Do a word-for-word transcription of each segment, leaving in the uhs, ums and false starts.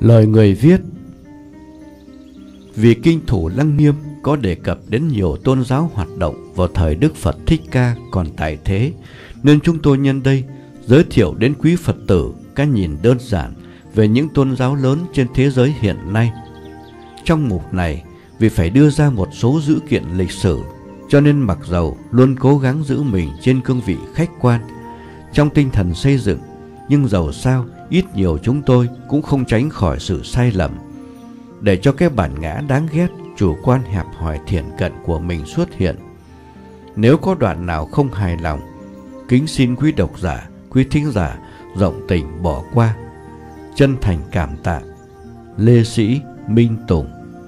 Lời người viết. Vì kinh thủ Lăng Nghiêm có đề cập đến nhiều tôn giáo hoạt động vào thời Đức Phật Thích Ca còn tại thế, nên chúng tôi nhân đây giới thiệu đến quý Phật tử cái nhìn đơn giản về những tôn giáo lớn trên thế giới hiện nay. Trong mục này, vì phải đưa ra một số dữ kiện lịch sử, cho nên mặc dầu luôn cố gắng giữ mình trên cương vị khách quan, trong tinh thần xây dựng, nhưng dầu sao ít nhiều chúng tôi cũng không tránh khỏi sự sai lầm, để cho cái bản ngã đáng ghét, chủ quan hẹp hòi thiển cận của mình xuất hiện. Nếu có đoạn nào không hài lòng, kính xin quý độc giả, quý thính giả rộng tình bỏ qua. Chân thành cảm tạ. Lê Sĩ Minh Tùng.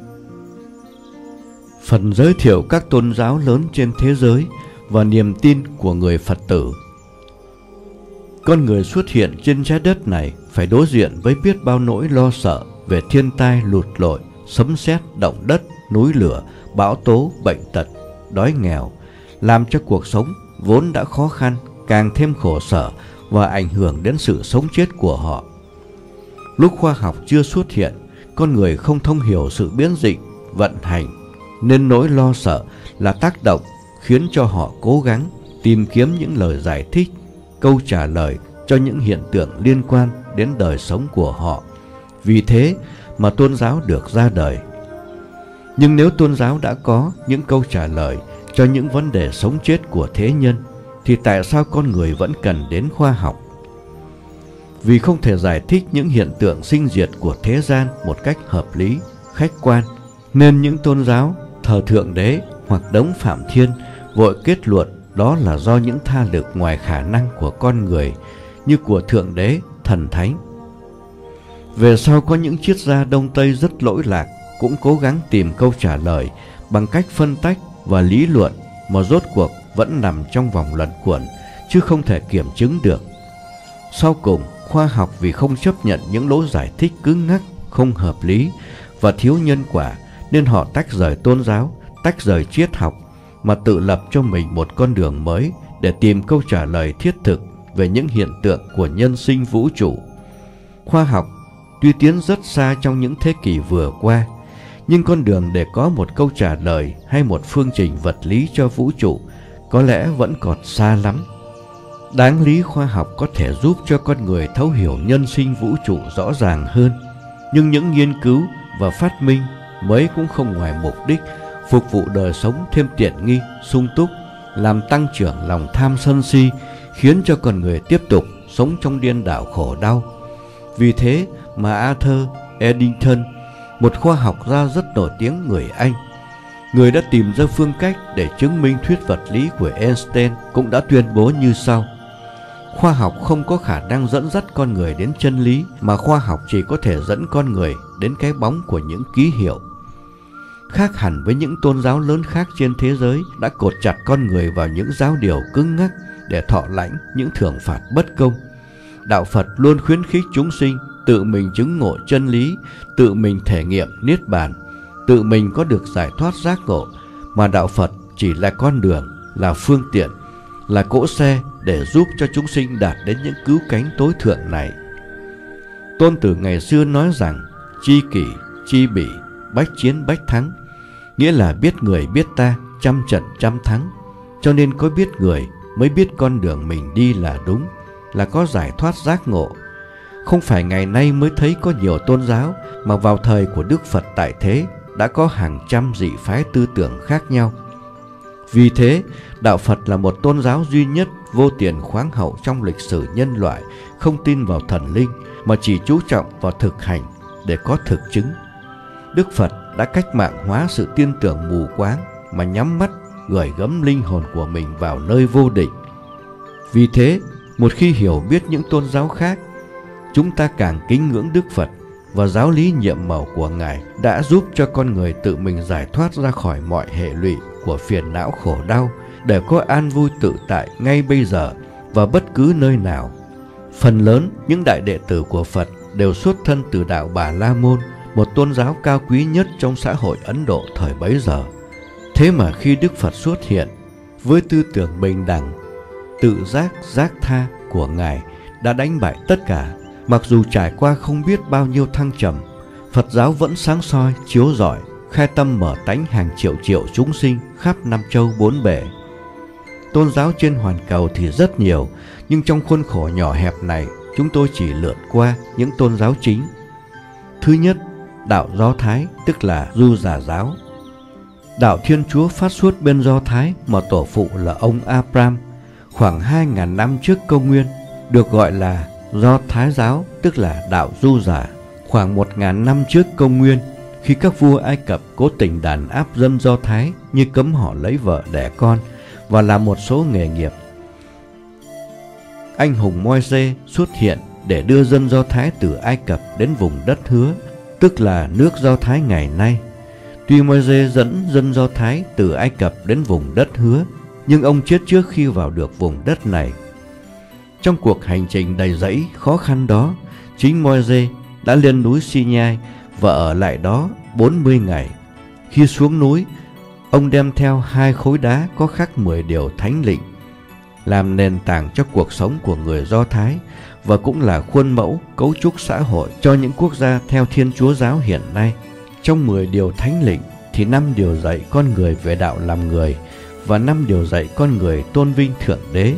Phần giới thiệu các tôn giáo lớn trên thế giới và niềm tin của người Phật tử. Con người xuất hiện trên trái đất này phải đối diện với biết bao nỗi lo sợ về thiên tai lụt lội, sấm sét, động đất, núi lửa, bão tố, bệnh tật, đói nghèo, làm cho cuộc sống vốn đã khó khăn càng thêm khổ sở và ảnh hưởng đến sự sống chết của họ. Lúc khoa học chưa xuất hiện, con người không thông hiểu sự biến dịch, vận hành, nên nỗi lo sợ là tác động khiến cho họ cố gắng tìm kiếm những lời giải thích, câu trả lời cho những hiện tượng liên quan đến đời sống của họ. Vì thế mà tôn giáo được ra đời. Nhưng nếu tôn giáo đã có những câu trả lời cho những vấn đề sống chết của thế nhân, thì tại sao con người vẫn cần đến khoa học? Vì không thể giải thích những hiện tượng sinh diệt của thế gian một cách hợp lý, khách quan, nên những tôn giáo thờ Thượng Đế hoặc Đấng Phạm Thiên vội kết luận đó là do những tha lực ngoài khả năng của con người, như của Thượng Đế, Thần Thánh. Về sau có những triết gia Đông Tây rất lỗi lạc cũng cố gắng tìm câu trả lời bằng cách phân tách và lý luận, mà rốt cuộc vẫn nằm trong vòng luẩn quẩn chứ không thể kiểm chứng được. Sau cùng, khoa học vì không chấp nhận những lối giải thích cứng ngắc, không hợp lý và thiếu nhân quả, nên họ tách rời tôn giáo, tách rời triết học, mà tự lập cho mình một con đường mới để tìm câu trả lời thiết thực về những hiện tượng của nhân sinh vũ trụ. Khoa học tuy tiến rất xa trong những thế kỷ vừa qua, nhưng con đường để có một câu trả lời hay một phương trình vật lý cho vũ trụ có lẽ vẫn còn xa lắm. Đáng lý khoa học có thể giúp cho con người thấu hiểu nhân sinh vũ trụ rõ ràng hơn, nhưng những nghiên cứu và phát minh mới cũng không ngoài mục đích phục vụ đời sống thêm tiện nghi, sung túc, làm tăng trưởng lòng tham sân si, khiến cho con người tiếp tục sống trong điên đảo khổ đau. Vì thế mà Arthur Eddington, một khoa học gia rất nổi tiếng người Anh, người đã tìm ra phương cách để chứng minh thuyết vật lý của Einstein, cũng đã tuyên bố như sau: khoa học không có khả năng dẫn dắt con người đến chân lý, mà khoa học chỉ có thể dẫn con người đến cái bóng của những ký hiệu. Khác hẳn với những tôn giáo lớn khác trên thế giới đã cột chặt con người vào những giáo điều cứng ngắc để thọ lãnh những thưởng phạt bất công, đạo Phật luôn khuyến khích chúng sinh tự mình chứng ngộ chân lý, tự mình thể nghiệm niết bàn, tự mình có được giải thoát giác ngộ, mà đạo Phật chỉ là con đường, là phương tiện, là cỗ xe để giúp cho chúng sinh đạt đến những cứu cánh tối thượng này. Tôn Tử ngày xưa nói rằng chi kỷ, chi bỉ, bách chiến bách thắng, nghĩa là biết người biết ta, trăm trận trăm thắng. Cho nên có biết người mới biết con đường mình đi là đúng, là có giải thoát giác ngộ. Không phải ngày nay mới thấy có nhiều tôn giáo, mà vào thời của Đức Phật tại thế đã có hàng trăm dị phái tư tưởng khác nhau. Vì thế, đạo Phật là một tôn giáo duy nhất, vô tiền khoáng hậu trong lịch sử nhân loại, không tin vào thần linh, mà chỉ chú trọng vào thực hành để có thực chứng. Đức Phật đã cách mạng hóa sự tin tưởng mù quáng, mà nhắm mắt gửi gắm linh hồn của mình vào nơi vô định. Vì thế, một khi hiểu biết những tôn giáo khác, chúng ta càng kính ngưỡng Đức Phật, và giáo lý nhiệm màu của Ngài đã giúp cho con người tự mình giải thoát ra khỏi mọi hệ lụy của phiền não khổ đau, để có an vui tự tại ngay bây giờ và bất cứ nơi nào. Phần lớn những đại đệ tử của Phật đều xuất thân từ đạo Bà La Môn, một tôn giáo cao quý nhất trong xã hội Ấn Độ thời bấy giờ. Thế mà khi Đức Phật xuất hiện với tư tưởng bình đẳng, tự giác, giác tha của Ngài đã đánh bại tất cả, Mặc dù trải qua không biết bao nhiêu thăng trầm, Phật giáo vẫn sáng soi, chiếu rọi, khai tâm mở tánh hàng triệu triệu chúng sinh khắp năm châu bốn bể. Tôn giáo trên hoàn cầu thì rất nhiều, nhưng trong khuôn khổ nhỏ hẹp này, chúng tôi chỉ lượt qua những tôn giáo chính. Thứ nhất, đạo Do Thái, tức là Du Giả giáo. Đạo Thiên Chúa phát xuất bên Do Thái mà tổ phụ là ông Abraham khoảng hai nghìn năm trước công nguyên, được gọi là Do Thái giáo, tức là đạo Du Giả. Khoảng một nghìn năm trước công nguyên, khi các vua Ai Cập cố tình đàn áp dân Do Thái như cấm họ lấy vợ đẻ con và làm một số nghề nghiệp, anh hùng Môi-se xuất hiện để đưa dân Do Thái từ Ai Cập đến vùng đất hứa, tức là nước Do Thái ngày nay. Tuy Môi-se dẫn dân Do Thái từ Ai Cập đến vùng đất hứa, nhưng ông chết trước khi vào được vùng đất này. Trong cuộc hành trình đầy rẫy khó khăn đó, chính Môi-se đã lên núi Sinai và ở lại đó bốn mươi ngày. Khi xuống núi, ông đem theo hai khối đá có khắc mười điều thánh lệnh, làm nền tảng cho cuộc sống của người Do Thái và cũng là khuôn mẫu cấu trúc xã hội cho những quốc gia theo Thiên Chúa giáo hiện nay. Trong mười điều thánh lệnh thì năm điều dạy con người về đạo làm người và năm điều dạy con người tôn vinh Thượng Đế.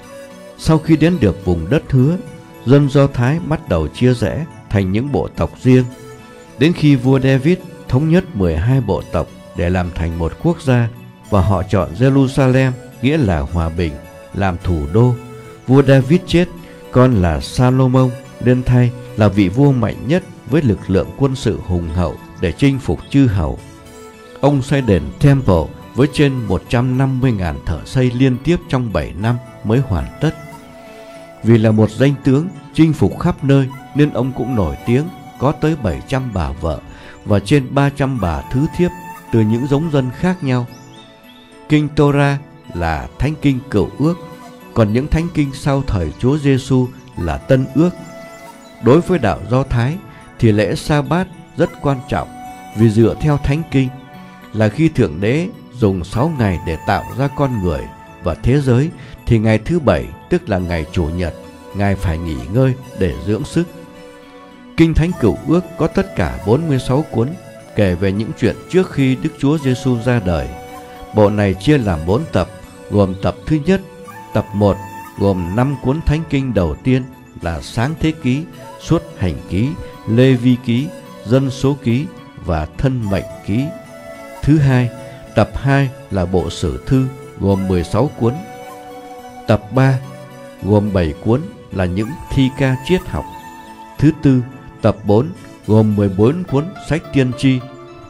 Sau khi đến được vùng đất hứa, dân Do Thái bắt đầu chia rẽ thành những bộ tộc riêng. Đến khi vua David thống nhất mười hai bộ tộc để làm thành một quốc gia và họ chọn Jerusalem, nghĩa là hòa bình, làm thủ đô, vua David chết, con là Salomon lên thay là vị vua mạnh nhất với lực lượng quân sự hùng hậu để chinh phục chư hầu. Ông xây đền Temple với trên một trăm năm mươi nghìn thợ xây liên tiếp trong bảy năm mới hoàn tất. Vì là một danh tướng chinh phục khắp nơi nên ông cũng nổi tiếng, có tới bảy trăm bà vợ và trên ba trăm bà thứ thiếp từ những giống dân khác nhau. Kinh Torah là thánh kinh Cựu Ước, còn những thánh kinh sau thời Chúa Giêsu là Tân Ước. Đối với đạo Do Thái thì lễ Sa-bát rất quan trọng, vì dựa theo thánh kinh là khi Thượng Đế dùng sáu ngày để tạo ra con người và thế giới thì ngày thứ bảy, tức là ngày Chủ nhật, Ngài phải nghỉ ngơi để dưỡng sức. Kinh Thánh Cựu Ước có tất cả bốn mươi sáu cuốn kể về những chuyện trước khi Đức Chúa Giêsu ra đời. Bộ này chia làm bốn tập, gồm tập thứ nhất, tập một gồm năm cuốn thánh kinh đầu tiên là Sáng Thế Ký, Xuất Hành Ký, Lê Vi Ký, Dân Số Ký và Thân Mệnh Ký. Thứ hai, tập hai là Bộ Sử Thư gồm mười sáu cuốn. Tập ba gồm bảy cuốn là những thi ca triết học. Thứ tư, tập bốn gồm mười bốn cuốn sách tiên tri.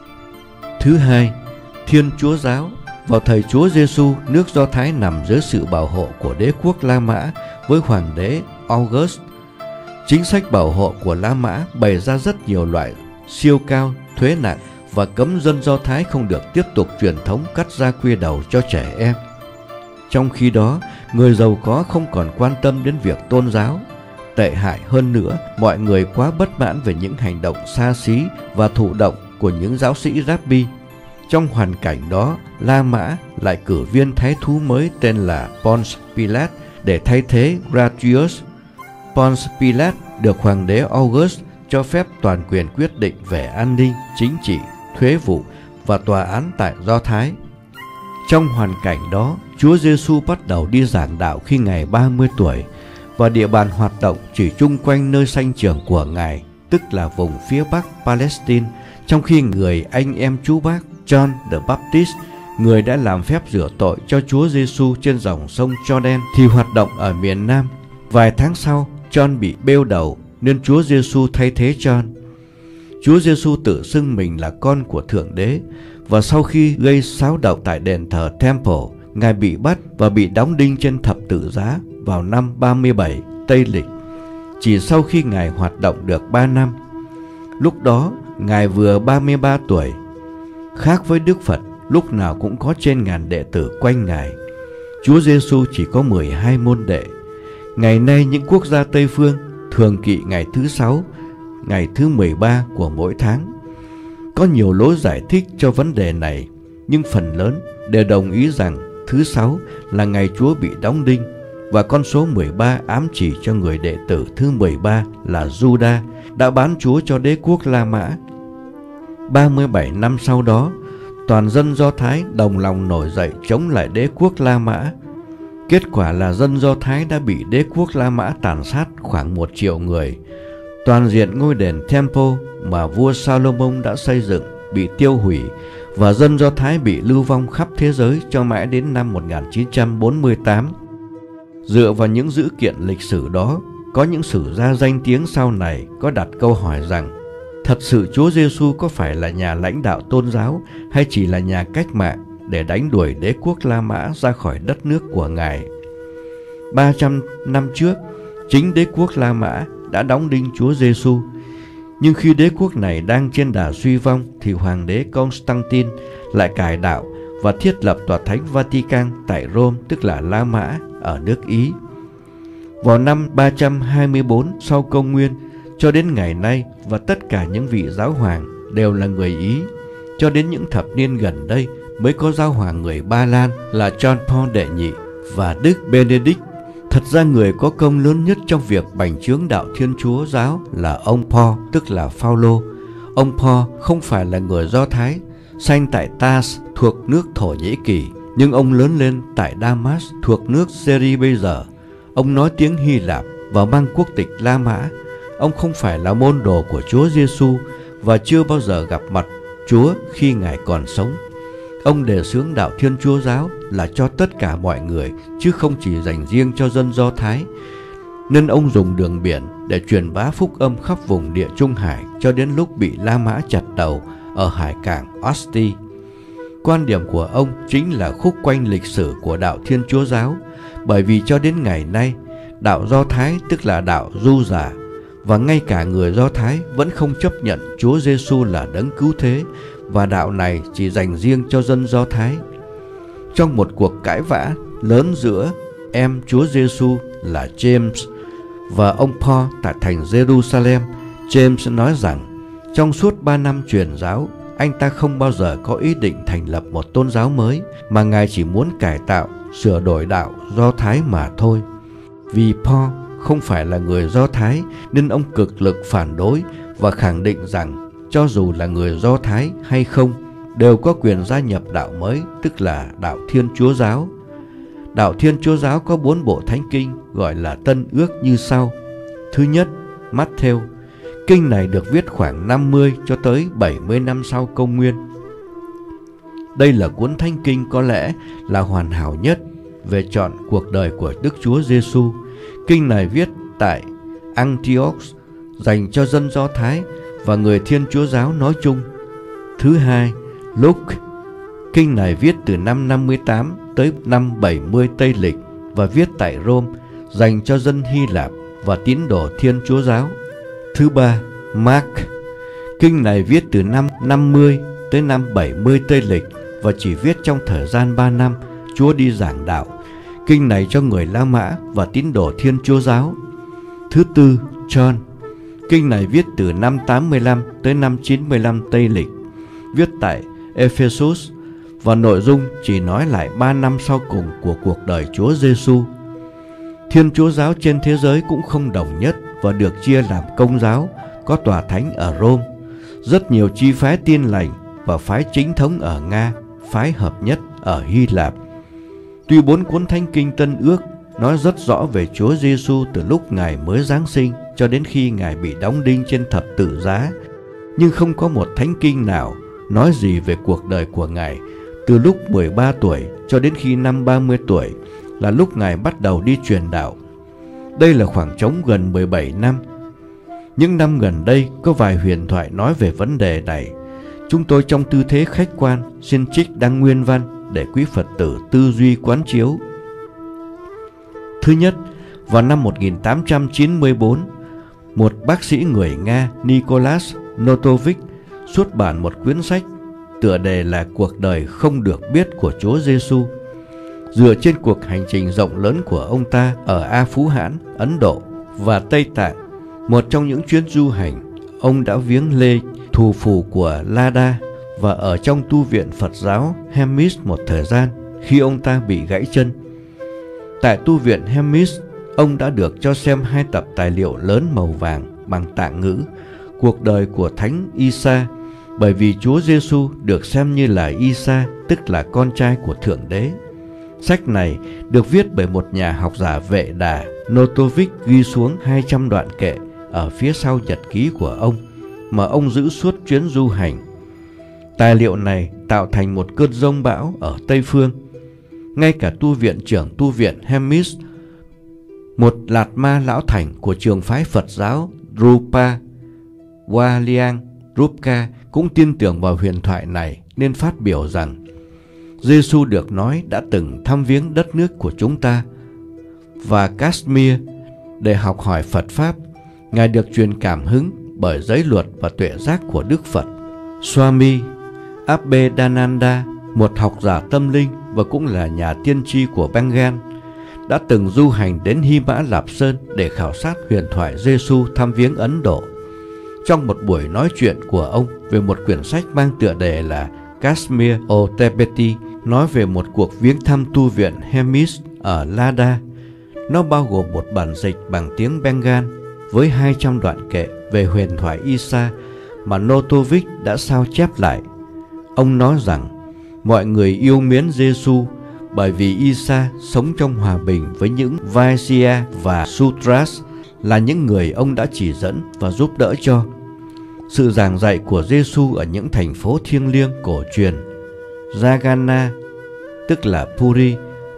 Thứ hai, Thiên Chúa giáo. Vào thời Chúa Giêsu, nước Do Thái nằm dưới sự bảo hộ của đế quốc La Mã với hoàng đế August. Chính sách bảo hộ của La Mã bày ra rất nhiều loại siêu cao, thuế nặng và cấm dân Do Thái không được tiếp tục truyền thống cắt da quy đầu cho trẻ em. Trong khi đó, người giàu có không còn quan tâm đến việc tôn giáo. Tệ hại hơn nữa, mọi người quá bất mãn về những hành động xa xí và thụ động của những giáo sĩ Rabbi. Trong hoàn cảnh đó, La Mã lại cử viên thái thú mới tên là Ponce Pilate để thay thế Gratius. Ponce Pilate được hoàng đế August cho phép toàn quyền quyết định về an ninh, chính trị, thuế vụ và tòa án tại Do Thái. Trong hoàn cảnh đó, Chúa Giêsu bắt đầu đi giảng đạo khi Ngài ba mươi tuổi và địa bàn hoạt động chỉ chung quanh nơi sanh trưởng của Ngài, tức là vùng phía Bắc Palestine, trong khi người anh em chú bác John the Baptist, người đã làm phép rửa tội cho Chúa Giêsu trên dòng sông Jordan, thì hoạt động ở miền Nam. Vài tháng sau, John bị bêu đầu nên Chúa Giêsu thay thế John. Chúa Giêsu tự xưng mình là con của Thượng Đế, và sau khi gây xáo động tại đền thờ Temple, Ngài bị bắt và bị đóng đinh trên thập tự giá vào năm ba mươi bảy Tây Lịch, chỉ sau khi Ngài hoạt động được ba năm. Lúc đó, Ngài vừa ba mươi ba tuổi. Khác với Đức Phật, lúc nào cũng có trên ngàn đệ tử quanh Ngài, Chúa Giêsu chỉ có mười hai môn đệ. Ngày nay những quốc gia Tây Phương thường kỵ ngày thứ sáu, ngày thứ mười ba của mỗi tháng. Có nhiều lối giải thích cho vấn đề này, nhưng phần lớn đều đồng ý rằng thứ sáu là ngày Chúa bị đóng đinh, và con số mười ba ám chỉ cho người đệ tử thứ mười ba là Juda đã bán Chúa cho đế quốc La Mã. ba mươi bảy năm sau đó, toàn dân Do Thái đồng lòng nổi dậy chống lại đế quốc La Mã. Kết quả là dân Do Thái đã bị đế quốc La Mã tàn sát khoảng một triệu người. Toàn diện ngôi đền Temple mà vua Salomon đã xây dựng bị tiêu hủy và dân Do Thái bị lưu vong khắp thế giới cho mãi đến năm một nghìn chín trăm bốn mươi tám. Dựa vào những dữ kiện lịch sử đó, có những sử gia danh tiếng sau này có đặt câu hỏi rằng thật sự Chúa Giêsu có phải là nhà lãnh đạo tôn giáo hay chỉ là nhà cách mạng để đánh đuổi đế quốc La Mã ra khỏi đất nước của Ngài. ba trăm năm trước, chính đế quốc La Mã đã đóng đinh Chúa Giêsu. Nhưng khi đế quốc này đang trên đà suy vong thì hoàng đế Constantine lại cải đạo và thiết lập tòa thánh Vatican tại Rome, tức là La Mã ở nước Ý. Vào năm ba trăm hai mươi tư sau công nguyên, cho đến ngày nay, và tất cả những vị giáo hoàng đều là người Ý. Cho đến những thập niên gần đây mới có giáo hoàng người Ba Lan là John Paul đệ nhị và Đức Benedict. Thật ra người có công lớn nhất trong việc bành trướng đạo Thiên Chúa giáo là ông Paul, tức là Phaolô. Ông Paul không phải là người Do Thái, sanh tại Tas thuộc nước Thổ Nhĩ Kỳ, nhưng ông lớn lên tại Damas thuộc nước Syria bây giờ. Ông nói tiếng Hy Lạp và mang quốc tịch La Mã. Ông không phải là môn đồ của Chúa Giêsu và chưa bao giờ gặp mặt Chúa khi Ngài còn sống. Ông đề xướng đạo Thiên Chúa giáo là cho tất cả mọi người, chứ không chỉ dành riêng cho dân Do Thái. Nên ông dùng đường biển để truyền bá phúc âm khắp vùng Địa Trung Hải cho đến lúc bị La Mã chặt đầu ở hải cảng Osti. Quan điểm của ông chính là khúc quanh lịch sử của đạo Thiên Chúa giáo, bởi vì cho đến ngày nay, đạo Do Thái tức là đạo Du giả, và ngay cả người Do Thái vẫn không chấp nhận Chúa Giêsu là đấng cứu thế, và đạo này chỉ dành riêng cho dân Do Thái. Trong một cuộc cãi vã lớn giữa em Chúa Giêsu là James và ông Paul tại thành Jerusalem, James nói rằng trong suốt ba năm truyền giáo, anh ta không bao giờ có ý định thành lập một tôn giáo mới, mà Ngài chỉ muốn cải tạo, sửa đổi đạo Do Thái mà thôi. Vì Paul không phải là người Do Thái nên ông cực lực phản đối và khẳng định rằng cho dù là người Do Thái hay không đều có quyền gia nhập đạo mới, tức là đạo Thiên Chúa giáo. Đạo Thiên Chúa giáo có bốn bộ thánh kinh gọi là Tân Ước như sau. Thứ nhất, Matthew. Kinh này được viết khoảng năm mươi cho tới bảy mươi năm sau công nguyên. Đây là cuốn thánh kinh có lẽ là hoàn hảo nhất về chọn cuộc đời của Đức Chúa Giêsu. Kinh này viết tại Antioch dành cho dân Do Thái và người Thiên Chúa giáo nói chung. Thứ hai, Luke. Kinh này viết từ năm năm mươi tám tới năm bảy mươi Tây Lịch và viết tại Rome dành cho dân Hy Lạp và tín đồ Thiên Chúa giáo. Thứ ba, Mark. Kinh này viết từ năm năm mươi tới năm bảy mươi Tây Lịch và chỉ viết trong thời gian ba năm Chúa đi giảng đạo. Kinh này cho người La Mã và tín đồ Thiên Chúa giáo. Thứ tư, John. Kinh này viết từ năm tám mươi lăm tới năm chín mươi lăm Tây Lịch, viết tại Ephesus và nội dung chỉ nói lại ba năm sau cùng của cuộc đời Chúa Giêsu. Thiên Chúa giáo trên thế giới cũng không đồng nhất và được chia làm công giáo, có tòa thánh ở Rome, rất nhiều chi phái Tin lành và phái chính thống ở Nga, phái hợp nhất ở Hy Lạp. Tuy bốn cuốn thánh kinh Tân Ước nói rất rõ về Chúa Giêsu từ lúc Ngài mới Giáng sinh cho đến khi Ngài bị đóng đinh trên thập tự giá, nhưng không có một thánh kinh nào nói gì về cuộc đời của Ngài từ lúc mười ba tuổi cho đến khi năm ba mươi tuổi là lúc Ngài bắt đầu đi truyền đạo. Đây là khoảng trống gần mười bảy năm. Những năm gần đây có vài huyền thoại nói về vấn đề này. Chúng tôi trong tư thế khách quan xin trích đăng nguyên văn để quý Phật tử tư duy quán chiếu. Thứ nhất, vào năm một nghìn tám trăm chín mươi tư, một bác sĩ người Nga Nicholas Notovich xuất bản một quyển sách tựa đề là Cuộc đời không được biết của Chúa Giêsu. Dựa trên cuộc hành trình rộng lớn của ông ta ở A Phú Hãn, Ấn Độ và Tây Tạng, một trong những chuyến du hành, ông đã viếng Lê, thủ phủ của Lada, và ở trong tu viện Phật giáo Hemis một thời gian khi ông ta bị gãy chân. Tại tu viện Hermes, ông đã được cho xem hai tập tài liệu lớn màu vàng bằng tạng ngữ cuộc đời của Thánh Isa, bởi vì Chúa Giêsu được xem như là Isa, tức là con trai của Thượng Đế. Sách này được viết bởi một nhà học giả Vệ Đà, Notovic, ghi xuống hai trăm đoạn kệ ở phía sau nhật ký của ông mà ông giữ suốt chuyến du hành. Tài liệu này tạo thành một cơn giông bão ở Tây Phương. Ngay cả tu viện trưởng tu viện Hermes, một lạt ma lão thành của trường phái Phật giáo Rupa Waliang Rupka, cũng tin tưởng vào huyền thoại này nên phát biểu rằng Giêsu được nói đã từng thăm viếng đất nước của chúng ta và Kashmir để học hỏi Phật Pháp. Ngài được truyền cảm hứng bởi giới luật và tuệ giác của Đức Phật. Swami Abhedananda, một học giả tâm linh và cũng là nhà tiên tri của Bengal, đã từng du hành đến Hy Mã Lạp Sơn để khảo sát huyền thoại Giêsu thăm viếng Ấn Độ. Trong một buổi nói chuyện của ông về một quyển sách mang tựa đề là Kashmir Otepeti, nói về một cuộc viếng thăm tu viện Hermes ở Lada. Nó bao gồm một bản dịch bằng tiếng Bengal với hai trăm đoạn kệ về huyền thoại Isa mà Notovic đã sao chép lại. Ông nói rằng mọi người yêu mến Giêsu bởi vì Isa sống trong hòa bình với những Vaisya và Sudras, là những người ông đã chỉ dẫn và giúp đỡ cho. Sự giảng dạy của Giêsu ở những thành phố thiêng liêng cổ truyền Jagannath, tức là Puri,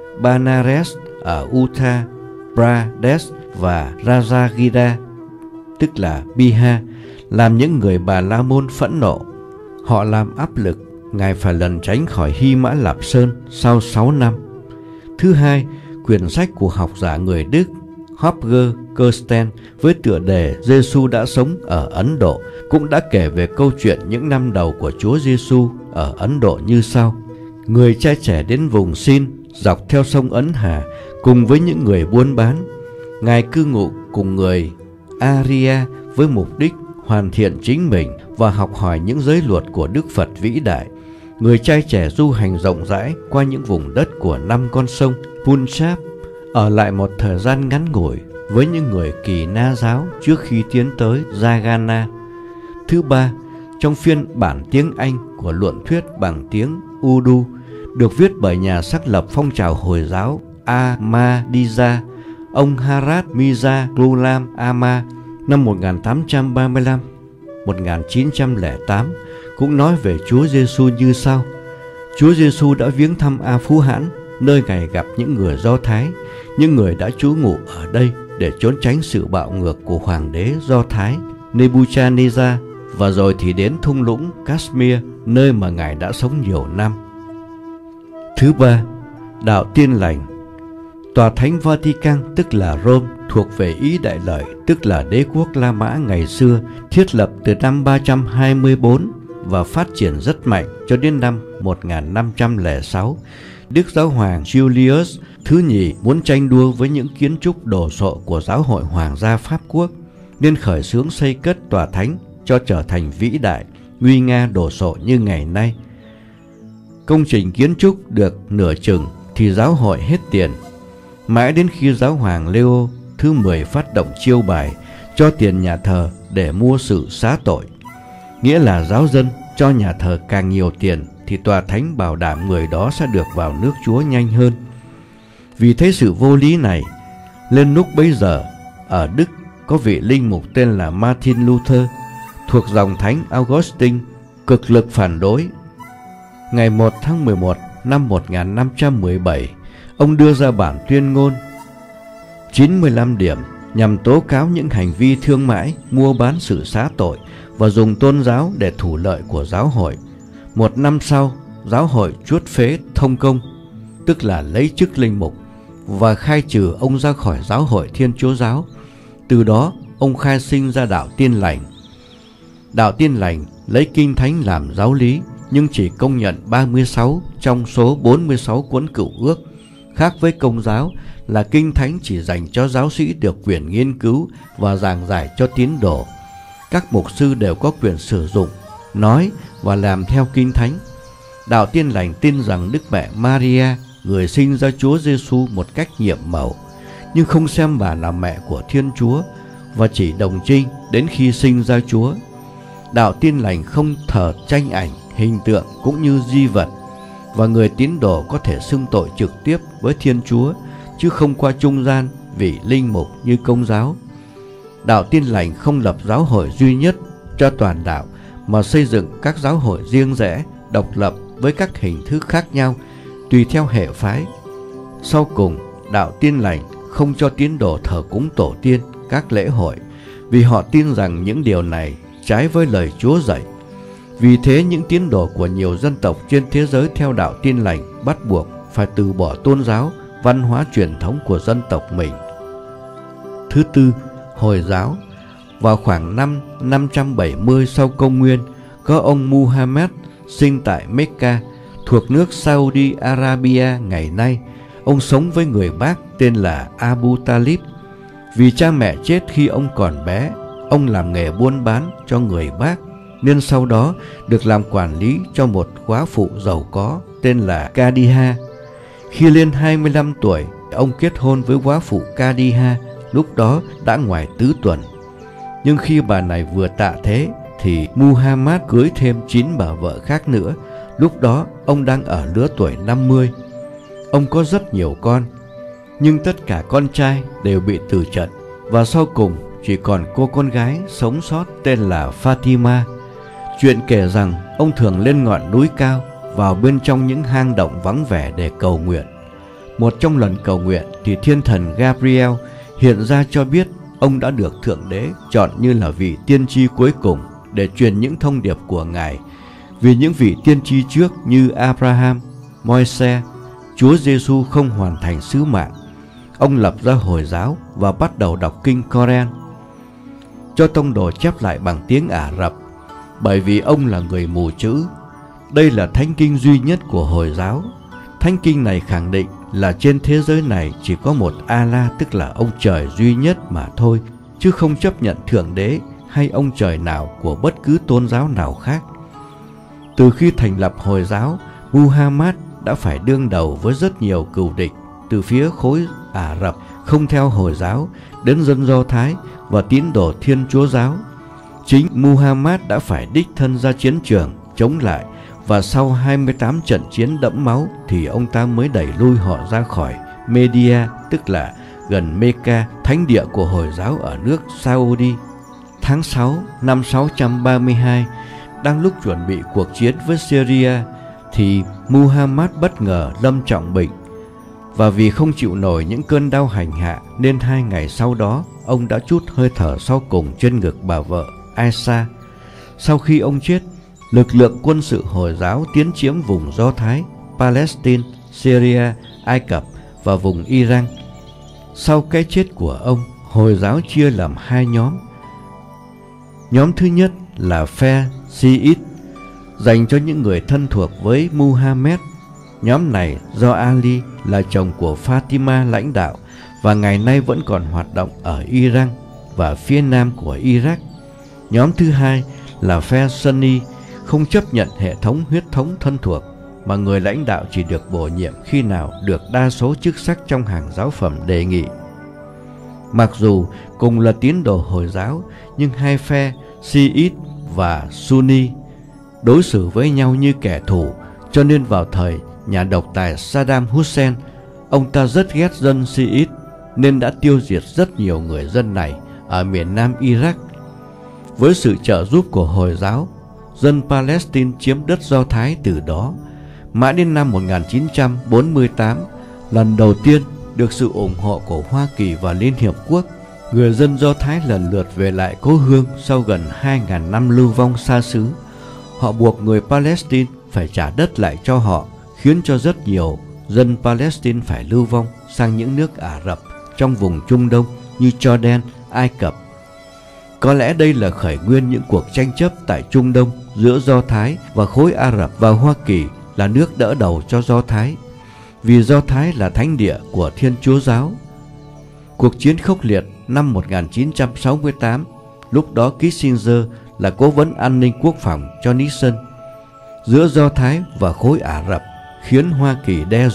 Banares ở Uttar Pradesh và Rajagira, tức là Bihar, làm những người Bà La Môn phẫn nộ. Họ làm áp lực Ngài phải lẩn tránh khỏi Hy Mã Lạp Sơn sau sáu năm. Thứ hai, quyển sách của học giả người Đức Holger Kirsten với tựa đề Giêsu đã sống ở Ấn Độ cũng đã kể về câu chuyện những năm đầu của Chúa Giêsu ở Ấn Độ như sau. Người trai trẻ đến vùng Sin dọc theo sông Ấn Hà cùng với những người buôn bán. Ngài cư ngụ cùng người Arya với mục đích hoàn thiện chính mình và học hỏi những giới luật của Đức Phật vĩ đại. Người trai trẻ du hành rộng rãi qua những vùng đất của năm con sông Punjab, ở lại một thời gian ngắn ngủi với những người Kỳ Na giáo trước khi tiến tới Jagannath. Thứ ba, trong phiên bản tiếng Anh của luận thuyết bằng tiếng Urdu được viết bởi nhà xác lập phong trào Hồi giáo Ahmadiyya, ông Harat Mirza Ghulam Ahmad, năm một nghìn tám trăm ba mươi lăm đến một nghìn chín trăm lẻ tám, cũng nói về Chúa Giêsu như sau. Chúa Giêsu đã viếng thăm A Phú Hãn, nơi Ngài gặp những người Do Thái, những người đã trú ngụ ở đây để trốn tránh sự bạo ngược của hoàng đế Do Thái Nebuchadnezzar, và rồi thì đến thung lũng Kashmir, nơi mà Ngài đã sống nhiều năm. Thứ ba, đạo Tin Lành. Tòa Thánh Vatican, tức là Rome, thuộc về Ý Đại Lợi, tức là đế quốc La Mã ngày xưa, thiết lập từ năm ba trăm hai mươi tư và phát triển rất mạnh cho đến năm một nghìn năm trăm lẻ sáu. Đức Giáo hoàng Julius thứ nhì muốn tranh đua với những kiến trúc đồ sộ của Giáo hội Hoàng gia Pháp Quốc, nên khởi xướng xây cất tòa thánh cho trở thành vĩ đại, nguy nga đồ sộ như ngày nay. Công trình kiến trúc được nửa chừng thì giáo hội hết tiền, mãi đến khi Giáo hoàng Leo thứ mười phát động chiêu bài cho tiền nhà thờ để mua sự xá tội. Nghĩa là giáo dân cho nhà thờ càng nhiều tiền thì tòa thánh bảo đảm người đó sẽ được vào nước Chúa nhanh hơn. Vì thấy sự vô lý này, lên lúc bấy giờ ở Đức có vị linh mục tên là Martin Luther thuộc dòng thánh Augustine cực lực phản đối. Ngày một tháng mười một năm một nghìn năm trăm mười bảy, ông đưa ra bản tuyên ngôn chín mươi lăm điểm nhằm tố cáo những hành vi thương mại, mua bán sự xá tội và dùng tôn giáo để thủ lợi của giáo hội. Một năm sau, giáo hội chuốt phế thông công, tức là lấy chức linh mục, và khai trừ ông ra khỏi giáo hội Thiên Chúa giáo. Từ đó, ông khai sinh ra đạo Tin Lành. Đạo Tin Lành lấy Kinh Thánh làm giáo lý, nhưng chỉ công nhận ba mươi sáu trong số bốn mươi sáu cuốn Cựu Ước. Khác với Công giáo là Kinh Thánh chỉ dành cho giáo sĩ được quyền nghiên cứu và giảng giải cho tín đồ. Các mục sư đều có quyền sử dụng, nói và làm theo Kinh Thánh. Đạo Tin Lành tin rằng Đức Mẹ Maria người sinh ra Chúa Giêsu một cách nhiệm màu, nhưng không xem bà là mẹ của Thiên Chúa và chỉ đồng trinh đến khi sinh ra Chúa. Đạo Tin Lành không thờ tranh ảnh, hình tượng cũng như di vật, và người tín đồ có thể xưng tội trực tiếp với Thiên Chúa chứ không qua trung gian vị linh mục như Công giáo. Đạo Tin Lành không lập giáo hội duy nhất cho toàn đạo, mà xây dựng các giáo hội riêng rẽ, độc lập với các hình thức khác nhau tùy theo hệ phái. Sau cùng, Đạo Tin Lành không cho tín đồ thờ cúng tổ tiên, các lễ hội, vì họ tin rằng những điều này trái với lời Chúa dạy. Vì thế, những tín đồ của nhiều dân tộc trên thế giới theo Đạo Tin Lành bắt buộc phải từ bỏ tôn giáo, văn hóa truyền thống của dân tộc mình. Thứ tư, Hồi giáo. Vào khoảng năm năm trăm bảy mươi sau công nguyên, có ông Muhammad sinh tại Mecca, thuộc nước Saudi Arabia ngày nay. Ông sống với người bác tên là Abu Talib. Vì cha mẹ chết khi ông còn bé, ông làm nghề buôn bán cho người bác, nên sau đó được làm quản lý cho một góa phụ giàu có tên là Kadiha. Khi lên hai mươi lăm tuổi, ông kết hôn với góa phụ Kadiha, lúc đó đã ngoài tứ tuần. Nhưng khi bà này vừa tạ thế thì Muhammad cưới thêm chín bà vợ khác nữa. Lúc đó ông đang ở lứa tuổi năm mươi. Ông có rất nhiều con, nhưng tất cả con trai đều bị tử trận, và sau cùng chỉ còn cô con gái sống sót tên là Fatima. Chuyện kể rằng ông thường lên ngọn núi cao, vào bên trong những hang động vắng vẻ để cầu nguyện. Một trong lần cầu nguyện thì thiên thần Gabriel hiện ra cho biết ông đã được Thượng Đế chọn như là vị tiên tri cuối cùng để truyền những thông điệp của Ngài. Vì những vị tiên tri trước như Abraham, Môi-se, Chúa Giêsu không hoàn thành sứ mạng, ông lập ra Hồi giáo và bắt đầu đọc kinh Koran, cho tông đồ chép lại bằng tiếng Ả Rập, bởi vì ông là người mù chữ. Đây là thánh kinh duy nhất của Hồi giáo. Thánh kinh này khẳng định là trên thế giới này chỉ có một Allah, tức là ông trời duy nhất mà thôi, chứ không chấp nhận Thượng Đế hay ông trời nào của bất cứ tôn giáo nào khác. Từ khi thành lập Hồi giáo, Muhammad đã phải đương đầu với rất nhiều cừu địch, từ phía khối Ả Rập không theo Hồi giáo đến dân Do Thái và tín đồ Thiên Chúa giáo. Chính Muhammad đã phải đích thân ra chiến trường chống lại, và sau hai mươi tám trận chiến đẫm máu thì ông ta mới đẩy lui họ ra khỏi Media, tức là gần Mecca, thánh địa của Hồi giáo ở nước Saudi. Tháng sáu năm sáu trăm ba mươi hai, đang lúc chuẩn bị cuộc chiến với Syria thì Muhammad bất ngờ lâm trọng bệnh, và vì không chịu nổi những cơn đau hành hạ nên hai ngày sau đó ông đã trút hơi thở sau cùng trên ngực bà vợ Aisha. Sau khi ông chết, lực lượng quân sự Hồi giáo tiến chiếm vùng Do Thái, Palestine, Syria, Ai Cập và vùng Iran. Sau cái chết của ông, Hồi giáo chia làm hai nhóm. Nhóm thứ nhất là phe Shiite, dành cho những người thân thuộc với Muhammad. Nhóm này do Ali là chồng của Fatima lãnh đạo và ngày nay vẫn còn hoạt động ở Iran và phía nam của Iraq. Nhóm thứ hai là phe Sunni, không chấp nhận hệ thống huyết thống thân thuộc, mà người lãnh đạo chỉ được bổ nhiệm khi nào được đa số chức sắc trong hàng giáo phẩm đề nghị. Mặc dù cùng là tín đồ Hồi giáo, nhưng hai phe Shiite và Sunni đối xử với nhau như kẻ thù, cho nên vào thời nhà độc tài Saddam Hussein, ông ta rất ghét dân Shiite nên đã tiêu diệt rất nhiều người dân này ở miền nam Iraq. Với sự trợ giúp của Hồi giáo, dân Palestine chiếm đất Do Thái từ đó. Mãi đến năm một nghìn chín trăm bốn mươi tám, lần đầu tiên được sự ủng hộ của Hoa Kỳ và Liên Hiệp Quốc, người dân Do Thái lần lượt về lại cố hương sau gần hai nghìn năm lưu vong xa xứ. Họ buộc người Palestine phải trả đất lại cho họ, khiến cho rất nhiều dân Palestine phải lưu vong sang những nước Ả Rập trong vùng Trung Đông như Jordan, Ai Cập. Có lẽ đây là khởi nguyên những cuộc tranh chấp tại Trung Đông giữa Do Thái và khối Ả Rập, và Hoa Kỳ là nước đỡ đầu cho Do Thái, vì Do Thái là thánh địa của Thiên Chúa giáo. Cuộc chiến khốc liệt năm một nghìn chín trăm sáu mươi tám, lúc đó Kissinger là cố vấn an ninh quốc phòng cho Nixon, giữa Do Thái và khối Ả Rập khiến Hoa Kỳ đe dọa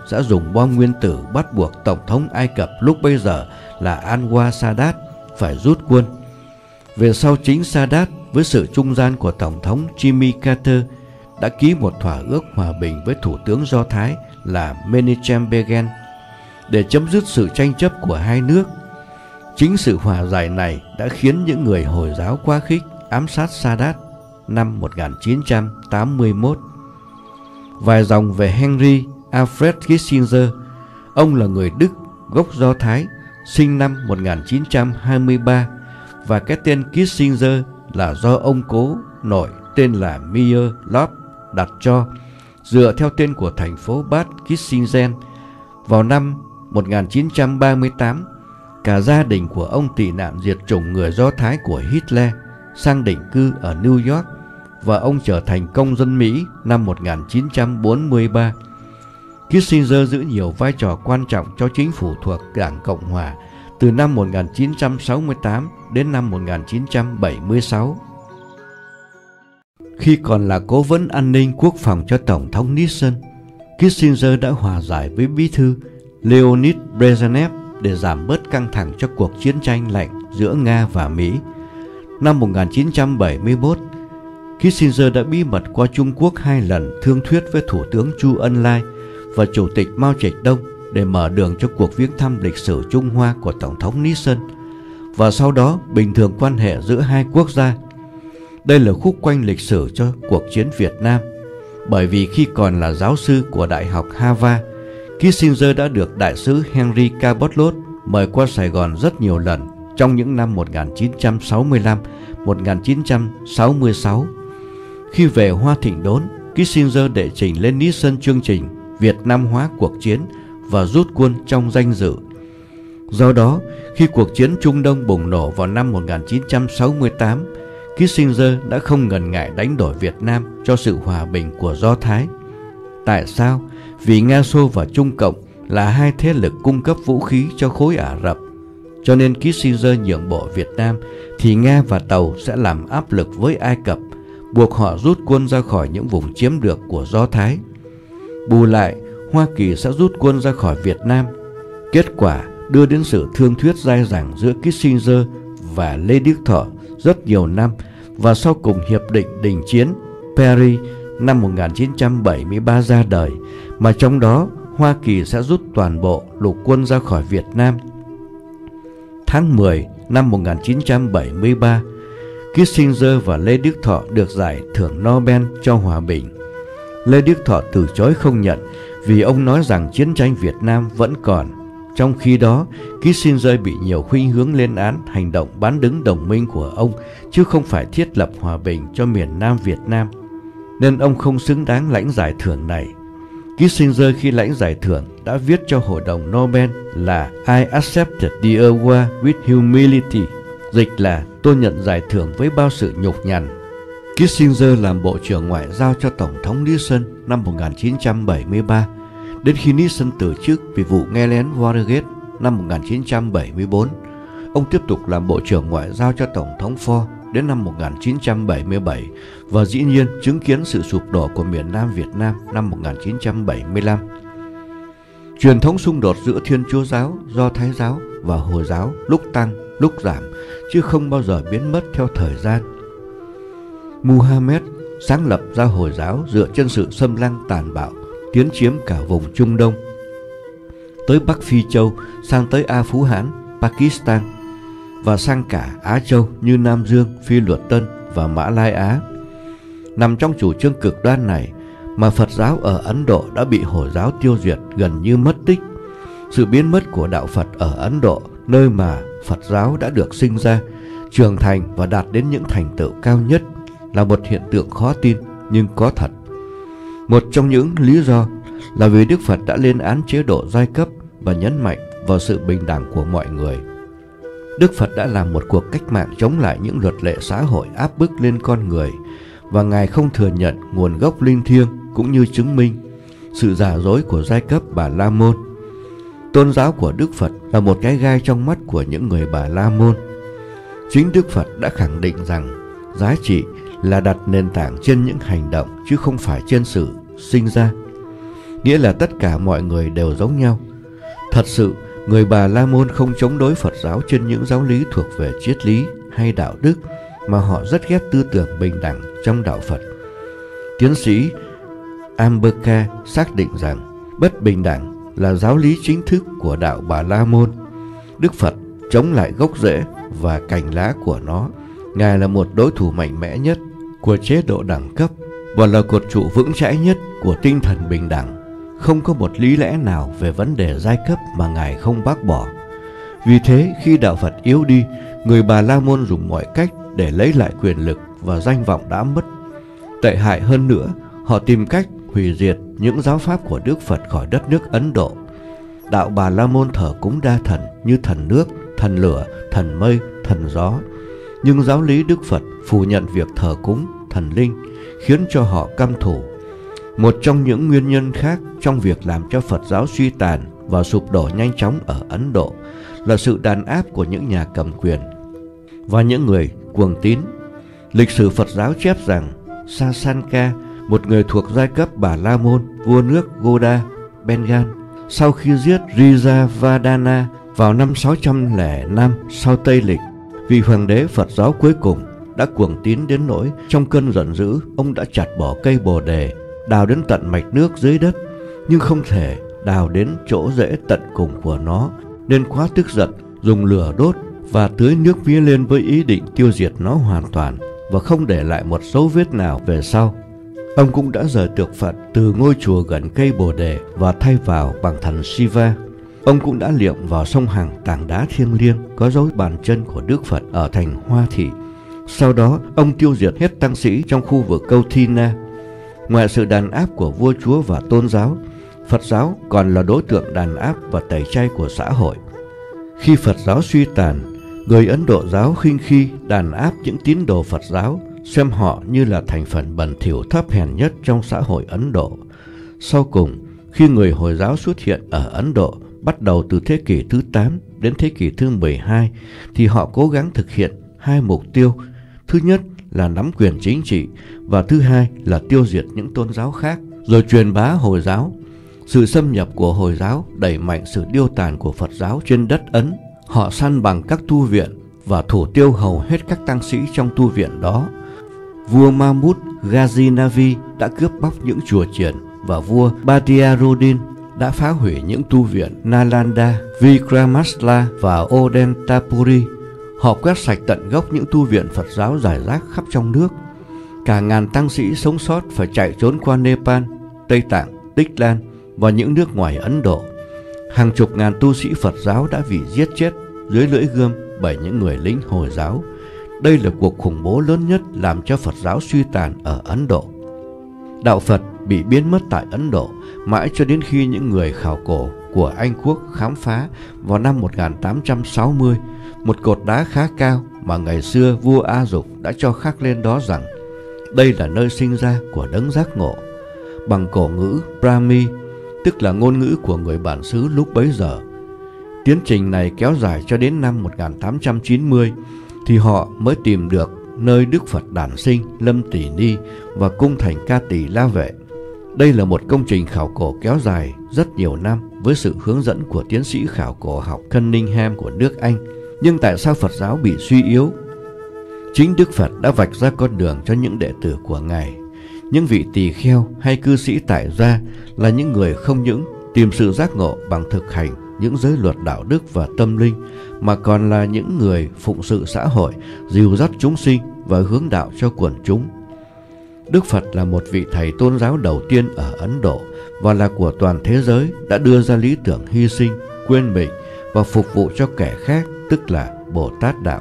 sẽ dùng bom nguyên tử bắt buộc Tổng thống Ai Cập lúc bấy giờ là Anwar Sadat phải rút quân. Về sau chính Sadat với sự trung gian của Tổng thống Jimmy Carter đã ký một thỏa ước hòa bình với Thủ tướng Do Thái là Menachem Begin để chấm dứt sự tranh chấp của hai nước. Chính sự hòa giải này đã khiến những người Hồi giáo quá khích ám sát Sadat năm một nghìn chín trăm tám mươi mốt. Vài dòng về Henry Alfred Kissinger. Ông là người Đức gốc Do Thái, sinh năm một nghìn chín trăm hai mươi ba, và cái tên Kissinger là do ông cố nội tên là Meyer Lop đặt cho, dựa theo tên của thành phố Bad Kissingen. Vào năm một nghìn chín trăm ba mươi tám, cả gia đình của ông tị nạn diệt chủng người Do Thái của Hitler sang định cư ở New York, và ông trở thành công dân Mỹ năm một nghìn chín trăm bốn mươi ba. Kissinger giữ nhiều vai trò quan trọng cho chính phủ thuộc Đảng Cộng Hòa từ năm một nghìn chín trăm sáu mươi tám đến năm một nghìn chín trăm bảy mươi sáu. Khi còn là cố vấn an ninh quốc phòng cho Tổng thống Nixon, Kissinger đã hòa giải với bí thư Leonid Brezhnev để giảm bớt căng thẳng cho cuộc chiến tranh lạnh giữa Nga và Mỹ. Năm một nghìn chín trăm bảy mươi mốt, Kissinger đã bí mật qua Trung Quốc hai lần thương thuyết với Thủ tướng Chu Ân Lai và Chủ tịch Mao Trạch Đông để mở đường cho cuộc viếng thăm lịch sử Trung Hoa của Tổng thống Nixon, và sau đó bình thường quan hệ giữa hai quốc gia. Đây là khúc quanh lịch sử cho cuộc chiến Việt Nam, bởi vì khi còn là giáo sư của Đại học Harvard, Kissinger đã được Đại sứ Henry Cabot-Lodge mời qua Sài Gòn rất nhiều lần trong những năm một nghìn chín trăm sáu mươi lăm đến một nghìn chín trăm sáu mươi sáu. Khi về Hoa Thịnh Đốn, Kissinger đệ trình lên Nixon chương trình Việt Nam hóa cuộc chiến và rút quân trong danh dự. Do đó, khi cuộc chiến Trung Đông bùng nổ vào năm một nghìn chín trăm sáu mươi tám, Kissinger đã không ngần ngại đánh đổi Việt Nam cho sự hòa bình của Do Thái. Tại sao? Vì Nga Xô và Trung Cộng là hai thế lực cung cấp vũ khí cho khối Ả Rập. Cho nên Kissinger nhượng bộ Việt Nam thì Nga và Tàu sẽ làm áp lực với Ai Cập, buộc họ rút quân ra khỏi những vùng chiếm được của Do Thái. Bù lại, Hoa Kỳ sẽ rút quân ra khỏi Việt Nam. Kết quả đưa đến sự thương thuyết dai dẳng giữa Kissinger và Lê Đức Thọ rất nhiều năm, và sau cùng Hiệp định Đình Chiến Paris năm một nghìn chín trăm bảy mươi ba ra đời, mà trong đó Hoa Kỳ sẽ rút toàn bộ lục quân ra khỏi Việt Nam. Tháng mười năm một nghìn chín trăm bảy mươi ba, Kissinger và Lê Đức Thọ được giải thưởng Nobel cho hòa bình. Lê Đức Thọ từ chối không nhận vì ông nói rằng chiến tranh Việt Nam vẫn còn. Trong khi đó, Kissinger bị nhiều khuynh hướng lên án hành động bán đứng đồng minh của ông, chứ không phải thiết lập hòa bình cho miền Nam Việt Nam, nên ông không xứng đáng lãnh giải thưởng này. Kissinger khi lãnh giải thưởng đã viết cho Hội đồng Nobel là I accepted the award with humility, dịch là tôi nhận giải thưởng với bao sự nhục nhằn. Kissinger làm Bộ trưởng Ngoại giao cho Tổng thống Nixon năm một nghìn chín trăm bảy mươi ba, đến khi Nixon từ chức vì vụ nghe lén Watergate năm một nghìn chín trăm bảy mươi bốn. Ông tiếp tục làm Bộ trưởng Ngoại giao cho Tổng thống Ford đến năm một nghìn chín trăm bảy mươi bảy, và dĩ nhiên chứng kiến sự sụp đổ của miền Nam Việt Nam năm một nghìn chín trăm bảy mươi lăm. Truyền thống xung đột giữa Thiên Chúa giáo, Do Thái giáo và Hồi giáo lúc tăng, lúc giảm, chứ không bao giờ biến mất theo thời gian. Muhammad sáng lập ra Hồi giáo dựa trên sự xâm lăng tàn bạo, tiến chiếm cả vùng Trung Đông, tới Bắc Phi Châu, sang tới A Phú Hán, Pakistan, và sang cả Á Châu như Nam Dương, Phi Luật Tân và Mã Lai Á. Nằm trong chủ trương cực đoan này mà Phật giáo ở Ấn Độ đã bị Hồi giáo tiêu diệt gần như mất tích. Sự biến mất của đạo Phật ở Ấn Độ, nơi mà Phật giáo đã được sinh ra, trưởng thành và đạt đến những thành tựu cao nhất, là một hiện tượng khó tin nhưng có thật. Một trong những lý do là vì Đức Phật đã lên án chế độ giai cấp và nhấn mạnh vào sự bình đẳng của mọi người. Đức Phật đã làm một cuộc cách mạng chống lại những luật lệ xã hội áp bức lên con người, và Ngài không thừa nhận nguồn gốc linh thiêng cũng như chứng minh sự giả dối của giai cấp Bà La Môn. Tôn giáo của Đức Phật là một cái gai trong mắt của những người Bà La Môn. Chính Đức Phật đã khẳng định rằng giá trị là đặt nền tảng trên những hành động chứ không phải trên sự sinh ra. nghĩa là tất cả mọi người đều giống nhau. Thật sự, người Bà La Môn không chống đối Phật giáo trên những giáo lý thuộc về triết lý hay đạo đức, mà họ rất ghét tư tưởng bình đẳng trong đạo Phật. Tiến sĩ Ambeka xác định rằng bất bình đẳng là giáo lý chính thức của đạo Bà La Môn. Đức Phật chống lại gốc rễ và cành lá của nó. Ngài là một đối thủ mạnh mẽ nhất của chế độ đẳng cấp và là cột trụ vững chãi nhất của tinh thần bình đẳng. Không có một lý lẽ nào về vấn đề giai cấp mà Ngài không bác bỏ. Vì thế, khi đạo Phật yếu đi, người Bà La Môn dùng mọi cách để lấy lại quyền lực và danh vọng đã mất. Tệ hại hơn nữa, họ tìm cách hủy diệt những giáo pháp của Đức Phật khỏi đất nước Ấn Độ. Đạo Bà La Môn thờ cúng đa thần như thần nước, thần lửa, thần mây, thần gió. Nhưng giáo lý Đức Phật phủ nhận việc thờ cúng thần linh, khiến cho họ căm thù. Một trong những nguyên nhân khác trong việc làm cho Phật giáo suy tàn và sụp đổ nhanh chóng ở Ấn Độ là sự đàn áp của những nhà cầm quyền và những người cuồng tín. Lịch sử Phật giáo chép rằng Sasanka, một người thuộc giai cấp Bà La Môn, vua nước Goda, Bengal, sau khi giết Rijavardhana vào năm sáu trăm lẻ năm sau Tây Lịch, vị hoàng đế Phật giáo cuối cùng đã cuồng tín đến nỗi trong cơn giận dữ, ông đã chặt bỏ cây Bồ Đề, đào đến tận mạch nước dưới đất, nhưng không thể đào đến chỗ rễ tận cùng của nó, nên quá tức giận, dùng lửa đốt và tưới nước vía lên với ý định tiêu diệt nó hoàn toàn và không để lại một dấu vết nào về sau. Ông cũng đã rời tượng Phật từ ngôi chùa gần cây Bồ Đề và thay vào bằng thần Shiva. Ông cũng đã liệm vào sông Hằng tảng đá thiêng liêng có dấu bàn chân của Đức Phật ở thành Hoa Thị. Sau đó, ông tiêu diệt hết tăng sĩ trong khu vực Kauthina. Ngoài sự đàn áp của vua chúa và tôn giáo, Phật giáo còn là đối tượng đàn áp và tẩy chay của xã hội. Khi Phật giáo suy tàn, người Ấn Độ giáo khinh khi đàn áp những tín đồ Phật giáo, xem họ như là thành phần bẩn thỉu thấp hèn nhất trong xã hội Ấn Độ. Sau cùng, khi người Hồi giáo xuất hiện ở Ấn Độ bắt đầu từ thế kỷ thứ tám đến thế kỷ thứ mười hai, thì họ cố gắng thực hiện hai mục tiêu. Thứ nhất là nắm quyền chính trị và thứ hai là tiêu diệt những tôn giáo khác, rồi truyền bá Hồi giáo. Sự xâm nhập của Hồi giáo đẩy mạnh sự điêu tàn của Phật giáo trên đất Ấn. Họ săn bằng các tu viện và thủ tiêu hầu hết các tăng sĩ trong tu viện đó. Vua Mahmud Ghaznavi đã cướp bóc những chùa chiền và vua Badiaruddin đã phá hủy những tu viện Nalanda, Vikramasla và Odentapuri. Họ quét sạch tận gốc những tu viện Phật giáo rải rác khắp trong nước. Cả ngàn tăng sĩ sống sót phải chạy trốn qua Nepal, Tây Tạng, Tích Lan và những nước ngoài Ấn Độ. Hàng chục ngàn tu sĩ Phật giáo đã bị giết chết dưới lưỡi gươm bởi những người lính Hồi giáo. Đây là cuộc khủng bố lớn nhất làm cho Phật giáo suy tàn ở Ấn Độ. Đạo Phật bị biến mất tại Ấn Độ mãi cho đến khi những người khảo cổ của Anh Quốc khám phá vào năm một nghìn tám trăm sáu mươi một cột đá khá cao mà ngày xưa vua A Dục đã cho khắc lên đó rằng đây là nơi sinh ra của đấng giác ngộ, bằng cổ ngữ Brahmi, tức là ngôn ngữ của người bản xứ lúc bấy giờ. Tiến trình này kéo dài cho đến năm một nghìn tám trăm chín mươi thì họ mới tìm được nơi Đức Phật đản sinh, Lâm Tỷ Ni và cung thành Ca Tỳ La Vệ. Đây là một công trình khảo cổ kéo dài rất nhiều năm với sự hướng dẫn của tiến sĩ khảo cổ học Cunningham của nước Anh. Nhưng tại sao Phật giáo bị suy yếu? Chính Đức Phật đã vạch ra con đường cho những đệ tử của Ngài. Những vị tỳ kheo hay cư sĩ tại gia là những người không những tìm sự giác ngộ bằng thực hành những giới luật đạo đức và tâm linh, mà còn là những người phụng sự xã hội, dìu dắt chúng sinh và hướng đạo cho quần chúng. Đức Phật là một vị thầy tôn giáo đầu tiên ở Ấn Độ và là của toàn thế giới, đã đưa ra lý tưởng hy sinh, quên mình và phục vụ cho kẻ khác, tức là Bồ Tát đạo.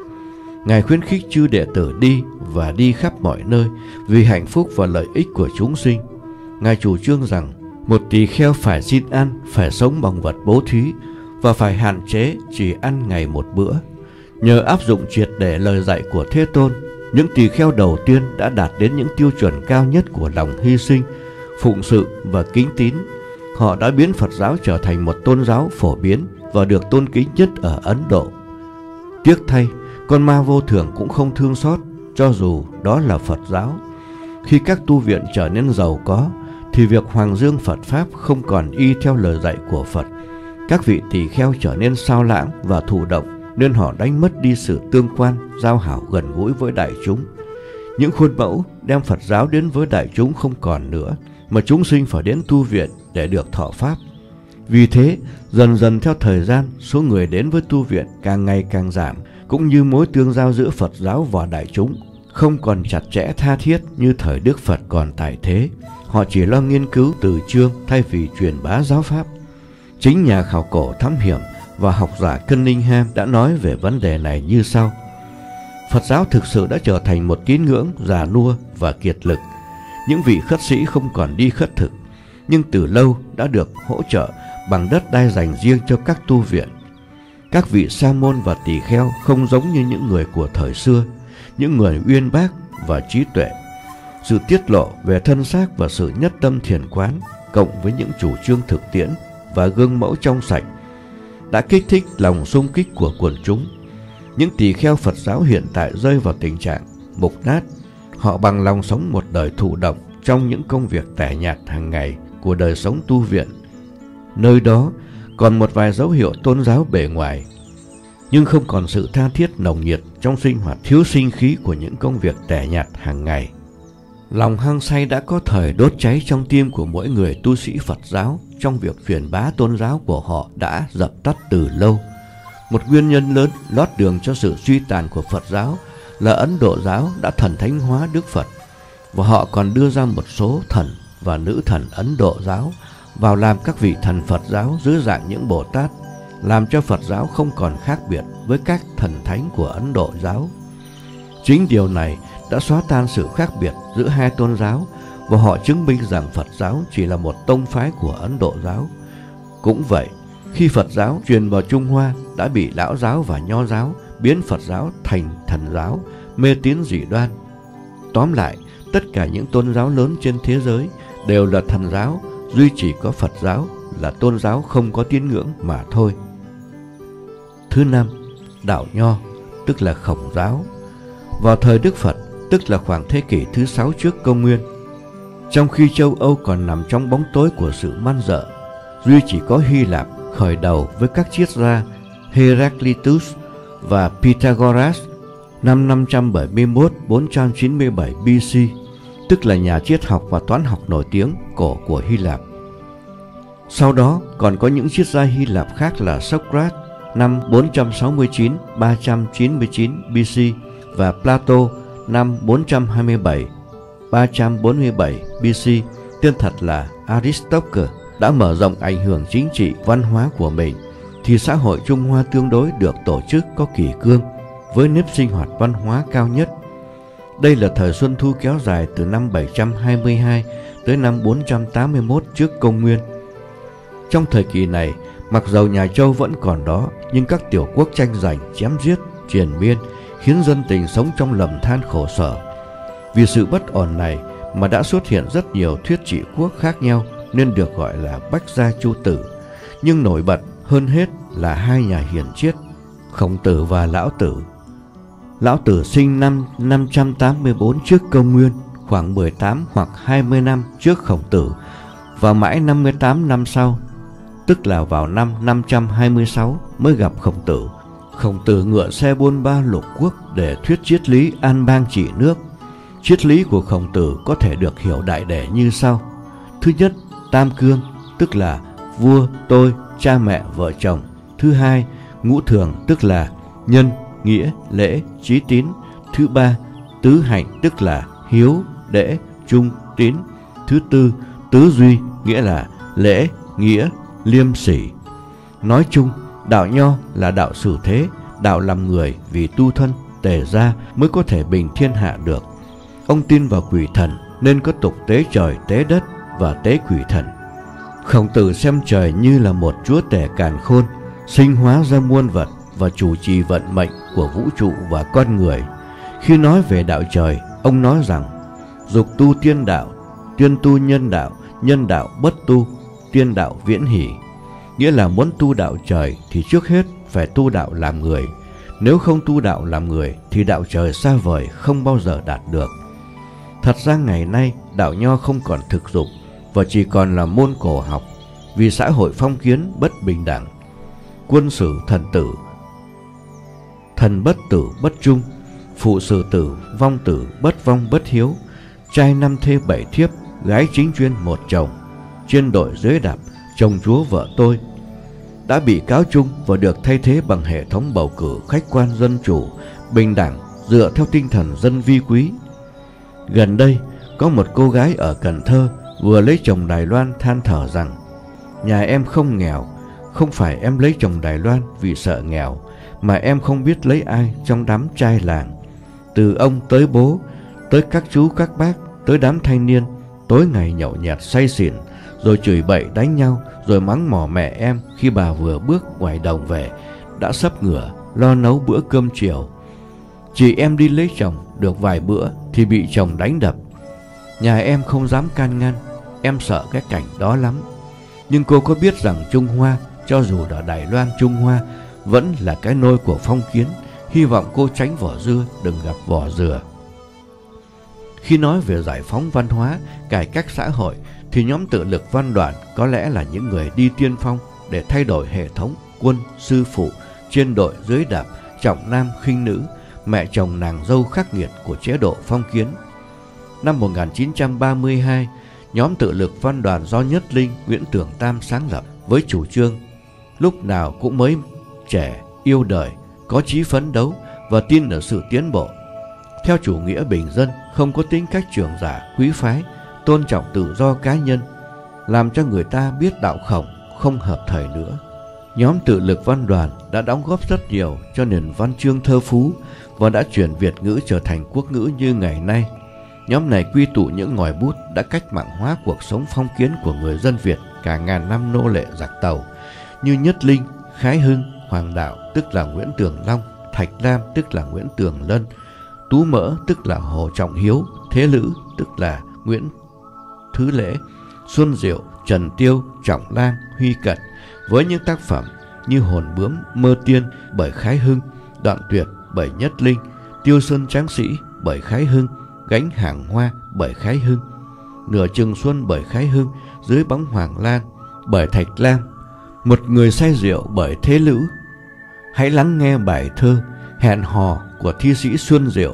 Ngài khuyến khích chư đệ tử đi và đi khắp mọi nơi vì hạnh phúc và lợi ích của chúng sinh. Ngài chủ trương rằng một tỳ kheo phải xin ăn, phải sống bằng vật bố thí và phải hạn chế chỉ ăn ngày một bữa. Nhờ áp dụng triệt để lời dạy của Thế Tôn, những tỳ kheo đầu tiên đã đạt đến những tiêu chuẩn cao nhất của lòng hy sinh, phụng sự và kính tín. Họ đã biến Phật giáo trở thành một tôn giáo phổ biến và được tôn kính nhất ở Ấn Độ. Tiếc thay, con ma vô thường cũng không thương xót, cho dù đó là Phật giáo. Khi các tu viện trở nên giàu có, thì việc hoàng dương Phật Pháp không còn y theo lời dạy của Phật. Các vị tỳ kheo trở nên sao lãng và thụ động, nên họ đánh mất đi sự tương quan, giao hảo gần gũi với đại chúng. Những khuôn mẫu đem Phật giáo đến với đại chúng không còn nữa, mà chúng sinh phải đến tu viện để được thọ Pháp. Vì thế, dần dần theo thời gian, số người đến với tu viện càng ngày càng giảm, cũng như mối tương giao giữa Phật giáo và đại chúng không còn chặt chẽ tha thiết như thời Đức Phật còn tại thế. Họ chỉ lo nghiên cứu từ chương thay vì truyền bá giáo pháp. Chính nhà khảo cổ thám hiểm và học giả Cunningham đã nói về vấn đề này như sau: Phật giáo thực sự đã trở thành một tín ngưỡng già nua và kiệt lực. Những vị khất sĩ không còn đi khất thực, nhưng từ lâu đã được hỗ trợ bằng đất đai dành riêng cho các tu viện. Các vị sa môn và tỳ kheo không giống như những người của thời xưa, những người uyên bác và trí tuệ. Sự tiết lộ về thân xác và sự nhất tâm thiền quán, cộng với những chủ trương thực tiễn và gương mẫu trong sạch, đã kích thích lòng xung kích của quần chúng. Những tỳ kheo Phật giáo hiện tại rơi vào tình trạng mục nát. Họ bằng lòng sống một đời thụ động trong những công việc tẻ nhạt hàng ngày của đời sống tu viện. Nơi đó còn một vài dấu hiệu tôn giáo bề ngoài, nhưng không còn sự tha thiết nồng nhiệt trong sinh hoạt thiếu sinh khí của những công việc tẻ nhạt hàng ngày. Lòng hăng say đã có thời đốt cháy trong tim của mỗi người tu sĩ Phật giáo trong việc truyền bá tôn giáo của họ đã dập tắt từ lâu. Một nguyên nhân lớn lót đường cho sự suy tàn của Phật giáo là Ấn Độ giáo đã thần thánh hóa Đức Phật, và họ còn đưa ra một số thần và nữ thần Ấn Độ giáo vào làm các vị thần Phật giáo dưới dạng những Bồ Tát, làm cho Phật giáo không còn khác biệt với các thần thánh của Ấn Độ giáo. Chính điều này đã xóa tan sự khác biệt giữa hai tôn giáo, và họ chứng minh rằng Phật giáo chỉ là một tông phái của Ấn Độ giáo. Cũng vậy, khi Phật giáo truyền vào Trung Hoa đã bị Lão giáo và Nho giáo biến Phật giáo thành thần giáo, mê tín dị đoan. Tóm lại, tất cả những tôn giáo lớn trên thế giới đều là thần giáo, duy chỉ có Phật giáo là tôn giáo không có tín ngưỡng mà thôi. Thứ năm, đạo Nho, tức là Khổng giáo. Vào thời Đức Phật, tức là khoảng thế kỷ thứ sáu trước công nguyên, trong khi châu Âu còn nằm trong bóng tối của sự man dợ, duy chỉ có Hy Lạp khởi đầu với các triết gia Heraclitus và Pythagoras năm năm trăm bảy mươi mốt đến bốn trăm chín mươi bảy B C, tức là nhà triết học và toán học nổi tiếng cổ của Hy Lạp. Sau đó còn có những triết gia Hy Lạp khác là Socrates năm bốn trăm sáu mươi chín đến ba trăm chín mươi chín B C và Plato năm bốn trăm hai mươi bảy đến ba trăm bốn mươi bảy B C, tên thật là Aristotle, đã mở rộng ảnh hưởng chính trị văn hóa của mình, thì xã hội Trung Hoa tương đối được tổ chức có kỷ cương với nếp sinh hoạt văn hóa cao nhất. Đây là thời Xuân Thu kéo dài từ năm bảy trăm hai mươi hai tới năm bốn trăm tám mươi mốt trước công nguyên. Trong thời kỳ này, mặc dầu nhà Châu vẫn còn đó, nhưng các tiểu quốc tranh giành, chém giết, triền miên, khiến dân tình sống trong lầm than khổ sở. Vì sự bất ổn này mà đã xuất hiện rất nhiều thuyết trị quốc khác nhau, nên được gọi là Bách gia Chu tử. Nhưng nổi bật hơn hết là hai nhà hiền triết, Khổng tử và Lão tử. Lão tử sinh năm năm trăm tám mươi tư trước công nguyên, khoảng mười tám hoặc hai mươi năm trước Khổng tử, và mãi năm mươi tám năm sau, tức là vào năm năm trăm hai mươi sáu mới gặp Khổng tử. Khổng tử ngựa xe bôn ba lục quốc để thuyết triết lý an bang trị nước. Triết lý của Khổng tử có thể được hiểu đại để như sau: thứ nhất, tam cương, tức là vua, tôi, cha mẹ, vợ chồng. Thứ hai, ngũ thường, tức là nhân, nghĩa, lễ, trí tín. Thứ ba, tứ hạnh, tức là hiếu, đễ, trung, tín. Thứ tư, tứ duy, nghĩa là lễ, nghĩa, liêm sỉ. Nói chung, đạo Nho là đạo xử thế, đạo làm người vì tu thân, tề gia mới có thể bình thiên hạ được. Ông tin vào quỷ thần nên có tục tế trời, tế đất và tế quỷ thần. Khổng tử xem trời như là một chúa tể càn khôn, sinh hóa ra muôn vật và chủ trì vận mệnh của vũ trụ và con người. Khi nói về đạo trời, ông nói rằng: dục tu tiên đạo, tiên tu nhân đạo, nhân đạo bất tu, tiên đạo viễn hỷ. Nghĩa là muốn tu đạo trời thì trước hết phải tu đạo làm người. Nếu không tu đạo làm người thì đạo trời xa vời, không bao giờ đạt được. Thật ra ngày nay đạo Nho không còn thực dụng và chỉ còn là môn cổ học, vì xã hội phong kiến bất bình đẳng. Quân sử thần tử, thần bất tử bất trung, phụ sử tử, vong tử, bất vong bất hiếu, trai năm thê bảy thiếp, gái chính chuyên một chồng, trên đội dưới đạp, chồng chúa vợ tôi, đã bị cáo chung và được thay thế bằng hệ thống bầu cử khách quan dân chủ, bình đẳng, dựa theo tinh thần dân vi quý. Gần đây, có một cô gái ở Cần Thơ vừa lấy chồng Đài Loan than thở rằng: nhà em không nghèo, không phải em lấy chồng Đài Loan vì sợ nghèo, mà em không biết lấy ai trong đám trai làng. Từ ông tới bố, tới các chú các bác, tới đám thanh niên, tối ngày nhậu nhẹt say xỉn, rồi chửi bậy đánh nhau, rồi mắng mỏ mẹ em khi bà vừa bước ngoài đồng về, đã sắp ngửa lo nấu bữa cơm chiều. Chị em đi lấy chồng được vài bữa thì bị chồng đánh đập. Nhà em không dám can ngăn, em sợ cái cảnh đó lắm. Nhưng cô có biết rằng Trung Hoa, cho dù là Đài Loan Trung Hoa, vẫn là cái nôi của phong kiến. Hy vọng cô tránh vỏ dưa, đừng gặp vỏ dừa. Khi nói về giải phóng văn hóa, cải cách xã hội, thì nhóm tự lực Văn Đoàn có lẽ là những người đi tiên phong để thay đổi hệ thống quân, sư phụ, trên đội dưới đạp, trọng nam khinh nữ, mẹ chồng nàng dâu khắc nghiệt của chế độ phong kiến. Năm một nghìn chín trăm ba mươi hai, nhóm tự lực Văn Đoàn do Nhất Linh, Nguyễn Tường Tam sáng lập với chủ trương lúc nào cũng mới trẻ, yêu đời, có chí phấn đấu và tin ở sự tiến bộ. Theo chủ nghĩa bình dân, không có tính cách trưởng giả, quý phái, tôn trọng tự do cá nhân, làm cho người ta biết đạo khổng, không hợp thời nữa. Nhóm tự lực Văn Đoàn đã đóng góp rất nhiều cho nền văn chương thơ phú và đã chuyển Việt ngữ trở thành quốc ngữ như ngày nay. Nhóm này quy tụ những ngòi bút đã cách mạng hóa cuộc sống phong kiến của người dân Việt cả ngàn năm nô lệ giặc Tàu, như Nhất Linh, Khái Hưng, Hoàng Đạo tức là Nguyễn Tường Long, Thạch Lam tức là Nguyễn Tường Lân, Tú Mỡ tức là Hồ Trọng Hiếu, Thế Lữ tức là Nguyễn Thứ Lễ, Xuân Diệu, Trần Tiêu, Trọng Lang, Huy Cận, với những tác phẩm như Hồn Bướm, Mơ Tiên bởi Khái Hưng, Đoạn Tuyệt bởi Nhất Linh, Tiêu Sơn Tráng Sĩ bởi Khái Hưng, Gánh Hàng Hoa bởi Khái Hưng, Nửa Chừng Xuân bởi Khái Hưng, Dưới Bóng Hoàng Lan bởi Thạch Lam, Một Người Say Rượu bởi Thế Lữ. Hãy lắng nghe bài thơ Hẹn Hò của thi sĩ Xuân Diệu.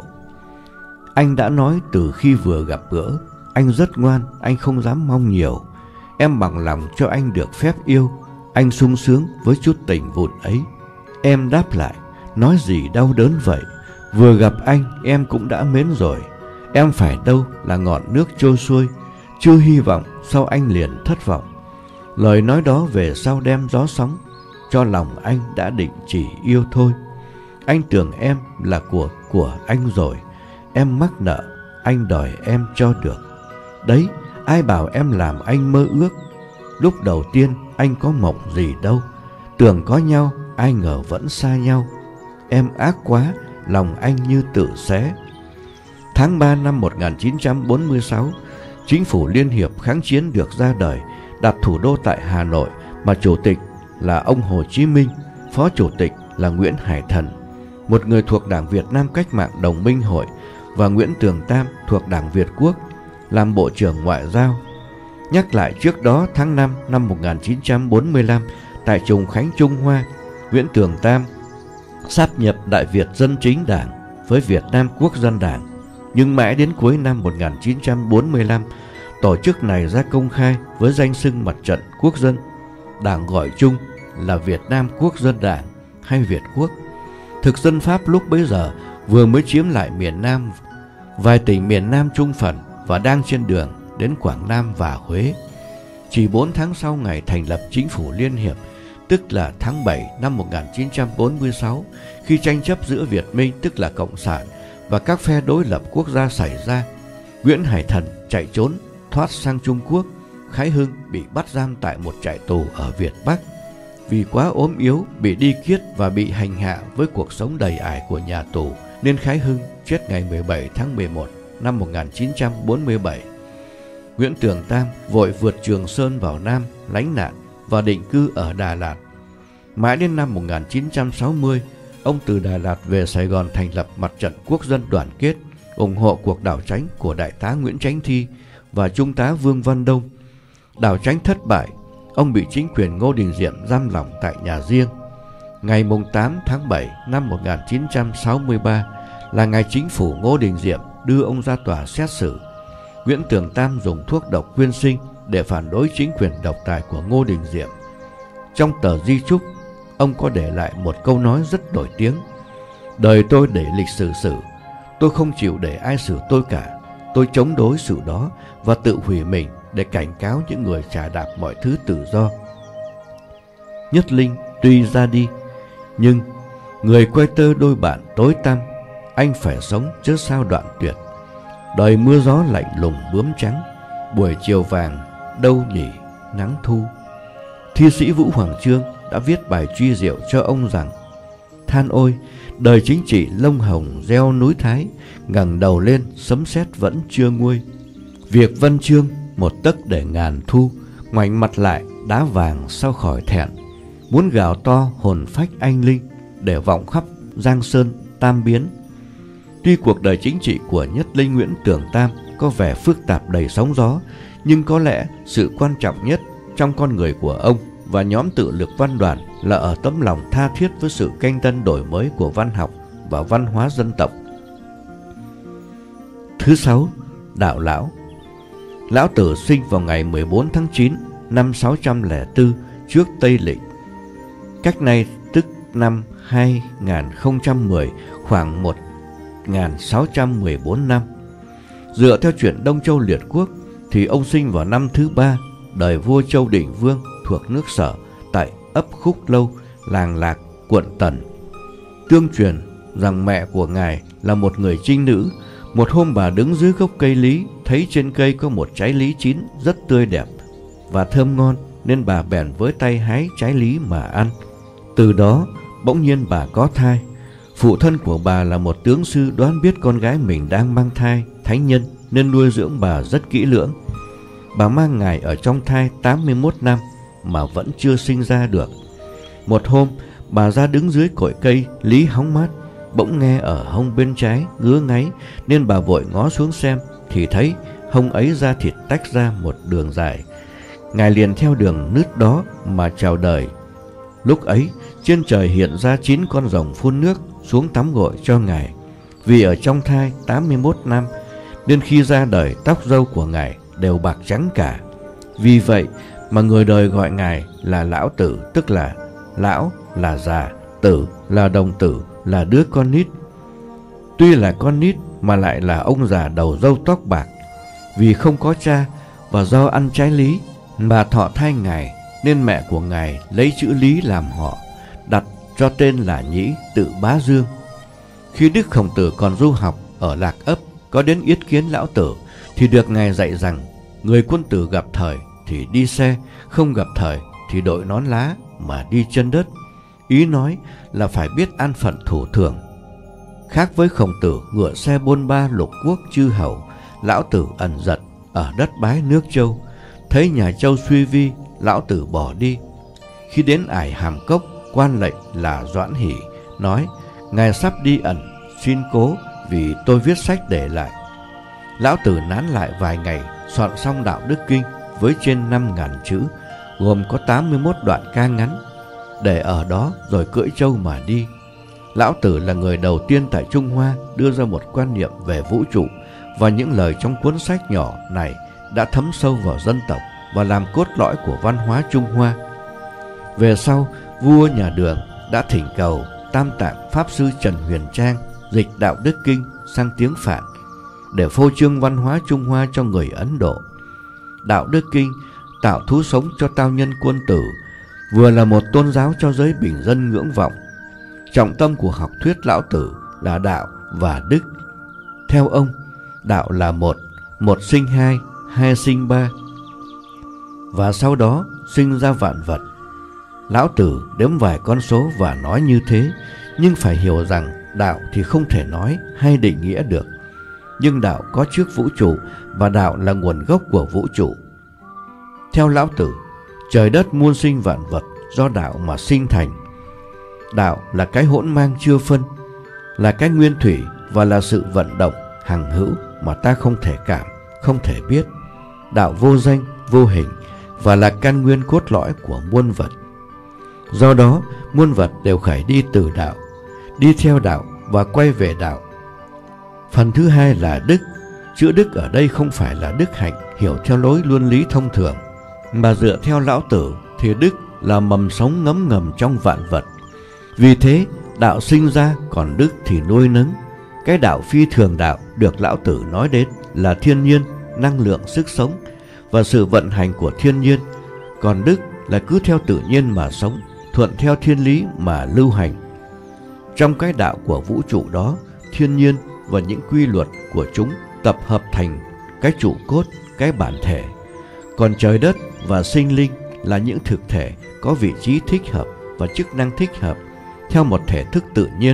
Anh đã nói từ khi vừa gặp gỡ, anh rất ngoan, anh không dám mong nhiều. Em bằng lòng cho anh được phép yêu, anh sung sướng với chút tình vụn ấy. Em đáp lại, nói gì đau đớn vậy, vừa gặp anh em cũng đã mến rồi. Em phải đâu là ngọn nước trôi xuôi, chưa hy vọng sau anh liền thất vọng. Lời nói đó về sau đem gió sóng, cho lòng anh đã định chỉ yêu thôi. Anh tưởng em là của của anh rồi, em mắc nợ, anh đòi em cho được. Đấy, ai bảo em làm anh mơ ước. Lúc đầu tiên anh có mộng gì đâu, tưởng có nhau, ai ngờ vẫn xa nhau. Em ác quá, lòng anh như tự xé. Tháng ba năm một nghìn chín trăm bốn mươi sáu, Chính phủ Liên hiệp kháng chiến được ra đời, đặt thủ đô tại Hà Nội, mà chủ tịch là ông Hồ Chí Minh, phó chủ tịch là Nguyễn Hải Thần, một người thuộc Đảng Việt Nam Cách mạng Đồng minh Hội, và Nguyễn Tường Tam thuộc Đảng Việt Quốc, làm Bộ trưởng Ngoại giao. Nhắc lại trước đó, tháng năm năm một nghìn chín trăm bốn mươi lăm, tại Trùng Khánh, Trung Hoa, Nguyễn Tường Tam sáp nhập Đại Việt Dân Chính Đảng với Việt Nam Quốc dân Đảng. Nhưng mãi đến cuối năm một nghìn chín trăm bốn mươi lăm, tổ chức này ra công khai với danh xưng Mặt trận Quốc dân. Đảng gọi chung là Việt Nam Quốc dân Đảng hay Việt Quốc. Thực dân Pháp lúc bấy giờ vừa mới chiếm lại miền Nam, vài tỉnh miền Nam Trung phần, và đang trên đường đến Quảng Nam và Huế. Chỉ bốn tháng sau ngày thành lập Chính phủ Liên hiệp, tức là tháng bảy năm một nghìn chín trăm bốn mươi sáu, khi tranh chấp giữa Việt Minh tức là Cộng sản và các phe đối lập quốc gia xảy ra, Nguyễn Hải Thần chạy trốn thoát sang Trung Quốc. Khái Hưng bị bắt giam tại một trại tù ở Việt Bắc. Vì quá ốm yếu, bị đi kiết và bị hành hạ với cuộc sống đầy ải của nhà tù, nên Khái Hưng chết ngày mười bảy tháng mười một năm một nghìn chín trăm bốn mươi bảy. Nguyễn Tường Tam vội vượt Trường Sơn vào Nam lánh nạn và định cư ở Đà Lạt. Mãi đến năm một nghìn chín trăm sáu mươi, ông từ Đà Lạt về Sài Gòn thành lập Mặt trận Quốc dân Đoàn kết, ủng hộ cuộc đảo tránh của Đại tá Nguyễn Chánh Thi và Trung tá Vương Văn Đông. Đảo Chánh thất bại, ông bị chính quyền Ngô Đình Diệm giam lỏng tại nhà riêng. Ngày tám tháng bảy năm một nghìn chín trăm sáu mươi ba là ngày chính phủ Ngô Đình Diệm đưa ông ra tòa xét xử. Nguyễn Tường Tam dùng thuốc độc quyên sinh để phản đối chính quyền độc tài của Ngô Đình Diệm. Trong tờ di chúc, ông có để lại một câu nói rất nổi tiếng: đời tôi để lịch sử xử, tôi không chịu để ai xử tôi cả. Tôi chống đối sự đó và tự hủy mình để cảnh cáo những người chà đạp mọi thứ tự do. Nhất Linh tuy ra đi, nhưng người quay tơ đôi bạn tối tăm, anh phải sống chứ sao đoạn tuyệt. Đời mưa gió lạnh lùng bướm trắng, buổi chiều vàng đâu nhỉ nắng thu. Thi sĩ Vũ Hoàng Chương đã viết bài truy diệu cho ông rằng: than ôi, đời chính trị lông hồng gieo núi Thái, ngẩng đầu lên sấm sét vẫn chưa nguôi. Việc văn chương một tấc để ngàn thu, ngoảnh mặt lại đá vàng sao khỏi thẹn. Muốn gào to hồn phách anh linh, để vọng khắp Giang Sơn Tam Biến. Tuy cuộc đời chính trị của Nhất Linh Nguyễn Tường Tam có vẻ phức tạp đầy sóng gió, nhưng có lẽ sự quan trọng nhất trong con người của ông và nhóm tự lực văn đoàn là ở tấm lòng tha thiết với sự canh tân đổi mới của văn học và văn hóa dân tộc. Thứ sáu, Đạo Lão. Lão Tử sinh vào ngày mười bốn tháng chín năm sáu trăm lẻ bốn trước Tây Lịch, cách nay tức năm hai nghìn không trăm mười, khoảng một nghìn sáu trăm mười bốn năm. Dựa theo chuyện Đông Châu Liệt Quốc thì ông sinh vào năm thứ ba đời vua Châu Định Vương thuộc nước Sở, tại ấp Khúc Lâu, làng Lạc, quận Tần. Tương truyền rằng mẹ của ngài là một người trinh nữ. Một hôm bà đứng dưới gốc cây lý, thấy trên cây có một trái lý chín rất tươi đẹp và thơm ngon, nên bà bèn với tay hái trái lý mà ăn. Từ đó bỗng nhiên bà có thai. Phụ thân của bà là một tướng sư, đoán biết con gái mình đang mang thai thánh nhân nên nuôi dưỡng bà rất kỹ lưỡng. Bà mang ngài ở trong thai tám mươi mốt năm mà vẫn chưa sinh ra được. Một hôm, bà ra đứng dưới cội cây lý hóng mát, bỗng nghe ở hông bên trái ngứa ngáy, nên bà vội ngó xuống xem thì thấy hông ấy da thịt tách ra một đường dài. Ngài liền theo đường nứt đó mà chào đời. Lúc ấy trên trời hiện ra chín con rồng phun nước xuống tắm gội cho ngài. Vì ở trong thai tám mươi mốt năm nên khi ra đời tóc râu của ngài đều bạc trắng cả. Vì vậy mà người đời gọi ngài là Lão Tử, tức là lão là già, tử là đồng tử, là đứa con nít. Tuy là con nít mà lại là ông già đầu râu tóc bạc. Vì không có cha và do ăn trái lý mà thọ thai ngài, nên mẹ của ngài lấy chữ Lý làm họ, đặt cho tên là Nhĩ, tự Bá Dương. Khi Đức Khổng Tử còn du học ở Lạc Ấp, có đến yết kiến Lão Tử thì được ngài dạy rằng: người quân tử gặp thời thì đi xe, không gặp thời thì đội nón lá mà đi chân đất. Ý nói là phải biết an phận thủ thường. Khác với Khổng Tử ngựa xe bôn ba lục quốc chư hầu, Lão Tử ẩn giật ở đất Bái nước Châu. Thấy nhà Châu suy vi, Lão Tử bỏ đi. Khi đến ải Hàm Cốc, quan lệnh là Doãn Hỷ nói: ngài sắp đi ẩn, xin cố vì tôi viết sách để lại. Lão Tử nán lại vài ngày, soạn xong Đạo Đức Kinh với trên năm ngàn chữ, gồm có tám mươi mốt đoạn ca ngắn, để ở đó rồi cưỡi trâu mà đi. Lão Tử là người đầu tiên tại Trung Hoa đưa ra một quan niệm về vũ trụ, và những lời trong cuốn sách nhỏ này đã thấm sâu vào dân tộc và làm cốt lõi của văn hóa Trung Hoa. Về sau, vua nhà Đường đã thỉnh cầu Tam Tạng Pháp Sư Trần Huyền Trang dịch Đạo Đức Kinh sang tiếng Phạn để phô trương văn hóa Trung Hoa cho người Ấn Độ. Đạo Đức Kinh tạo thú sống cho tao nhân quân tử, vừa là một tôn giáo cho giới bình dân ngưỡng vọng. Trọng tâm của học thuyết Lão Tử là đạo và đức. Theo ông, đạo là một, một sinh hai, hai sinh ba, và sau đó sinh ra vạn vật. Lão Tử đếm vài con số và nói như thế, nhưng phải hiểu rằng đạo thì không thể nói hay định nghĩa được. Nhưng đạo có trước vũ trụ, và đạo là nguồn gốc của vũ trụ. Theo Lão Tử, trời đất muôn sinh vạn vật do đạo mà sinh thành. Đạo là cái hỗn mang chưa phân, là cái nguyên thủy, và là sự vận động hằng hữu mà ta không thể cảm, không thể biết. Đạo vô danh, vô hình, và là căn nguyên cốt lõi của muôn vật. Do đó, muôn vật đều khởi đi từ đạo, đi theo đạo và quay về đạo. Phần thứ hai là đức. Chữ đức ở đây không phải là đức hạnh hiểu theo lối luân lý thông thường, mà dựa theo Lão Tử thì đức là mầm sống ngấm ngầm trong vạn vật. Vì thế, đạo sinh ra, còn đức thì nuôi nấng. Cái đạo phi thường đạo được Lão Tử nói đến là thiên nhiên, năng lượng, sức sống và sự vận hành của thiên nhiên. Còn đức là cứ theo tự nhiên mà sống, thuận theo thiên lý mà lưu hành. Trong cái đạo của vũ trụ đó, thiên nhiên và những quy luật của chúng tập hợp thành cái trụ cốt, cái bản thể. Còn trời đất và sinh linh là những thực thể có vị trí thích hợp và chức năng thích hợp theo một thể thức tự nhiên.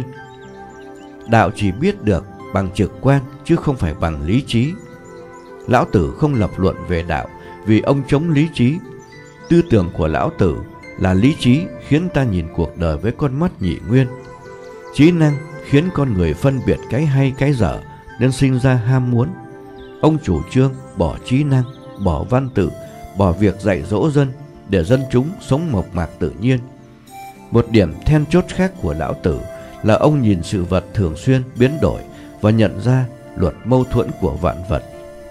Đạo chỉ biết được bằng trực quan chứ không phải bằng lý trí. Lão Tử không lập luận về đạo vì ông chống lý trí. Tư tưởng của Lão Tử là lý trí khiến ta nhìn cuộc đời với con mắt nhị nguyên. Trí năng khiến con người phân biệt cái hay cái dở nên sinh ra ham muốn. Ông chủ trương bỏ trí năng, bỏ văn tự, bỏ việc dạy dỗ dân để dân chúng sống mộc mạc tự nhiên. Một điểm then chốt khác của Lão Tử là ông nhìn sự vật thường xuyên biến đổi và nhận ra luật mâu thuẫn của vạn vật.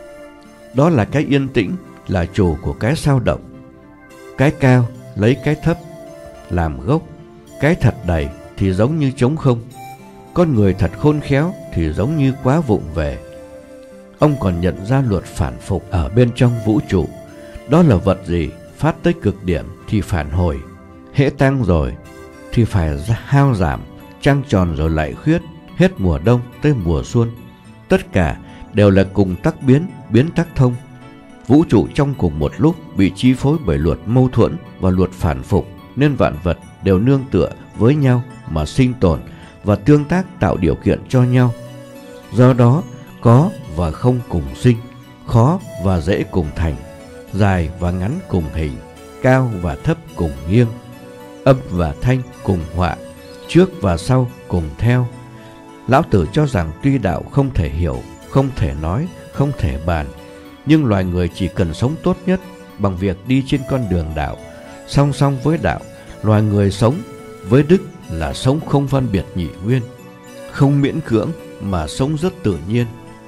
Đó là cái yên tĩnh là chủ của cái sao động. Cái cao lấy cái thấp làm gốc, cái thật đầy thì giống như trống không. Con người thật khôn khéo thì giống như quá vụng về. Ông còn nhận ra luật phản phục ở bên trong vũ trụ. Đó là vật gì phát tới cực điểm thì phản hồi, hễ tăng rồi thì phải hao giảm, trăng tròn rồi lại khuyết, hết mùa đông tới mùa xuân. Tất cả đều là cùng tắc biến, biến tắc thông. Vũ trụ trong cùng một lúc bị chi phối bởi luật mâu thuẫn và luật phản phục, nên vạn vật đều nương tựa với nhau mà sinh tồn và tương tác tạo điều kiện cho nhau. Do đó, có và không cùng sinh, khó và dễ cùng thành, dài và ngắn cùng hình, cao và thấp cùng nghiêng, âm và thanh cùng họa, trước và sau cùng theo. Lão Tử cho rằng tuy đạo không thể hiểu, không thể nói, không thể bàn, nhưng loài người chỉ cần sống tốt nhất bằng việc đi trên con đường đạo. Song song với đạo, loài người sống với đức là sống không phân biệt nhị nguyên, không miễn cưỡng mà sống rất tự nhiên.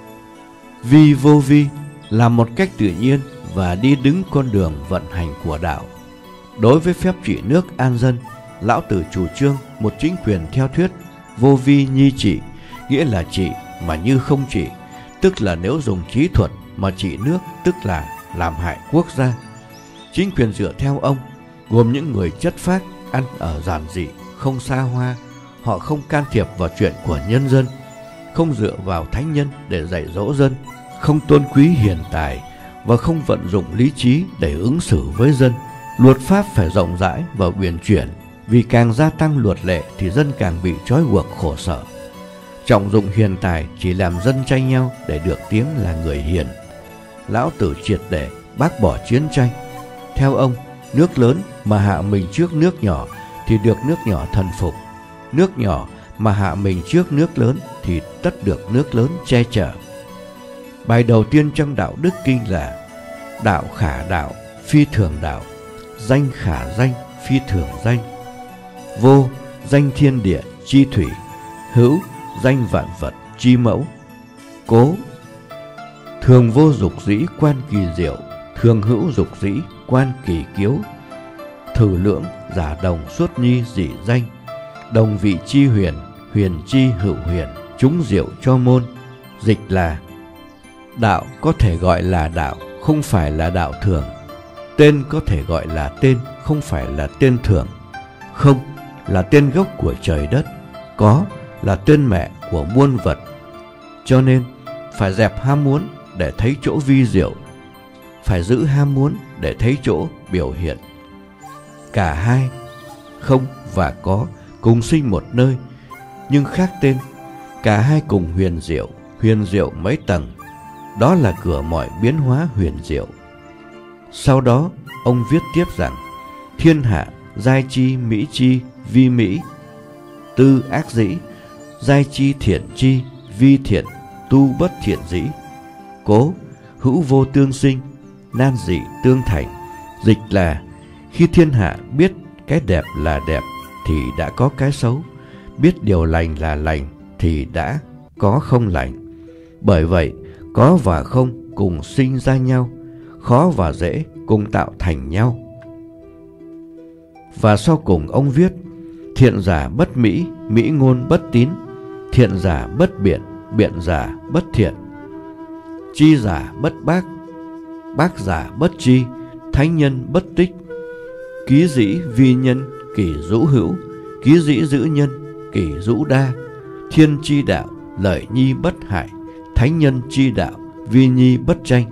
Vi vô vi làm một cách tự nhiên và đi đứng con đường vận hành của đạo. Đối với phép trị nước an dân, Lão Tử chủ trương một chính quyền theo thuyết vô vi nhi trị, nghĩa là trị mà như không trị, tức là nếu dùng trí thuật mà trị nước tức là làm hại quốc gia. Chính quyền dựa theo ông gồm những người chất phác, ăn ở giản dị, không xa hoa. Họ không can thiệp vào chuyện của nhân dân, không dựa vào thánh nhân để dạy dỗ dân, không tôn quý hiền tài và không vận dụng lý trí để ứng xử với dân. Luật pháp phải rộng rãi và uyển chuyển, vì càng gia tăng luật lệ thì dân càng bị trói buộc khổ sở. Trọng dụng hiền tài chỉ làm dân tranh nhau để được tiếng là người hiền. Lão Tử triệt để bác bỏ chiến tranh. Theo ông, nước lớn mà hạ mình trước nước nhỏ thì được nước nhỏ thần phục. Nước nhỏ mà hạ mình trước nước lớn thì tất được nước lớn che chở. Bài đầu tiên trong đạo đức kinh là: đạo khả đạo, phi thường đạo; danh khả danh, phi thường danh. Vô, danh thiên địa chi thủy; hữu, danh vạn vật chi mẫu. Cố, thường vô dục dĩ quan kỳ diệu; thường hữu dục dĩ quan kỳ kiếu. Thử lưỡng, giả đồng xuất nhi dị danh; đồng vị chi huyền, huyền chi hữu huyền; chúng diệu cho môn. Dịch là: đạo có thể gọi là đạo, không phải là đạo thường. Tên có thể gọi là tên, không phải là tên thường. Không là tên gốc của trời đất, có là tên mẹ của muôn vật. Cho nên phải dẹp ham muốn để thấy chỗ vi diệu, phải giữ ham muốn để thấy chỗ biểu hiện. Cả hai, không và có, cùng sinh một nơi nhưng khác tên. Cả hai cùng huyền diệu, huyền diệu mấy tầng. Đó là cửa mọi biến hóa huyền diệu. Sau đó ông viết tiếp rằng: thiên hạ giai chi mỹ chi vi mỹ, tư ác dĩ; giai chi thiện chi vi thiện, tu bất thiện dĩ. Cố, hữu vô tương sinh, nan dị tương thành; Dịch là khi thiên hạ biết cái đẹp là đẹp thì đã có cái xấu, biết điều lành là lành thì đã có không lành. Bởi vậy, có và không cùng sinh ra nhau, khó và dễ cùng tạo thành nhau. Và sau cùng ông viết: thiện giả bất mỹ, mỹ ngôn bất tín, thiện giả bất biện, biện giả bất thiện, chi giả bất bác, bác giả bất chi, thánh nhân bất tích, ký dĩ vi nhân, kỷ dũ hữu, ký dĩ giữ nhân, kỷ dũ đa, thiên chi đạo, lợi nhi bất hại, thánh nhân chi đạo, vi nhi bất tranh.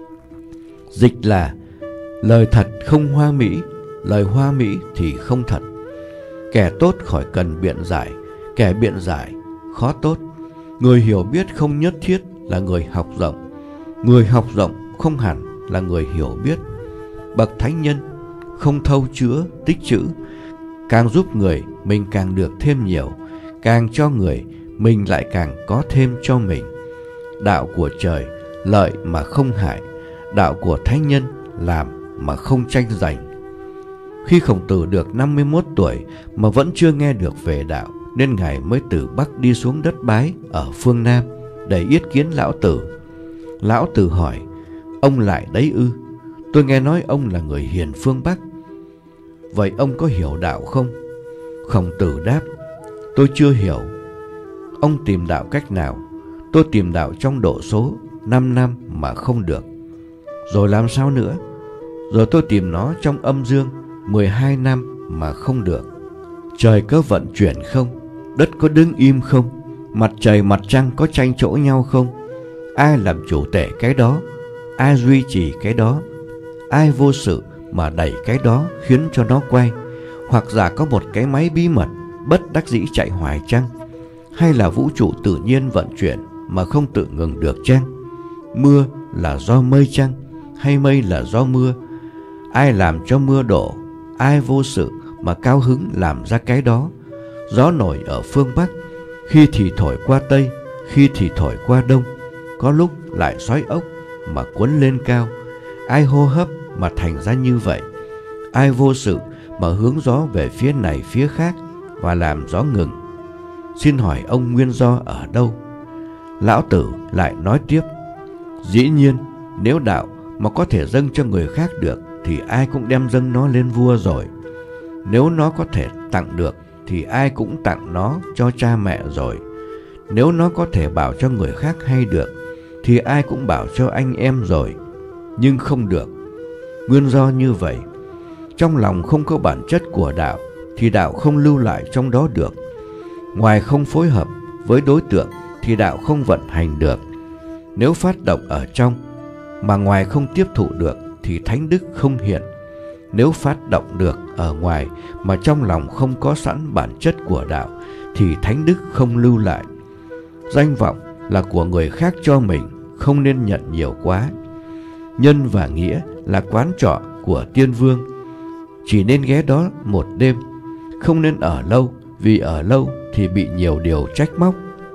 Dịch là lời thật không hoa mỹ, lời hoa mỹ thì không thật. Kẻ tốt khỏi cần biện giải, kẻ biện giải khó tốt. Người hiểu biết không nhất thiết là người học rộng, người học rộng không hẳn là người hiểu biết. Bậc thánh nhân không thâu chữa tích trữ, càng giúp người mình càng được thêm nhiều, càng cho người mình lại càng có thêm cho mình. Đạo của trời lợi mà không hại, đạo của thánh nhân làm mà không tranh giành. Khi Khổng Tử được năm mươi mốt tuổi mà vẫn chưa nghe được về đạo, nên Ngài mới từ Bắc đi xuống đất Bái ở phương Nam để yết kiến Lão Tử. Lão Tử hỏi: ông lại đấy ư? Tôi nghe nói ông là người hiền phương Bắc. Vậy ông có hiểu đạo không? Khổng Tử đáp: tôi chưa hiểu. Ông tìm đạo cách nào? Tôi tìm đạo trong độ số năm năm mà không được. Rồi làm sao nữa? Rồi tôi tìm nó trong âm dương mười hai năm mà không được. Trời có vận chuyển không? Đất có đứng im không? Mặt trời mặt trăng có tranh chỗ nhau không? Ai làm chủ tể cái đó? Ai duy trì cái đó? Ai vô sự mà đẩy cái đó khiến cho nó quay? Hoặc giả có một cái máy bí mật bất đắc dĩ chạy hoài chăng? Hay là vũ trụ tự nhiên vận chuyển mà không tự ngừng được chăng? Mưa là do mây chăng? Hay mây là do mưa? Ai làm cho mưa đổ? Ai vô sự mà cao hứng làm ra cái đó? Gió nổi ở phương Bắc, khi thì thổi qua Tây, khi thì thổi qua Đông, có lúc lại xoáy ốc mà cuốn lên cao. Ai hô hấp mà thành ra như vậy? Ai vô sự mà hướng gió về phía này phía khác và làm gió ngừng? Xin hỏi ông nguyên do ở đâu? Lão Tử lại nói tiếp: dĩ nhiên, nếu đạo mà có thể dâng cho người khác được thì ai cũng đem dâng nó lên vua rồi. Nếu nó có thể tặng được thì ai cũng tặng nó cho cha mẹ rồi. Nếu nó có thể bảo cho người khác hay được thì ai cũng bảo cho anh em rồi. Nhưng không được. Nguyên do như vậy. Trong lòng không có bản chất của đạo thì đạo không lưu lại trong đó được. Ngoài không phối hợp với đối tượng thì đạo không vận hành được. Nếu phát động ở trong mà ngoài không tiếp thụ được thì thánh đức không hiện. Nếu phát động được ở ngoài mà trong lòng không có sẵn bản chất của đạo thì thánh đức không lưu lại. Danh vọng là của người khác cho mình, không nên nhận nhiều quá. Nhân và nghĩa là quán trọ của tiên vương, chỉ nên ghé đó một đêm, không nên ở lâu, vì ở lâu thì bị nhiều điều trách móc.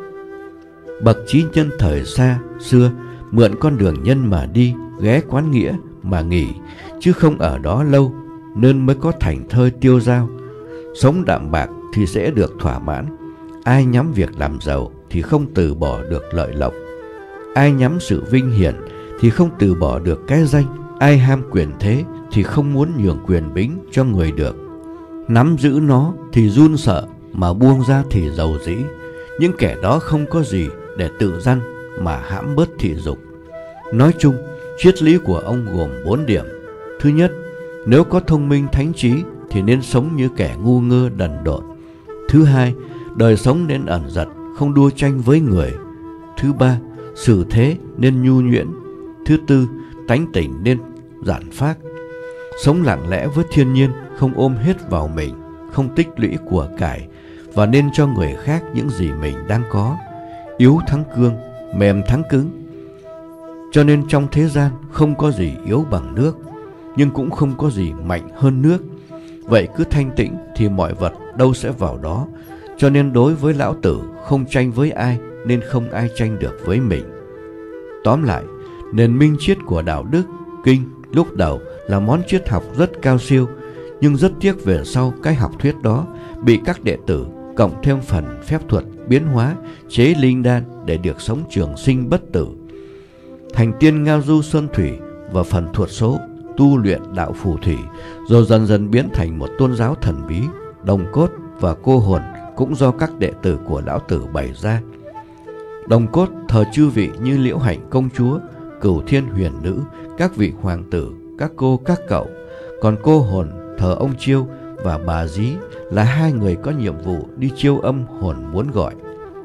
Bậc trí nhân thời xa xưa mượn con đường nhân mà đi, ghé quán nghĩa mà nghỉ, chứ không ở đó lâu, nên mới có thành thơ tiêu dao: sống đạm bạc thì sẽ được thỏa mãn. Ai nhắm việc làm giàu thì không từ bỏ được lợi lộc. Ai nhắm sự vinh hiển thì không từ bỏ được cái danh. Ai ham quyền thế thì không muốn nhường quyền bính cho người được. Nắm giữ nó thì run sợ, mà buông ra thì giàu dĩ. Những kẻ đó không có gì để tự răn mà hãm bớt thị dục. Nói chung, triết lý của ông gồm bốn điểm. Thứ nhất, nếu có thông minh thánh trí thì nên sống như kẻ ngu ngơ đần độn. Thứ hai, đời sống nên ẩn dật, không đua tranh với người. Thứ ba, xử thế nên nhu nhuyễn. Thứ tư, tánh tỉnh nên giản phác. Sống lặng lẽ với thiên nhiên, không ôm hết vào mình, không tích lũy của cải, và nên cho người khác những gì mình đang có. Yếu thắng cương, mềm thắng cứng. Cho nên trong thế gian không có gì yếu bằng nước, nhưng cũng không có gì mạnh hơn nước. Vậy cứ thanh tĩnh thì mọi vật đâu sẽ vào đó. Cho nên đối với Lão Tử, không tranh với ai nên không ai tranh được với mình. Tóm lại, nền minh triết của đạo đức kinh lúc đầu là món triết học rất cao siêu, nhưng rất tiếc về sau cái học thuyết đó bị các đệ tử cộng thêm phần phép thuật biến hóa chế linh đan để được sống trường sinh bất tử, thành tiên ngao du sơn thủy và phần thuật số tu luyện đạo phù thủy, rồi dần dần biến thành một tôn giáo thần bí. Đồng cốt và cô hồn cũng do các đệ tử của lão tử bày ra. Đồng cốt thờ chư vị như Liễu Hạnh công chúa, Cửu Thiên huyền nữ, các vị hoàng tử, các cô các cậu. Còn cô hồn thờ ông Chiêu và bà Dí, là hai người có nhiệm vụ đi chiêu âm hồn muốn gọi.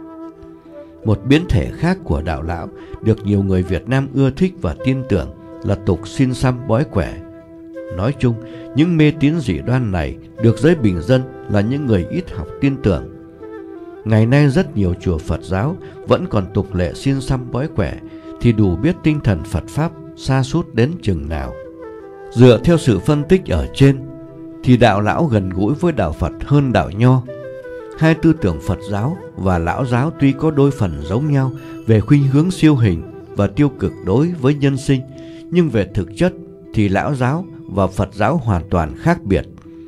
Một biến thể khác của đạo lão được nhiều người Việt Nam ưa thích và tin tưởng là tục xin xăm bói quẻ. Nói chung, những mê tín dị đoan này được giới bình dân là những người ít học tin tưởng. Ngày nay rất nhiều chùa Phật giáo vẫn còn tục lệ xin xăm bói quẻ, thì đủ biết tinh thần Phật Pháp sa sút đến chừng nào. Dựa theo sự phân tích ở trên, thì đạo lão gần gũi với đạo Phật hơn đạo Nho. Hai tư tưởng Phật giáo và lão giáo tuy có đôi phần giống nhau về khuynh hướng siêu hình và tiêu cực đối với nhân sinh, nhưng về thực chất thì lão giáo và Phật giáo hoàn toàn khác biệt.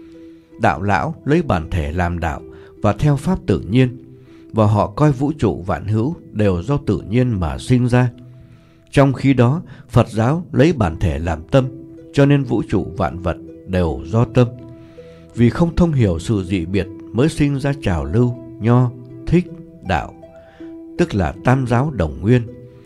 Đạo lão lấy bản thể làm đạo và theo pháp tự nhiên, và họ coi vũ trụ vạn hữu đều do tự nhiên mà sinh ra. Trong khi đó, Phật giáo lấy bản thể làm tâm, cho nên vũ trụ vạn vật đều do tâm. Vì không thông hiểu sự dị biệt mới sinh ra trào lưu Nho, Thích, Đạo, tức là tam giáo đồng nguyên.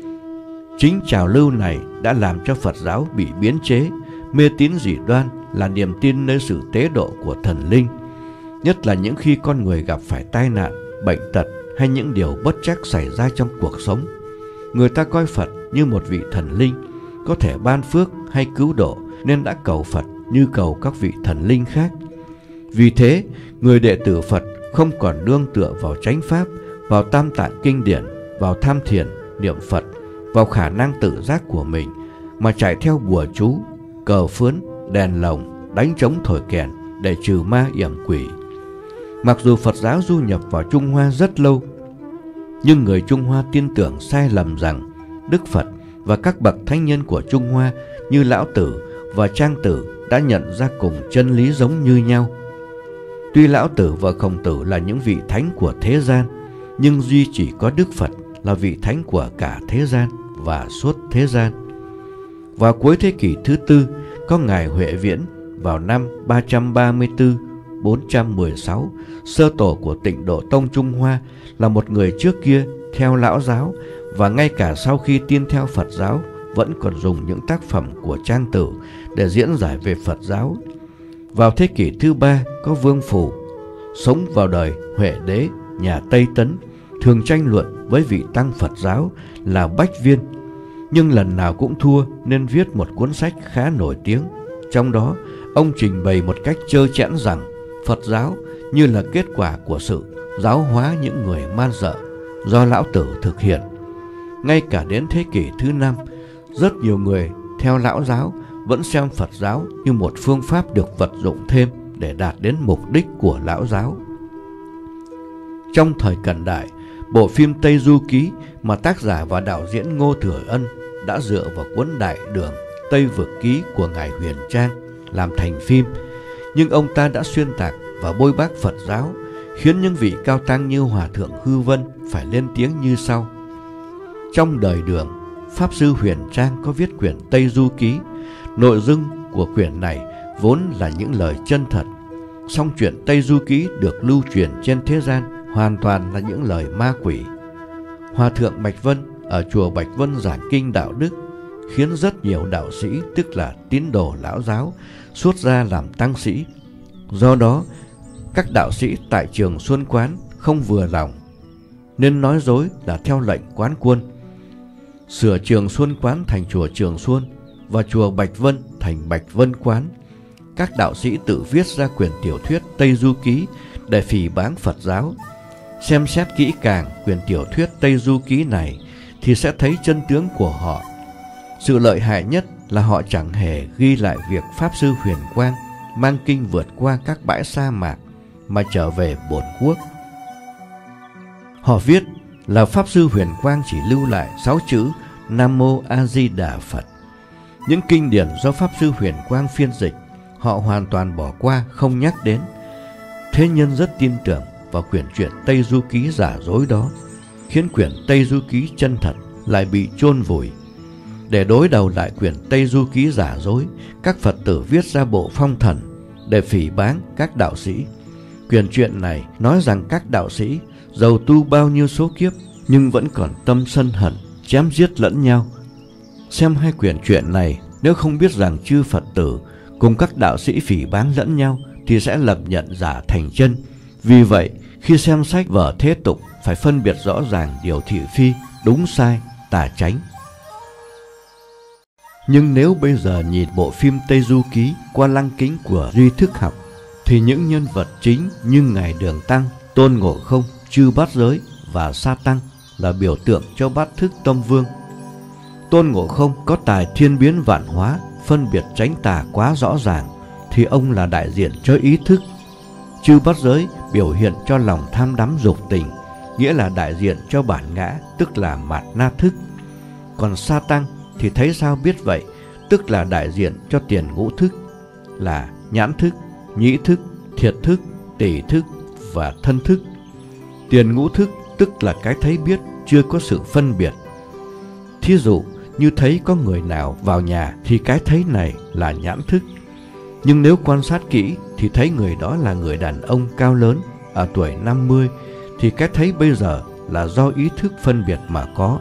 Chính trào lưu này đã làm cho Phật giáo bị biến chế, mê tín dị đoan là niềm tin nơi sự tế độ của thần linh, nhất là những khi con người gặp phải tai nạn, bệnh tật hay những điều bất trắc xảy ra trong cuộc sống. Người ta coi Phật như một vị thần linh có thể ban phước hay cứu độ, nên đã cầu Phật như cầu các vị thần linh khác. Vì thế, người đệ tử Phật không còn nương tựa vào chánh pháp, vào tam tạng kinh điển, vào tham thiền, niệm Phật, vào khả năng tự giác của mình, mà chạy theo bùa chú, cờ phướn, đèn lồng, đánh trống thổi kèn để trừ ma yểm quỷ. Mặc dù Phật giáo du nhập vào Trung Hoa rất lâu, nhưng người Trung Hoa tin tưởng sai lầm rằng Đức Phật và các bậc thánh nhân của Trung Hoa như Lão Tử và Trang Tử đã nhận ra cùng chân lý giống như nhau. Tuy Lão Tử và Khổng Tử là những vị thánh của thế gian, nhưng duy chỉ có Đức Phật là vị thánh của cả thế gian và suốt thế gian. Vào cuối thế kỷ thứ tư, có Ngài Huệ Viễn vào năm ba trăm ba mươi tư đến bốn trăm mười sáu, sơ tổ của Tịnh Độ Tông Trung Hoa, là một người trước kia theo Lão giáo, và ngay cả sau khi tin theo Phật giáo vẫn còn dùng những tác phẩm của Trang Tử để diễn giải về Phật giáo. Vào thế kỷ thứ ba, có Vương Phủ, sống vào đời Huệ Đế nhà Tây Tấn, thường tranh luận với vị tăng Phật giáo là Bách Viên, nhưng lần nào cũng thua nên viết một cuốn sách khá nổi tiếng. Trong đó, ông trình bày một cách trơ trẽn rằng Phật giáo như là kết quả của sự giáo hóa những người man dợ do Lão Tử thực hiện. Ngay cả đến thế kỷ thứ năm, rất nhiều người theo Lão giáo vẫn xem Phật giáo như một phương pháp được vận dụng thêm để đạt đến mục đích của Lão giáo. Trong thời cận đại, bộ phim Tây Du Ký mà tác giả và đạo diễn Ngô Thừa Ân đã dựa vào cuốn Đại Đường Tây Vực Ký của Ngài Huyền Trang làm thành phim, nhưng ông ta đã xuyên tạc và bôi bác Phật giáo, khiến những vị cao tăng như Hòa Thượng Hư Vân phải lên tiếng như sau. Trong đời Đường, Pháp Sư Huyền Trang có viết quyển Tây Du Ký. Nội dung của quyển này vốn là những lời chân thật, song chuyện Tây Du Ký được lưu truyền trên thế gian hoàn toàn là những lời ma quỷ. Hòa Thượng Bạch Vân ở chùa Bạch Vân giảng kinh đạo đức, khiến rất nhiều đạo sĩ, tức là tín đồ Lão giáo, xuất gia làm tăng sĩ. Do đó, các đạo sĩ tại Trường Xuân Quán không vừa lòng, nên nói dối là theo lệnh quán quân, sửa Trường Xuân Quán thành chùa Trường Xuân và chùa Bạch Vân thành Bạch Vân Quán. Các đạo sĩ tự viết ra quyển tiểu thuyết Tây Du Ký để phỉ báng Phật giáo. Xem xét kỹ càng quyển tiểu thuyết Tây Du Ký này thì sẽ thấy chân tướng của họ. Sự lợi hại nhất là họ chẳng hề ghi lại việc Pháp Sư Huyền Quang mang kinh vượt qua các bãi sa mạc mà trở về bổn quốc. Họ viết là Pháp Sư Huyền Quang chỉ lưu lại sáu chữ Nam Mô A Di Đà Phật. Những kinh điển do Pháp Sư Huyền Quang phiên dịch, họ hoàn toàn bỏ qua, không nhắc đến. Thế nhân rất tin tưởng vào quyển truyện Tây Du Ký giả dối đó, khiến quyển Tây Du Ký chân thật lại bị chôn vùi. Để đối đầu lại quyển Tây Du Ký giả dối, các Phật tử viết ra bộ Phong Thần để phỉ báng các đạo sĩ. Quyển truyện này nói rằng các đạo sĩ dầu tu bao nhiêu số kiếp nhưng vẫn còn tâm sân hận, chém giết lẫn nhau. Xem hai quyển truyện này, nếu không biết rằng chư Phật tử cùng các đạo sĩ phỉ báng lẫn nhau thì sẽ lập nhận giả thành chân. Vì vậy, khi xem sách vở thế tục phải phân biệt rõ ràng điều thị phi, đúng sai, tà chánh. Nhưng nếu bây giờ nhìn bộ phim Tây Du Ký qua lăng kính của duy thức học, thì những nhân vật chính như Ngài Đường Tăng, Tôn Ngộ Không, Chư Bát Giới và Sa Tăng là biểu tượng cho bát thức tâm vương. Tôn Ngộ Không có tài thiên biến vạn hóa, phân biệt chánh tà quá rõ ràng, thì ông là đại diện cho ý thức. Chư Bát Giới biểu hiện cho lòng tham đắm dục tình, nghĩa là đại diện cho bản ngã, tức là mạt na thức. Còn Sa Tăng thì thấy sao biết vậy, tức là đại diện cho tiền ngũ thức, là nhãn thức, nhĩ thức, thiệt thức, tỷ thức và thân thức. Tiền ngũ thức tức là cái thấy biết chưa có sự phân biệt. Thí dụ như thấy có người nào vào nhà thì cái thấy này là nhãn thức. Nhưng nếu quan sát kỹ thì thấy người đó là người đàn ông cao lớn ở tuổi năm mươi, thì cái thấy bây giờ là do ý thức phân biệt mà có.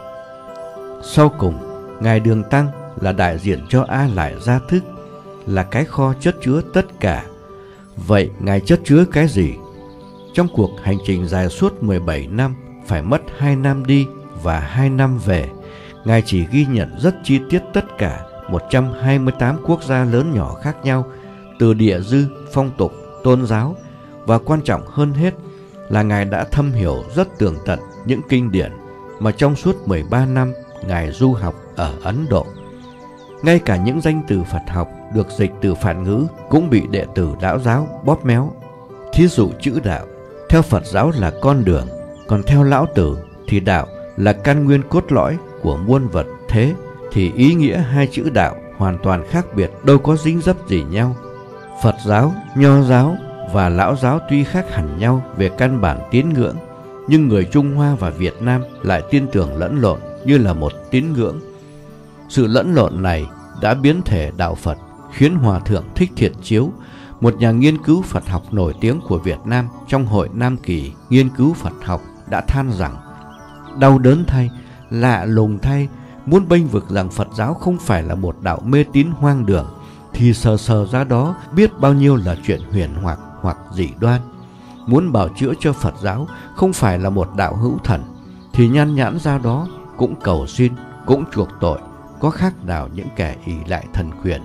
Sau cùng, Ngài Đường Tăng là đại diện cho A Lại Gia thức, là cái kho chất chứa tất cả. Vậy Ngài chất chứa cái gì? Trong cuộc hành trình dài suốt mười bảy năm, phải mất hai năm đi và hai năm về, Ngài chỉ ghi nhận rất chi tiết tất cả một trăm hai mươi tám quốc gia lớn nhỏ khác nhau, từ địa dư, phong tục, tôn giáo, và quan trọng hơn hết là Ngài đã thâm hiểu rất tường tận những kinh điển mà trong suốt mười ba năm Ngài du học ở Ấn Độ. Ngay cả những danh từ Phật học được dịch từ Phạn ngữ cũng bị đệ tử đạo giáo bóp méo. Thí dụ chữ đạo, theo Phật giáo là con đường, còn theo Lão Tử thì đạo là căn nguyên cốt lõi của muôn vật. Thế thì ý nghĩa hai chữ đạo hoàn toàn khác biệt, đâu có dính dấp gì nhau. Phật giáo, Nho giáo và Lão giáo tuy khác hẳn nhau về căn bản tín ngưỡng, nhưng người Trung Hoa và Việt Nam lại tin tưởng lẫn lộn như là một tín ngưỡng. Sự lẫn lộn này đã biến thể đạo Phật, khiến Hòa Thượng Thích Thiện Chiếu, một nhà nghiên cứu Phật học nổi tiếng của Việt Nam trong Hội Nam Kỳ nghiên cứu Phật học, đã than rằng: đau đớn thay, lạ lùng thay, muốn bênh vực rằng Phật giáo không phải là một đạo mê tín hoang đường, thì sờ sờ ra đó biết bao nhiêu là chuyện huyền hoặc hoặc dị đoan. Muốn bảo chữa cho Phật giáo không phải là một đạo hữu thần, thì nhan nhãn ra đó cũng cầu xin, cũng chuộc tội, có khác nào những kẻ ỷ lại thần quyền.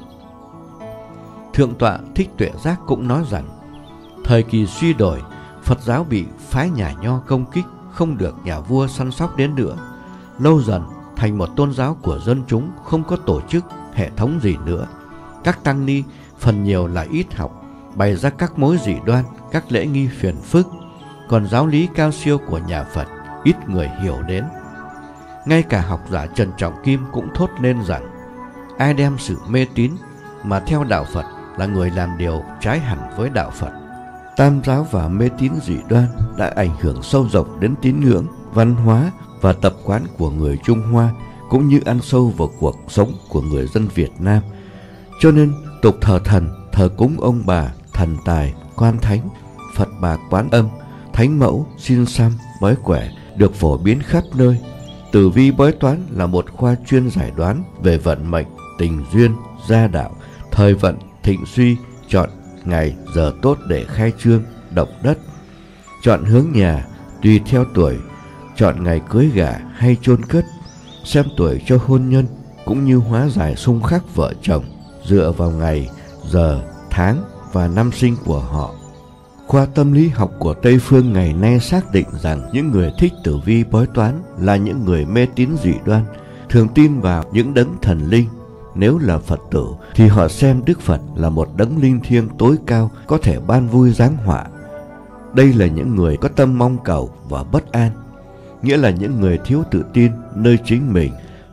Thượng tọa Thích Tuệ Giác cũng nói rằng, thời kỳ suy đổi, Phật giáo bị phái nhà Nho công kích, không được nhà vua săn sóc đến nữa. Lâu dần thành một tôn giáo của dân chúng, không có tổ chức, hệ thống gì nữa. Các tăng ni phần nhiều là ít học, bày ra các mối dị đoan, các lễ nghi phiền phức. Còn giáo lý cao siêu của nhà Phật ít người hiểu đến. Ngay cả học giả Trần Trọng Kim cũng thốt lên rằng, ai đem sự mê tín mà theo đạo Phật là người làm điều trái hẳn với đạo Phật. Tam giáo và mê tín dị đoan đã ảnh hưởng sâu rộng đến tín ngưỡng, văn hóa và tập quán của người Trung Hoa, cũng như ăn sâu vào cuộc sống của người dân Việt Nam. Cho nên tục thờ thần, thờ cúng ông bà, thần tài, quan thánh, Phật Bà Quán Âm, Thánh Mẫu, xin xăm, bói quẻ được phổ biến khắp nơi. Tử vi bói toán là một khoa chuyên giải đoán về vận mệnh, tình duyên, gia đạo, thời vận, thịnh suy, chọn ngày giờ tốt để khai trương, động đất, chọn hướng nhà tùy theo tuổi, chọn ngày cưới gả hay chôn cất, xem tuổi cho hôn nhân, cũng như hóa giải xung khắc vợ chồng dựa vào ngày, giờ, tháng và năm sinh của họ. Khoa tâm lý học của Tây phương ngày nay xác định rằng những người thích tử vi bói toán là những người mê tín dị đoan, thường tin vào những đấng thần linh. Nếu là Phật tử thì họ xem Đức Phật là một đấng linh thiêng tối cao, có thể ban vui giáng họa. Đây là những người có tâm mong cầu và bất an, nghĩa là những người thiếu tự tin nơi chính mình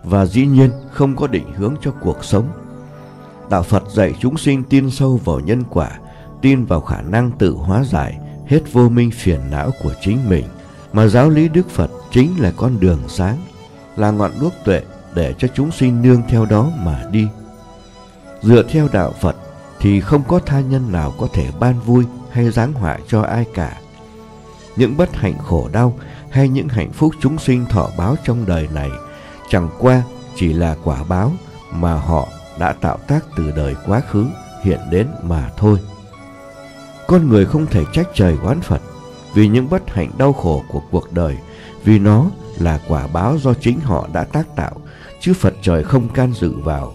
và dĩ nhiên không có định hướng cho cuộc sống. Đạo Phật dạy chúng sinh tin sâu vào nhân quả, tin vào khả năng tự hóa giải hết vô minh phiền não của chính mình, mà giáo lý Đức Phật chính là con đường sáng, là ngọn đuốc tuệ để cho chúng sinh nương theo đó mà đi. Dựa theo đạo Phật thì không có tha nhân nào có thể ban vui hay giáng họa cho ai cả. Những bất hạnh khổ đau hay những hạnh phúc chúng sinh thọ báo trong đời này chẳng qua chỉ là quả báo mà họ đã tạo tác từ đời quá khứ hiện đến mà thôi. Con người không thể trách trời oán Phật vì những bất hạnh đau khổ của cuộc đời, vì nó là quả báo do chính họ đã tác tạo, chứ Phật trời không can dự vào.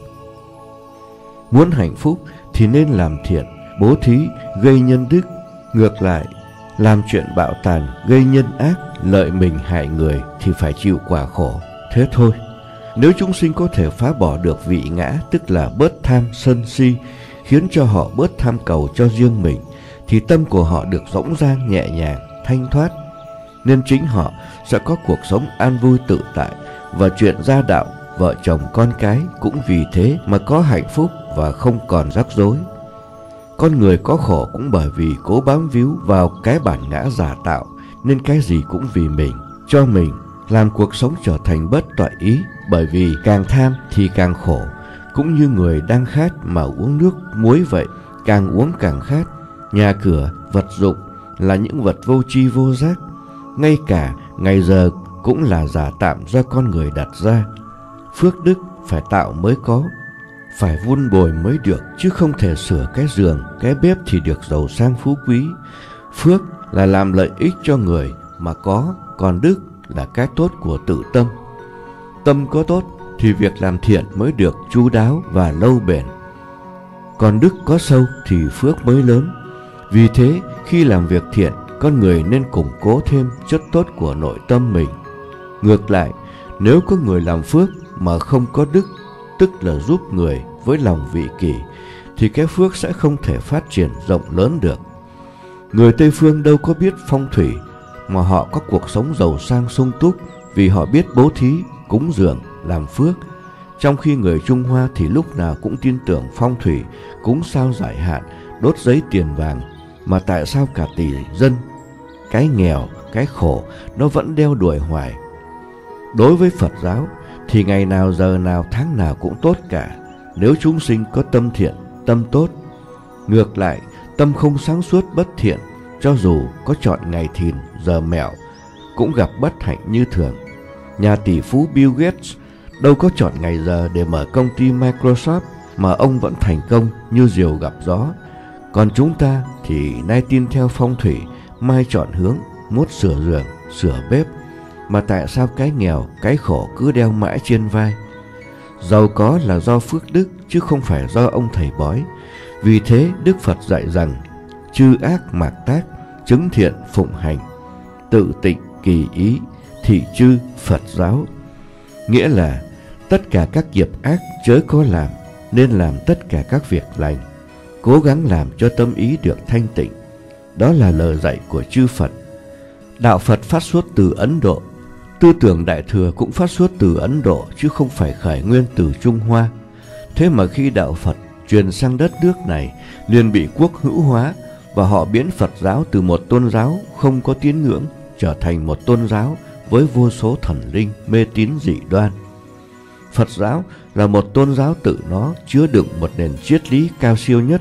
Muốn hạnh phúc thì nên làm thiện, bố thí, gây nhân đức. Ngược lại, làm chuyện bạo tàn, gây nhân ác, lợi mình hại người thì phải chịu quả khổ. Thế thôi. Nếu chúng sinh có thể phá bỏ được vị ngã, tức là bớt tham sân si, khiến cho họ bớt tham cầu cho riêng mình, thì tâm của họ được rỗng rang, nhẹ nhàng, thanh thoát, nên chính họ sẽ có cuộc sống an vui tự tại, và chuyện gia đạo, vợ chồng con cái cũng vì thế mà có hạnh phúc và không còn rắc rối. Con người có khổ cũng bởi vì cố bám víu vào cái bản ngã giả tạo, nên cái gì cũng vì mình, cho mình, làm cuộc sống trở thành bất toại ý, bởi vì càng tham thì càng khổ. Cũng như người đang khát mà uống nước muối vậy, càng uống càng khát. Nhà cửa, vật dụng là những vật vô tri vô giác, ngay cả ngày giờ cũng là giả tạm do con người đặt ra. Phước đức phải tạo mới có, phải vun bồi mới được, chứ không thể sửa cái giường, cái bếp thì được giàu sang phú quý. Phước là làm lợi ích cho người mà có, còn đức là cái tốt của tự tâm. Tâm có tốt thì việc làm thiện mới được chu đáo và lâu bền, còn đức có sâu thì phước mới lớn. Vì thế, khi làm việc thiện, con người nên củng cố thêm chất tốt của nội tâm mình. Ngược lại, nếu có người làm phước mà không có đức, tức là giúp người với lòng vị kỷ, thì cái phước sẽ không thể phát triển rộng lớn được. Người Tây Phương đâu có biết phong thủy mà họ có cuộc sống giàu sang sung túc, vì họ biết bố thí, cúng dường, làm phước. Trong khi người Trung Hoa thì lúc nào cũng tin tưởng phong thủy, cúng sao giải hạn, đốt giấy tiền vàng, mà tại sao cả tỷ dân, cái nghèo, cái khổ nó vẫn đeo đuổi hoài. Đối với Phật giáo thì ngày nào giờ nào tháng nào cũng tốt cả, nếu chúng sinh có tâm thiện, tâm tốt. Ngược lại, tâm không sáng suốt bất thiện, cho dù có chọn ngày thìn, giờ mẹo, cũng gặp bất hạnh như thường. Nhà tỷ phú Bill Gates đâu có chọn ngày giờ để mở công ty Microsoft, mà ông vẫn thành công như diều gặp gió. Còn chúng ta thì nay tin theo phong thủy, mai chọn hướng, mốt sửa giường, sửa bếp, mà tại sao cái nghèo, cái khổ cứ đeo mãi trên vai? Giàu có là do phước đức, chứ không phải do ông thầy bói. Vì thế Đức Phật dạy rằng chư ác mạc tác, chứng thiện phụng hành, tự tịnh kỳ ý, thị chư Phật giáo. Nghĩa là tất cả các nghiệp ác chớ có làm, nên làm tất cả các việc lành, cố gắng làm cho tâm ý được thanh tịnh. Đó là lời dạy của chư Phật. Đạo Phật phát xuất từ Ấn Độ, tư tưởng Đại Thừa cũng phát xuất từ Ấn Độ, chứ không phải khởi nguyên từ Trung Hoa. Thế mà khi đạo Phật truyền sang đất nước này, liền bị quốc hữu hóa, và họ biến Phật giáo từ một tôn giáo không có tín ngưỡng trở thành một tôn giáo với vô số thần linh mê tín dị đoan. Phật giáo là một tôn giáo tự nó chứa đựng một nền triết lý cao siêu nhất,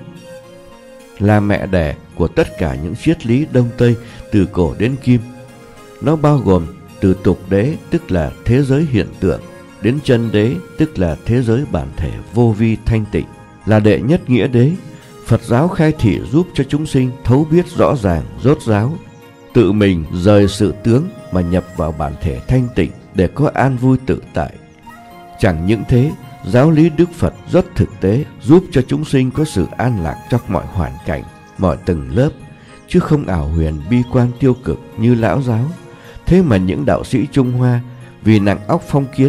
là mẹ đẻ của tất cả những triết lý Đông Tây từ cổ đến kim. Nó bao gồm từ tục đế, tức là thế giới hiện tượng, đến chân đế, tức là thế giới bản thể vô vi thanh tịnh, là đệ nhất nghĩa đế. Phật giáo khai thị giúp cho chúng sinh thấu biết rõ ràng, rốt ráo, tự mình rời sự tướng mà nhập vào bản thể thanh tịnh để có an vui tự tại. Chẳng những thế, giáo lý Đức Phật rất thực tế, giúp cho chúng sinh có sự an lạc trong mọi hoàn cảnh, mọi tầng lớp, chứ không ảo huyền bi quan tiêu cực như lão giáo. Thế mà những đạo sĩ Trung Hoa vì nặng óc phong kiến,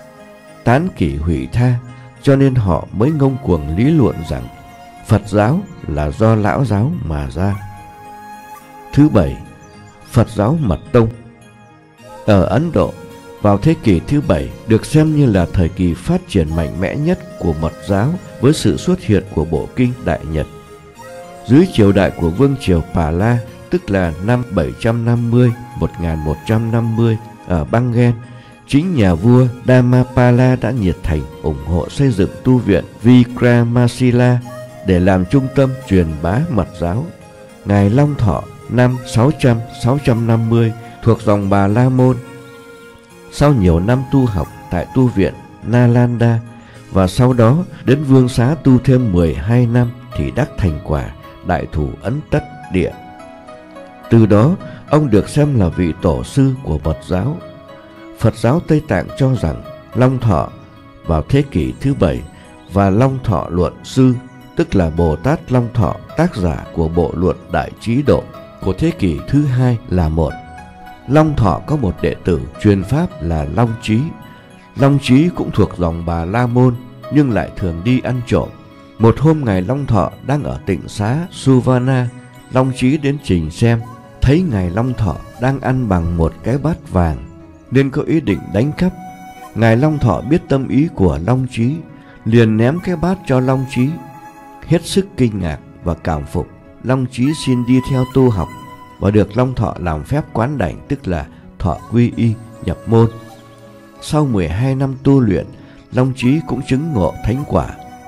tán kỷ hủy tha, cho nên họ mới ngông cuồng lý luận rằng Phật giáo là do lão giáo mà ra. Thứ bảy, Phật giáo Mật Tông. Ở Ấn Độ, vào thế kỷ thứ bảy được xem như là thời kỳ phát triển mạnh mẽ nhất của Mật giáo với sự xuất hiện của bộ kinh Đại Nhật. Dưới triều đại của vương triều Pala, tức là năm bảy trăm năm mươi đến một nghìn một trăm năm mươi ở Bengal, chính nhà vua Dhamapala đã nhiệt thành ủng hộ xây dựng tu viện Vikramasila để làm trung tâm truyền bá Mật giáo. Ngài Long Thọ năm sáu trăm đến sáu trăm năm mươi thuộc dòng Bà La Môn. Sau nhiều năm tu học tại tu viện Nalanda và sau đó đến Vương Xá tu thêm mười hai năm thì đắc thành quả Đại Thủ Ấn Tất Địa. Từ đó, ông được xem là vị tổ sư của Mật giáo. Phật giáo Tây Tạng cho rằng Long Thọ vào thế kỷ thứ bảy và Long Thọ Luận Sư, tức là Bồ Tát Long Thọ, tác giả của bộ luận Đại Trí Độ của thế kỷ thứ hai là một. Long Thọ có một đệ tử truyền pháp là Long Trí. Long Trí cũng thuộc dòng Bà La Môn nhưng lại thường đi ăn trộm. Một hôm Ngài Long Thọ đang ở tịnh xá Suvana, Long Trí đến trình xem, thấy Ngài Long Thọ đang ăn bằng một cái bát vàng nên có ý định đánh cắp. Ngài Long Thọ biết tâm ý của Long Trí, liền ném cái bát cho Long Trí. Hết sức kinh ngạc và cảm phục, Long Trí xin đi theo tu học và được Long Thọ làm phép quán đảnh, tức là thọ quy y nhập môn. Sau mười hai năm tu luyện, Long Trí cũng chứng ngộ thánh quả.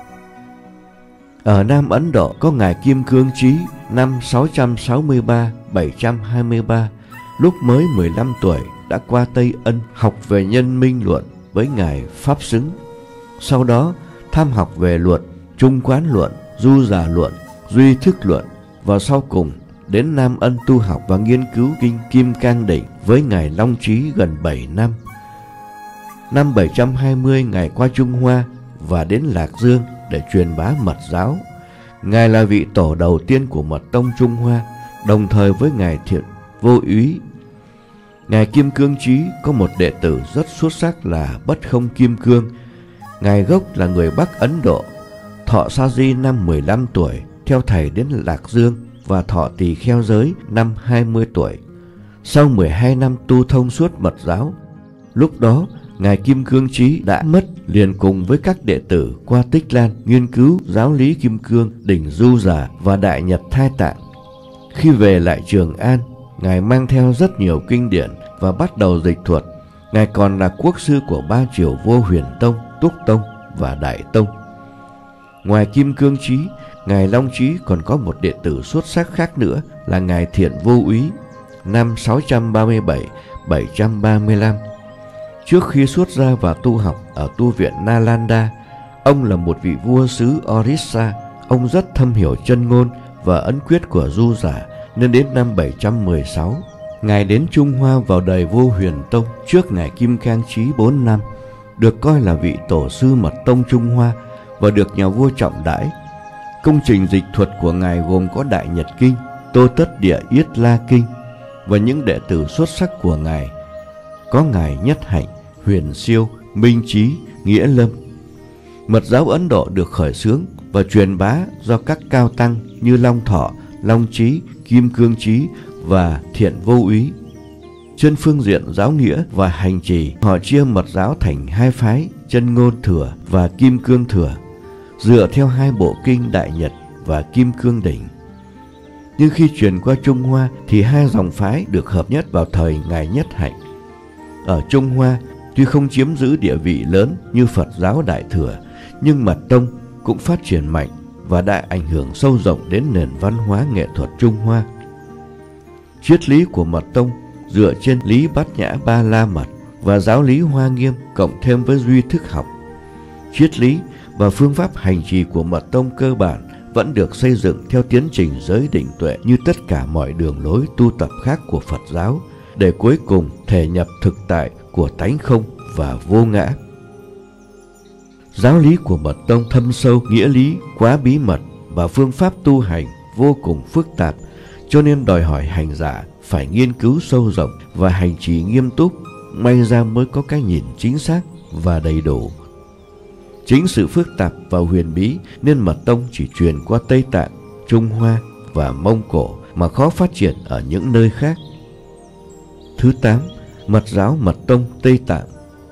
Ở Nam Ấn Độ có Ngài Kim Cương Trí năm sáu trăm sáu mươi ba đến bảy trăm hai mươi ba, lúc mới mười lăm tuổi đã qua Tây Ân học về nhân minh luận với Ngài Pháp Xứng. Sau đó tham học về luật, trung quán luận, du giả luận, duy thức luận và sau cùng đến Nam Ân tu học và nghiên cứu kinh Kim Cang Đỉnh với Ngài Long Trí gần bảy năm. Năm bảy trăm hai mươi Ngài qua Trung Hoa và đến Lạc Dương để truyền bá Mật giáo. Ngài là vị tổ đầu tiên của Mật tông Trung Hoa, đồng thời với Ngài Thiện Vô Úy. Ngài Kim Cương Trí có một đệ tử rất xuất sắc là Bất Không Kim Cương. Ngài gốc là người Bắc Ấn Độ, thọ sa di năm mười lăm tuổi, theo thầy đến Lạc Dương và thọ tỳ kheo giới năm hai mươi tuổi. Sau mười hai năm tu thông suốt Mật giáo, lúc đó Ngài Kim Cương Trí đã mất, liền cùng với các đệ tử qua Tích Lan nghiên cứu giáo lý Kim Cương, Đỉnh Du Giả và Đại Nhật Thai Tạng. Khi về lại Trường An, Ngài mang theo rất nhiều kinh điển và bắt đầu dịch thuật. Ngài còn là quốc sư của ba triều Vô Huyền Tông, Túc Tông và Đại Tông. Ngoài Kim Cương Trí, Ngài Long Trí còn có một đệ tử xuất sắc khác nữa là Ngài Thiện Vô Úy, năm sáu trăm ba mươi bảy đến bảy trăm ba mươi lăm. Trước khi xuất gia và tu học ở tu viện Nalanda, ông là một vị vua xứ Orissa. Ông rất thâm hiểu chân ngôn và ấn quyết của du giả, nên đến năm bảy trăm mười sáu, Ngài đến Trung Hoa vào đời Vô Huyền Tông trước Ngài Kim Cang Trí bốn năm, được coi là vị tổ sư Mật tông Trung Hoa và được nhà vua trọng đãi. Công trình dịch thuật của Ngài gồm có Đại Nhật Kinh, Tô Tất Địa Yết La Kinh và những đệ tử xuất sắc của Ngài có Ngài Nhất Hạnh, Huyền Siêu, Minh Trí, Nghĩa Lâm. Mật giáo Ấn Độ được khởi xướng và truyền bá do các cao tăng như Long Thọ, Long Trí, Kim Cương Trí và Thiện Vô Úy. Trên phương diện giáo nghĩa và hành trì, họ chia Mật giáo thành hai phái Chân Ngôn Thừa và Kim Cương Thừa, dựa theo hai bộ kinh Đại Nhật và Kim Cương Đỉnh. Nhưng khi truyền qua Trung Hoa thì hai dòng phái được hợp nhất vào thời Ngài Nhất Hạnh. Ở Trung Hoa, tuy không chiếm giữ địa vị lớn như Phật giáo Đại Thừa, nhưng Mật tông cũng phát triển mạnh và đã ảnh hưởng sâu rộng đến nền văn hóa nghệ thuật Trung Hoa. Triết lý của Mật tông dựa trên lý Bát Nhã Ba La Mật và giáo lý Hoa Nghiêm cộng thêm với duy thức học. Triết lý và phương pháp hành trì của Mật tông cơ bản vẫn được xây dựng theo tiến trình giới định tuệ như tất cả mọi đường lối tu tập khác của Phật giáo, để cuối cùng thể nhập thực tại của tánh không và vô ngã. Giáo lý của Mật tông thâm sâu, nghĩa lý quá bí mật và phương pháp tu hành vô cùng phức tạp, cho nên đòi hỏi hành giả phải nghiên cứu sâu rộng và hành trì nghiêm túc, may ra mới có cái nhìn chính xác và đầy đủ. Chính sự phức tạp và huyền bí nên Mật tông chỉ truyền qua Tây Tạng, Trung Hoa và Mông Cổ mà khó phát triển ở những nơi khác. Thứ tám, Mật giáo Mật Tông Tây Tạng.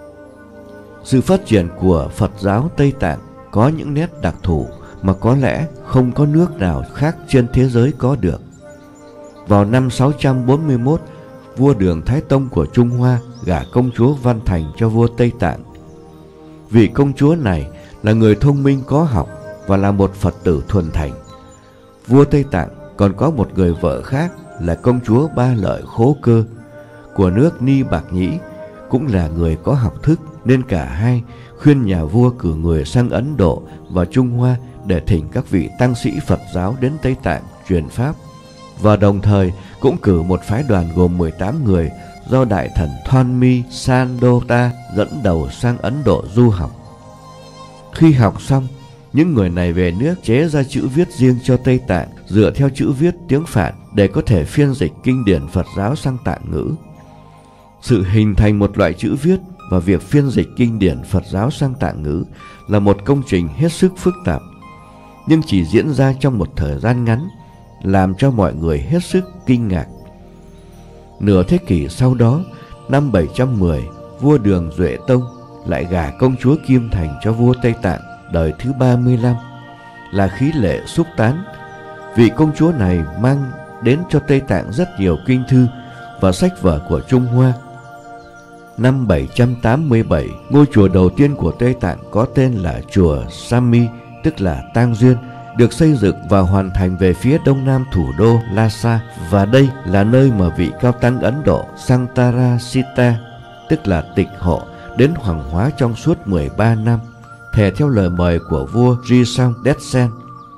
Sự phát triển của Phật giáo Tây Tạng có những nét đặc thù mà có lẽ không có nước nào khác trên thế giới có được. Vào năm sáu trăm bốn mươi mốt, vua Đường Thái Tông của Trung Hoa gả công chúa Văn Thành cho vua Tây Tạng. Vị công chúa này là người thông minh có học và là một Phật tử thuần thành. Vua Tây Tạng còn có một người vợ khác là công chúa Ba Lợi Khố Cơ của nước Ni Bạc Nhĩ, cũng là người có học thức, nên cả hai khuyên nhà vua cử người sang Ấn Độ và Trung Hoa để thỉnh các vị tăng sĩ Phật giáo đến Tây Tạng truyền pháp, và đồng thời cũng cử một phái đoàn gồm mười tám người do đại thần Thonmi Sandota dẫn đầu sang Ấn Độ du học. Khi học xong, những người này về nước chế ra chữ viết riêng cho Tây Tạng dựa theo chữ viết tiếng Phạn để có thể phiên dịch kinh điển Phật giáo sang Tạng ngữ. Sự hình thành một loại chữ viết và việc phiên dịch kinh điển Phật giáo sang Tạng ngữ là một công trình hết sức phức tạp, nhưng chỉ diễn ra trong một thời gian ngắn, làm cho mọi người hết sức kinh ngạc. Nửa thế kỷ sau đó, năm bảy trăm mười, vua Đường Duệ Tông lại gả công chúa Kim Thành cho vua Tây Tạng đời thứ ba mươi lăm, là Khí Lệ Xúc Tán. Vị công chúa này mang đến cho Tây Tạng rất nhiều kinh thư và sách vở của Trung Hoa. Năm bảy trăm tám mươi bảy, ngôi chùa đầu tiên của Tây Tạng có tên là chùa Sami, tức là Tang Duyên, được xây dựng và hoàn thành về phía đông nam thủ đô Lhasa, và đây là nơi mà vị cao tăng Ấn Độ Santarasita, tức là Tịch Hộ, đến hoàng hóa trong suốt mười ba năm, thề theo lời mời của vua Risong Detsen.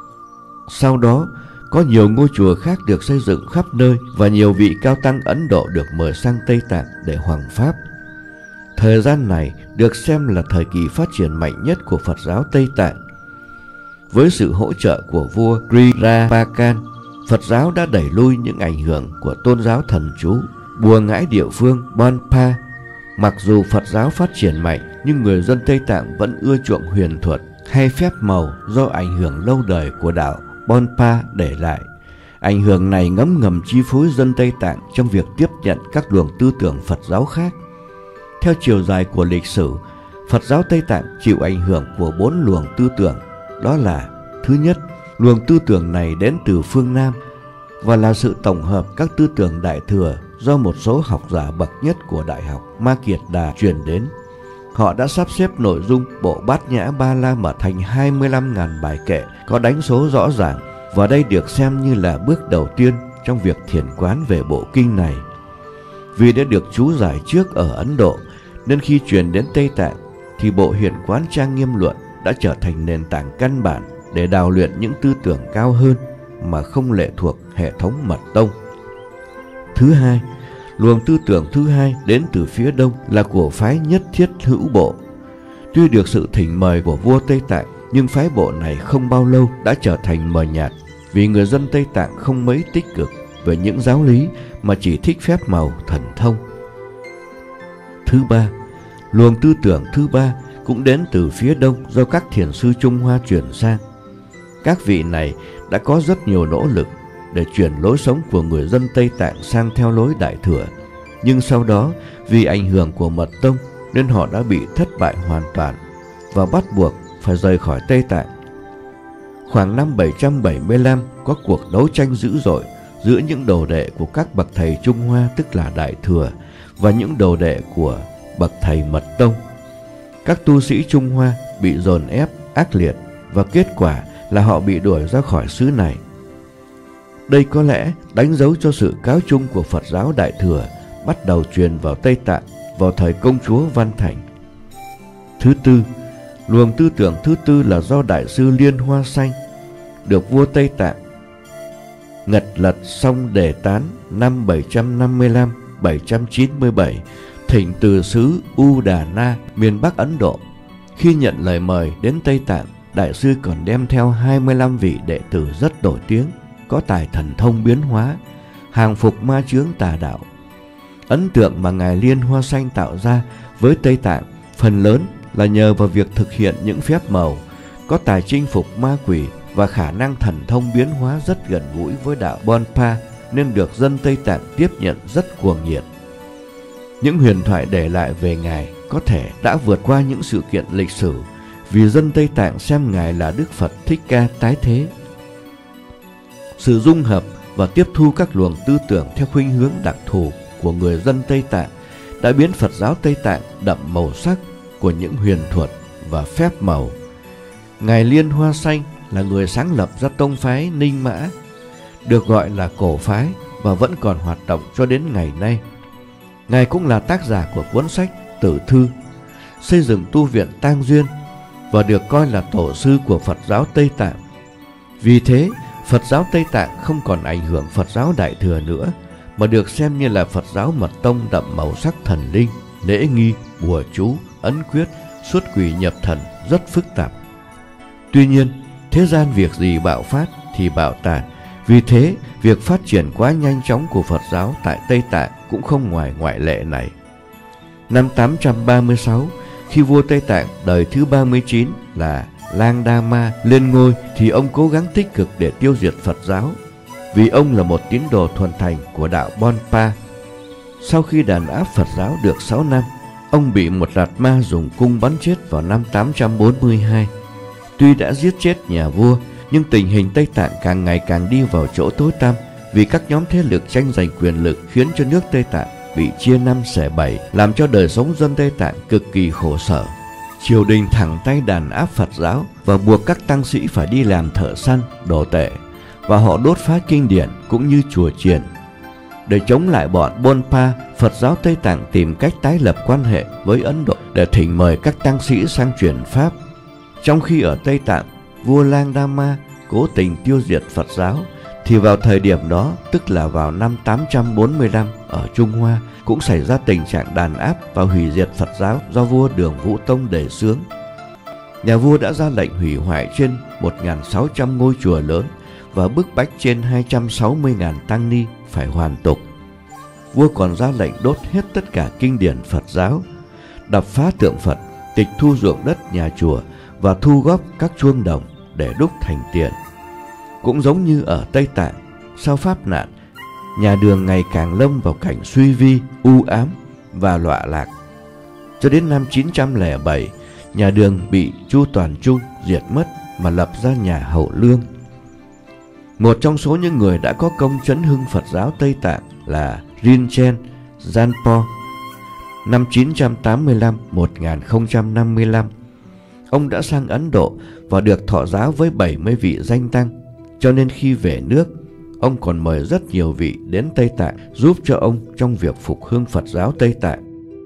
Sau đó, có nhiều ngôi chùa khác được xây dựng khắp nơi và nhiều vị cao tăng Ấn Độ được mời sang Tây Tạng để hoằng pháp. Thời gian này được xem là thời kỳ phát triển mạnh nhất của Phật giáo Tây Tạng. Với sự hỗ trợ của vua Grirapakan, Phật giáo đã đẩy lui những ảnh hưởng của tôn giáo thần chú, bùa ngải địa phương Bonpa. Mặc dù Phật giáo phát triển mạnh, nhưng người dân Tây Tạng vẫn ưa chuộng huyền thuật hay phép màu do ảnh hưởng lâu đời của đạo Bonpa để lại. Ảnh hưởng này ngấm ngầm chi phối dân Tây Tạng trong việc tiếp nhận các luồng tư tưởng Phật giáo khác. Theo chiều dài của lịch sử, Phật giáo Tây Tạng chịu ảnh hưởng của bốn luồng tư tưởng. Đó là: thứ nhất, luồng tư tưởng này đến từ phương Nam và là sự tổng hợp các tư tưởng Đại Thừa do một số học giả bậc nhất của Đại học Ma Kiệt Đà truyền đến. Họ đã sắp xếp nội dung bộ Bát Nhã Ba La Mật thành hai mươi lăm nghìn bài kệ có đánh số rõ ràng, và đây được xem như là bước đầu tiên trong việc thiền quán về bộ kinh này. Vì đã được chú giải trước ở Ấn Độ, nên khi truyền đến Tây Tạng thì bộ Hiện Quán Trang Nghiêm Luận đã trở thành nền tảng căn bản để đào luyện những tư tưởng cao hơn mà không lệ thuộc hệ thống mật tông. Thứ hai, luồng tư tưởng thứ hai đến từ phía đông là của phái Nhất Thiết Hữu Bộ. Tuy được sự thỉnh mời của vua Tây Tạng, nhưng phái bộ này không bao lâu đã trở thành mờ nhạt, vì người dân Tây Tạng không mấy tích cực về những giáo lý mà chỉ thích phép màu thần thông. Thứ ba, luồng tư tưởng thứ ba cũng đến từ phía đông do các thiền sư Trung Hoa truyền sang. Các vị này đã có rất nhiều nỗ lực để chuyển lối sống của người dân Tây Tạng sang theo lối Đại Thừa, nhưng sau đó vì ảnh hưởng của mật tông nên họ đã bị thất bại hoàn toàn và bắt buộc phải rời khỏi Tây Tạng. Khoảng năm bảy trăm bảy mươi lăm có cuộc đấu tranh dữ dội giữa những đồ đệ của các bậc thầy Trung Hoa, tức là Đại Thừa, và những đồ đệ của bậc thầy Mật Tông. Các tu sĩ Trung Hoa bị dồn ép ác liệt và kết quả là họ bị đuổi ra khỏi xứ này. Đây có lẽ đánh dấu cho sự cáo chung của Phật giáo Đại Thừa bắt đầu truyền vào Tây Tạng vào thời công chúa Văn Thành. Thứ tư, luồng tư tưởng thứ tư là do Đại sư Liên Hoa Xanh, được vua Tây Tạng Ngật Lật Song Đề Tán năm bảy trăm năm mươi lăm đến bảy trăm chín mươi bảy, thỉnh từ xứ Udana, miền Bắc Ấn Độ. Khi nhận lời mời đến Tây Tạng, Đại sư còn đem theo hai mươi lăm vị đệ tử rất nổi tiếng, có tài thần thông biến hóa, hàng phục ma chướng tà đạo. Ấn tượng mà Ngài Liên Hoa Xanh tạo ra với Tây Tạng phần lớn là nhờ vào việc thực hiện những phép màu, có tài chinh phục ma quỷ và khả năng thần thông biến hóa rất gần gũi với đạo Bonpa, nên được dân Tây Tạng tiếp nhận rất cuồng nhiệt. Những huyền thoại để lại về Ngài có thể đã vượt qua những sự kiện lịch sử, vì dân Tây Tạng xem Ngài là Đức Phật Thích Ca tái thế. Sự dung hợp và tiếp thu các luồng tư tưởng theo khuynh hướng đặc thù của người dân Tây Tạng đã biến Phật giáo Tây Tạng đậm màu sắc của những huyền thuật và phép màu. Ngài Liên Hoa Xanh là người sáng lập ra tông phái Ninh Mã, được gọi là cổ phái và vẫn còn hoạt động cho đến ngày nay. Ngài cũng là tác giả của cuốn sách Tử Thư, xây dựng tu viện Tang Duyên và được coi là tổ sư của Phật giáo Tây Tạng. Vì thế, Phật giáo Tây Tạng không còn ảnh hưởng Phật giáo Đại Thừa nữa, mà được xem như là Phật giáo mật tông đậm màu sắc thần linh, lễ nghi, bùa chú, ấn quyết, xuất quỷ nhập thần rất phức tạp. Tuy nhiên, thế gian việc gì bạo phát thì bạo tàn. Vì thế, việc phát triển quá nhanh chóng của Phật giáo tại Tây Tạng cũng không ngoài ngoại lệ này. Năm tám trăm ba mươi sáu, khi vua Tây Tạng đời thứ ba mươi chín là Lang Đa Ma lên ngôi, thì ông cố gắng tích cực để tiêu diệt Phật giáo, vì ông là một tín đồ thuần thành của đạo Bonpa. Sau khi đàn áp Phật giáo được sáu năm, ông bị một lạt ma dùng cung bắn chết vào năm tám trăm bốn mươi hai. Tuy đã giết chết nhà vua, nhưng tình hình Tây Tạng càng ngày càng đi vào chỗ tối tăm, vì các nhóm thế lực tranh giành quyền lực khiến cho nước Tây Tạng bị chia năm xẻ bảy, làm cho đời sống dân Tây Tạng cực kỳ khổ sở. Triều đình thẳng tay đàn áp Phật giáo và buộc các tăng sĩ phải đi làm thợ săn, đồ tể, và họ đốt phá kinh điển cũng như chùa chiền. Để chống lại bọn Bonpa, Phật giáo Tây Tạng tìm cách tái lập quan hệ với Ấn Độ để thỉnh mời các tăng sĩ sang truyền pháp. Trong khi ở Tây Tạng, vua Lang Đa Ma cố tình tiêu diệt Phật giáo, thì vào thời điểm đó, tức là vào năm tám trăm bốn mươi lăm, ở Trung Hoa cũng xảy ra tình trạng đàn áp và hủy diệt Phật giáo do vua Đường Vũ Tông đề xướng. Nhà vua đã ra lệnh hủy hoại trên một nghìn sáu trăm ngôi chùa lớn và bức bách trên hai trăm sáu mươi nghìn tăng ni phải hoàn tục. Vua còn ra lệnh đốt hết tất cả kinh điển Phật giáo, đập phá tượng Phật, tịch thu ruộng đất nhà chùa và thu góp các chuông đồng để đúc thành tiền. Cũng giống như ở Tây Tạng, sau pháp nạn, nhà Đường ngày càng lâm vào cảnh suy vi, u ám và đọa lạc. Cho đến năm chín trăm lẻ bảy, nhà Đường bị Chu Toàn Trung diệt mất mà lập ra nhà Hậu Lương. Một trong số những người đã có công chấn hưng Phật giáo Tây Tạng là Rinchen Zanpo. Năm chín trăm tám mươi lăm đến một nghìn không trăm năm mươi lăm, ông đã sang Ấn Độ và được thọ giáo với bảy mươi vị danh tăng. Cho nên khi về nước, ông còn mời rất nhiều vị đến Tây Tạng giúp cho ông trong việc phục hưng Phật giáo Tây Tạng.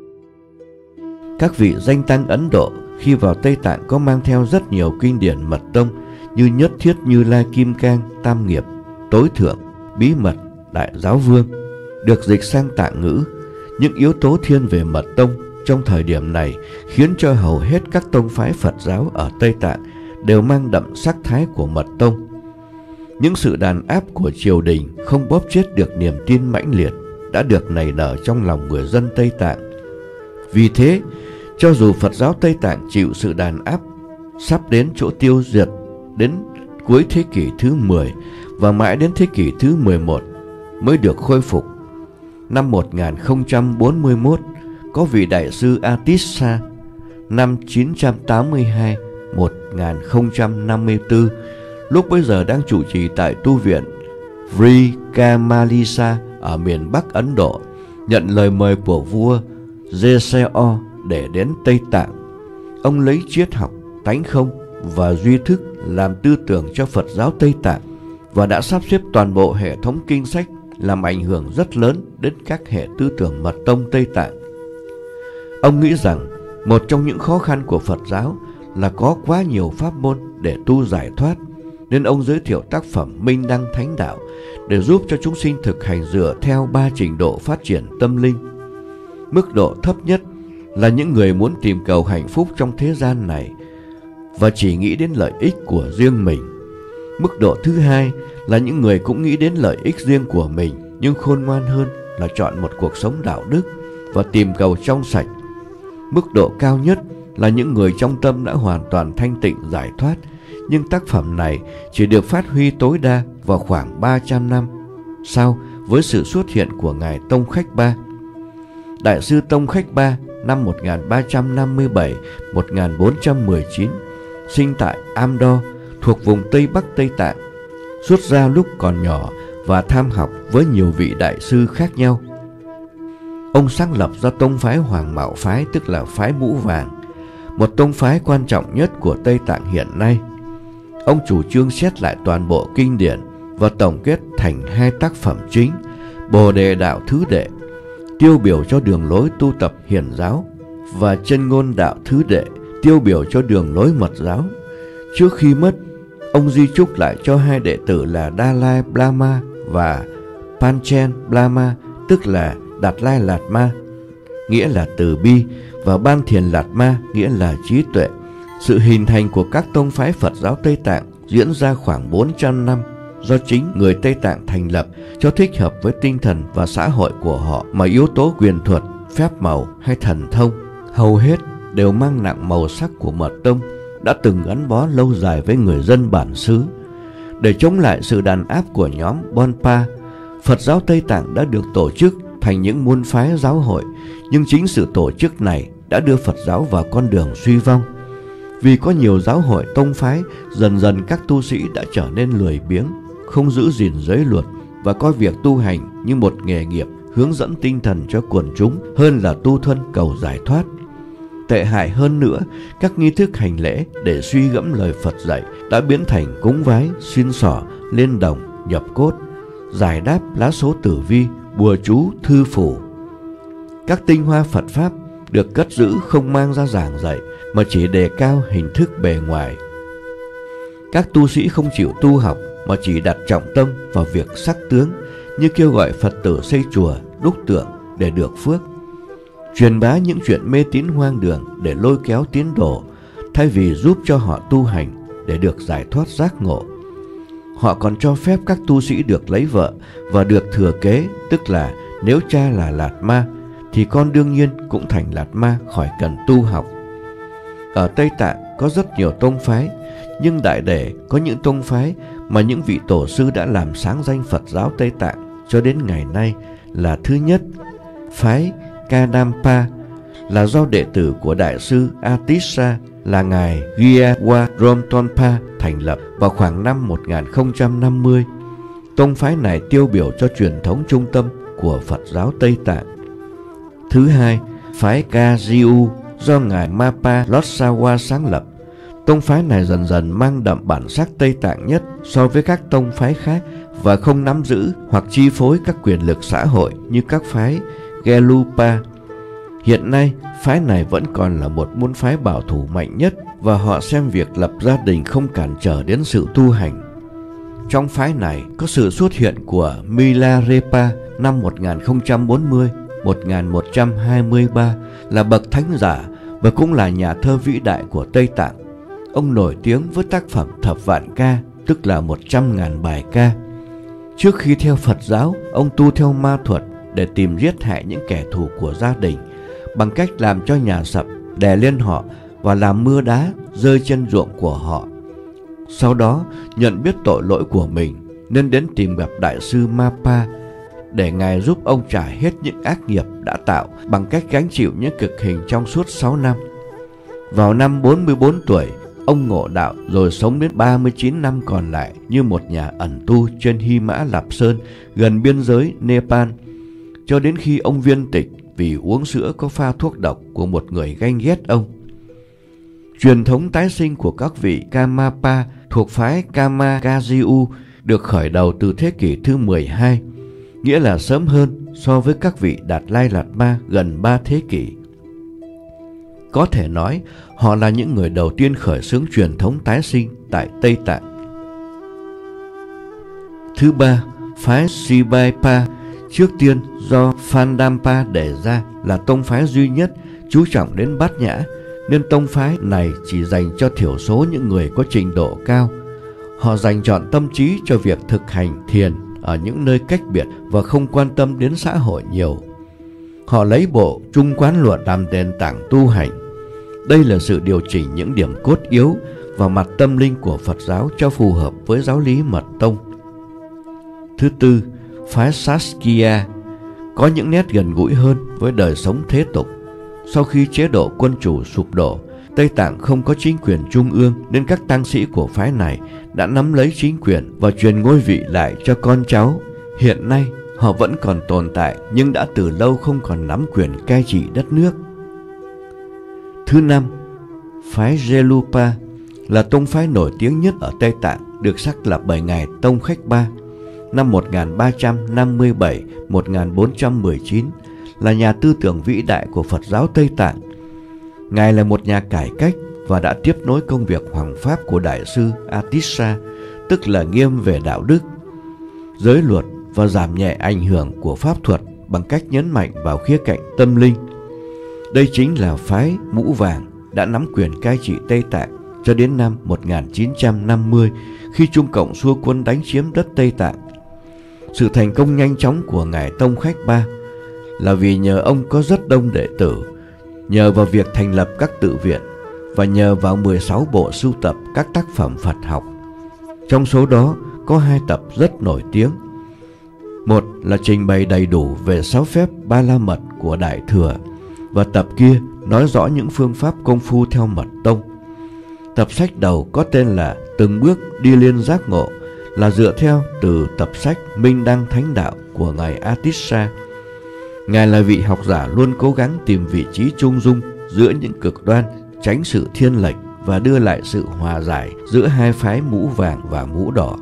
Các vị danh tăng Ấn Độ khi vào Tây Tạng có mang theo rất nhiều kinh điển mật tông như Nhất Thiết Như Lai Kim Cang, Tam Nghiệp, Tối Thượng, Bí Mật, Đại Giáo Vương, được dịch sang Tạng ngữ. Những yếu tố thiên về mật tông trong thời điểm này khiến cho hầu hết các tông phái Phật giáo ở Tây Tạng đều mang đậm sắc thái của mật tông. Những sự đàn áp của triều đình không bóp chết được niềm tin mãnh liệt đã được nảy nở trong lòng người dân Tây Tạng. Vì thế, cho dù Phật giáo Tây Tạng chịu sự đàn áp sắp đến chỗ tiêu diệt đến cuối thế kỷ thứ mười và mãi đến thế kỷ thứ mười một mới được khôi phục. Năm một nghìn không trăm bốn mươi mốt, có vị đại sư Atissa. Năm chín trăm tám mươi hai đến một nghìn không trăm năm mươi tư, lúc bấy giờ đang trụ trì tại tu viện Vrikamalisa ở miền Bắc Ấn Độ, nhận lời mời của vua Jeseo để đến Tây Tạng. Ông lấy triết học, tánh không và duy thức làm tư tưởng cho Phật giáo Tây Tạng và đã sắp xếp toàn bộ hệ thống kinh sách làm ảnh hưởng rất lớn đến các hệ tư tưởng mật tông Tây Tạng. Ông nghĩ rằng một trong những khó khăn của Phật giáo là có quá nhiều pháp môn để tu giải thoát, nên ông giới thiệu tác phẩm Minh Đăng Thánh Đạo để giúp cho chúng sinh thực hành dựa theo ba trình độ phát triển tâm linh. Mức độ thấp nhất là những người muốn tìm cầu hạnh phúc trong thế gian này và chỉ nghĩ đến lợi ích của riêng mình. Mức độ thứ hai là những người cũng nghĩ đến lợi ích riêng của mình nhưng khôn ngoan hơn là chọn một cuộc sống đạo đức và tìm cầu trong sạch. Mức độ cao nhất là những người trong tâm đã hoàn toàn thanh tịnh giải thoát, nhưng tác phẩm này chỉ được phát huy tối đa vào khoảng ba trăm năm sau với sự xuất hiện của Ngài Tông Khách Ba. Đại sư Tông Khách Ba năm một nghìn ba trăm năm mươi bảy đến một nghìn bốn trăm mười chín, sinh tại Amdo thuộc vùng Tây Bắc Tây Tạng, xuất gia lúc còn nhỏ và tham học với nhiều vị đại sư khác nhau. Ông sáng lập ra tông phái Hoàng Mạo Phái, tức là phái mũ vàng, một tông phái quan trọng nhất của Tây Tạng hiện nay. Ông chủ trương xét lại toàn bộ kinh điển và tổng kết thành hai tác phẩm chính: Bồ Đề Đạo Thứ Đệ, tiêu biểu cho đường lối tu tập hiền giáo, và Chân Ngôn Đạo Thứ Đệ, tiêu biểu cho đường lối mật giáo. Trước khi mất, ông di chúc lại cho hai đệ tử là Dalai Lama và Panchen Lama, tức là Đạt Lai Lạt Ma, nghĩa là từ bi, và Ban Thiền Lạt Ma, nghĩa là trí tuệ. Sự hình thành của các tông phái Phật giáo Tây Tạng diễn ra khoảng bốn trăm năm, do chính người Tây Tạng thành lập cho thích hợp với tinh thần và xã hội của họ, mà yếu tố quyền thuật, phép màu hay thần thông hầu hết đều mang nặng màu sắc của mật tông, đã từng gắn bó lâu dài với người dân bản xứ. Để chống lại sự đàn áp của nhóm Bonpa, Phật giáo Tây Tạng đã được tổ chức thành những môn phái giáo hội, nhưng chính sự tổ chức này đã đưa Phật giáo vào con đường suy vong. Vì có nhiều giáo hội tông phái, dần dần các tu sĩ đã trở nên lười biếng, không giữ gìn giới luật và coi việc tu hành như một nghề nghiệp hướng dẫn tinh thần cho quần chúng hơn là tu thân cầu giải thoát. Tệ hại hơn nữa, các nghi thức hành lễ để suy gẫm lời Phật dạy đã biến thành cúng vái, xin xỏ, lên đồng, nhập cốt, giải đáp lá số tử vi, bùa chú, thư phủ. Các tinh hoa Phật Pháp được cất giữ không mang ra giảng dạy, mà chỉ đề cao hình thức bề ngoài. Các tu sĩ không chịu tu học mà chỉ đặt trọng tâm vào việc sắc tướng, như kêu gọi Phật tử xây chùa, đúc tượng để được phước, truyền bá những chuyện mê tín hoang đường để lôi kéo tín đồ, thay vì giúp cho họ tu hành để được giải thoát giác ngộ. Họ còn cho phép các tu sĩ được lấy vợ và được thừa kế, tức là nếu cha là Lạt Ma thì con đương nhiên cũng thành Lạt Ma, khỏi cần tu học. Ở Tây Tạng có rất nhiều tông phái, nhưng đại để có những tông phái mà những vị tổ sư đã làm sáng danh Phật giáo Tây Tạng cho đến ngày nay là: thứ nhất, phái Kadampa là do đệ tử của đại sư Atissa là ngài Gyawa Romtonpa thành lập vào khoảng năm một nghìn không trăm năm mươi. Tông phái này tiêu biểu cho truyền thống trung tâm của Phật giáo Tây Tạng. Thứ hai, phái Kajiu do ngài Mapa Lotsawa sáng lập. Tông phái này dần dần mang đậm bản sắc Tây Tạng nhất so với các tông phái khác và không nắm giữ hoặc chi phối các quyền lực xã hội như các phái Gelupa. Hiện nay, phái này vẫn còn là một môn phái bảo thủ mạnh nhất và họ xem việc lập gia đình không cản trở đến sự tu hành. Trong phái này có sự xuất hiện của Milarepa năm một nghìn không trăm bốn mươi đến một nghìn một trăm hai mươi ba, là bậc thánh giả và cũng là nhà thơ vĩ đại của Tây Tạng. Ông nổi tiếng với tác phẩm Thập Vạn Ca, tức là một trăm ngàn bài ca. Trước khi theo Phật giáo, ông tu theo ma thuật để tìm giết hại những kẻ thù của gia đình bằng cách làm cho nhà sập, đè lên họ và làm mưa đá rơi trên ruộng của họ. Sau đó nhận biết tội lỗi của mình nên đến tìm gặp đại sư Mapa để ngài giúp ông trả hết những ác nghiệp đã tạo bằng cách gánh chịu những cực hình trong suốt sáu năm. Vào năm bốn mươi bốn tuổi, ông ngộ đạo rồi sống đến ba mươi chín năm còn lại như một nhà ẩn tu trên Hy Mã Lạp Sơn gần biên giới Nepal, cho đến khi ông viên tịch vì uống sữa có pha thuốc độc của một người ganh ghét ông. Truyền thống tái sinh của các vị Kamapa thuộc phái Kama Kajiu được khởi đầu từ thế kỷ thứ mười hai, nghĩa là sớm hơn so với các vị Đạt Lai Lạt Ma gần ba thế kỷ. Có thể nói họ là những người đầu tiên khởi xướng truyền thống tái sinh tại Tây Tạng. Thứ ba, phái Sibaipa trước tiên do Phandampa đề ra là tông phái duy nhất chú trọng đến bát nhã, nên tông phái này chỉ dành cho thiểu số những người có trình độ cao. Họ dành trọn tâm trí cho việc thực hành thiền ở những nơi cách biệt và không quan tâm đến xã hội nhiều. Họ lấy bộ Trung Quán Luận làm nền tảng tu hành. Đây là sự điều chỉnh những điểm cốt yếu và mặt tâm linh của Phật giáo cho phù hợp với giáo lý mật tông. Thứ tư, phái Saskya có những nét gần gũi hơn với đời sống thế tục. Sau khi chế độ quân chủ sụp đổ, Tây Tạng không có chính quyền trung ương, nên các tăng sĩ của phái này đã nắm lấy chính quyền và truyền ngôi vị lại cho con cháu. Hiện nay họ vẫn còn tồn tại, nhưng đã từ lâu không còn nắm quyền cai trị đất nước. Thứ năm, phái Gelupa là tông phái nổi tiếng nhất ở Tây Tạng, được xác lập bởi ngài Tông Khách Ba năm một nghìn ba trăm năm mươi bảy đến một nghìn bốn trăm mười chín, là nhà tư tưởng vĩ đại của Phật giáo Tây Tạng. Ngài là một nhà cải cách và đã tiếp nối công việc hoằng pháp của Đại sư Atissa, tức là nghiêm về đạo đức, giới luật và giảm nhẹ ảnh hưởng của pháp thuật bằng cách nhấn mạnh vào khía cạnh tâm linh. Đây chính là phái Mũ Vàng đã nắm quyền cai trị Tây Tạng cho đến năm một nghìn chín trăm năm mươi, khi Trung Cộng xua quân đánh chiếm đất Tây Tạng. Sự thành công nhanh chóng của ngài Tông Khách Ba là vì nhờ ông có rất đông đệ tử, nhờ vào việc thành lập các tự viện và nhờ vào mười sáu bộ sưu tập các tác phẩm Phật học. Trong số đó có hai tập rất nổi tiếng. Một là trình bày đầy đủ về sáu phép Ba La Mật của Đại Thừa, và tập kia nói rõ những phương pháp công phu theo mật tông. Tập sách đầu có tên là Từng Bước Đi Lên Giác Ngộ, là dựa theo từ tập sách Minh Đăng Thánh Đạo của ngài Atissa. Ngài là vị học giả luôn cố gắng tìm vị trí trung dung giữa những cực đoan, tránh sự thiên lệch và đưa lại sự hòa giải giữa hai phái Mũ Vàng và Mũ Đỏ.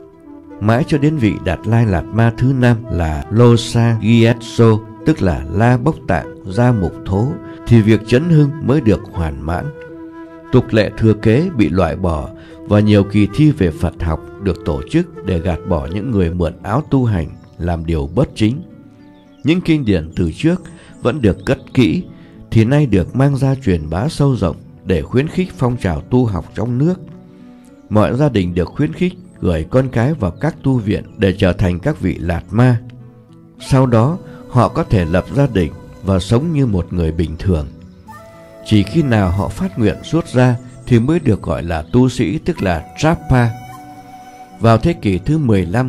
Mãi cho đến vị Đạt Lai Lạt Ma thứ năm là Losha Gyatso, tức là La Bốc Tạng Gia Mục Thố, thì việc chấn hưng mới được hoàn mãn. Tục lệ thừa kế bị loại bỏ và nhiều kỳ thi về Phật học được tổ chức để gạt bỏ những người mượn áo tu hành làm điều bất chính. Những kinh điển từ trước vẫn được cất kỹ thì nay được mang ra truyền bá sâu rộng để khuyến khích phong trào tu học trong nước. Mọi gia đình được khuyến khích gửi con cái vào các tu viện để trở thành các vị Lạt Ma. Sau đó họ có thể lập gia đình và sống như một người bình thường. Chỉ khi nào họ phát nguyện xuất gia thì mới được gọi là tu sĩ, tức là Trapa. Vào thế kỷ thứ mười lăm,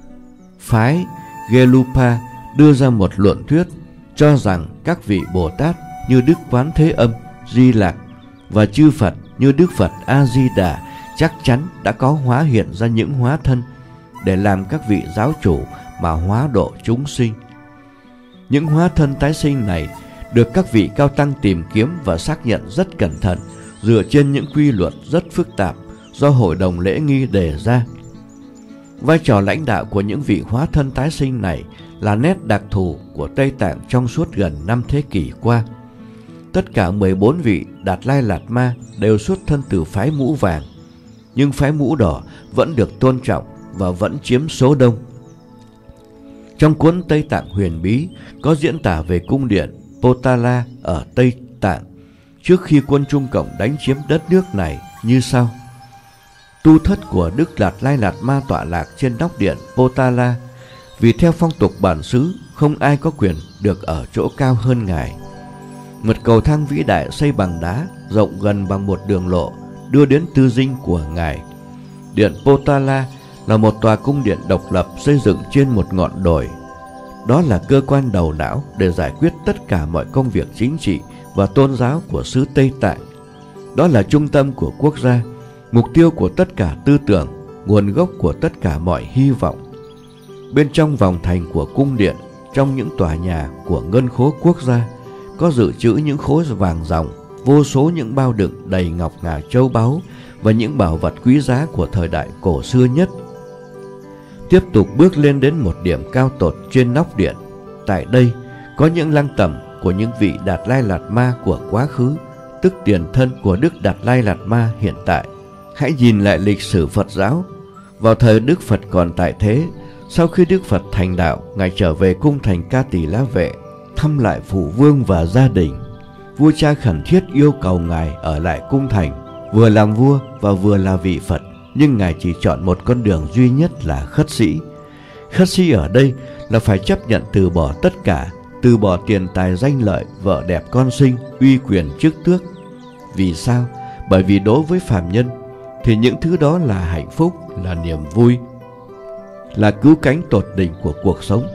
phái Gelupa đưa ra một luận thuyết cho rằng các vị Bồ Tát như Đức Quán Thế Âm, Di Lặc và chư Phật như Đức Phật A-di-đà chắc chắn đã có hóa hiện ra những hóa thân để làm các vị giáo chủ mà hóa độ chúng sinh. Những hóa thân tái sinh này được các vị cao tăng tìm kiếm và xác nhận rất cẩn thận dựa trên những quy luật rất phức tạp do Hội đồng Lễ Nghi đề ra. Vai trò lãnh đạo của những vị hóa thân tái sinh này là nét đặc thù của Tây Tạng trong suốt gần năm thế kỷ qua. Tất cả mười bốn vị Đạt Lai Lạt Ma đều xuất thân từ phái Mũ Vàng, nhưng phái Mũ Đỏ vẫn được tôn trọng và vẫn chiếm số đông. Trong cuốn Tây Tạng Huyền Bí có diễn tả về cung điện Potala ở Tây Tạng trước khi quân Trung Cộng đánh chiếm đất nước này như sau. Tu thất của Đức Đạt Lai Lạt Ma tọa lạc trên nóc điện Potala, vì theo phong tục bản xứ không ai có quyền được ở chỗ cao hơn ngài. Một cầu thang vĩ đại xây bằng đá, rộng gần bằng một đường lộ, đưa đến tư dinh của ngài. Điện Potala là một tòa cung điện độc lập xây dựng trên một ngọn đồi. Đó là cơ quan đầu não để giải quyết tất cả mọi công việc chính trị và tôn giáo của xứ Tây Tạng. Đó là trung tâm của quốc gia, mục tiêu của tất cả tư tưởng, nguồn gốc của tất cả mọi hy vọng. Bên trong vòng thành của cung điện, trong những tòa nhà của ngân khố quốc gia, có dự trữ những khối vàng ròng, vô số những bao đựng đầy ngọc ngà châu báu và những bảo vật quý giá của thời đại cổ xưa nhất. Tiếp tục bước lên đến một điểm cao tột trên nóc điện. Tại đây có những lăng tẩm của những vị Đạt Lai Lạt Ma của quá khứ, tức tiền thân của Đức Đạt Lai Lạt Ma hiện tại. Hãy nhìn lại lịch sử Phật giáo. Vào thời Đức Phật còn tại thế, sau khi Đức Phật thành đạo, ngài trở về cung thành Ca Tỳ La Vệ, thăm lại phụ vương và gia đình. Vua cha khẩn thiết yêu cầu ngài ở lại cung thành, vừa làm vua và vừa là vị Phật. Nhưng ngài chỉ chọn một con đường duy nhất là khất sĩ. Khất sĩ ở đây là phải chấp nhận từ bỏ tất cả, từ bỏ tiền tài danh lợi, vợ đẹp con sinh, uy quyền chức tước. Vì sao? Bởi vì đối với phàm nhân thì những thứ đó là hạnh phúc, là niềm vui, là cứu cánh tột đỉnh của cuộc sống.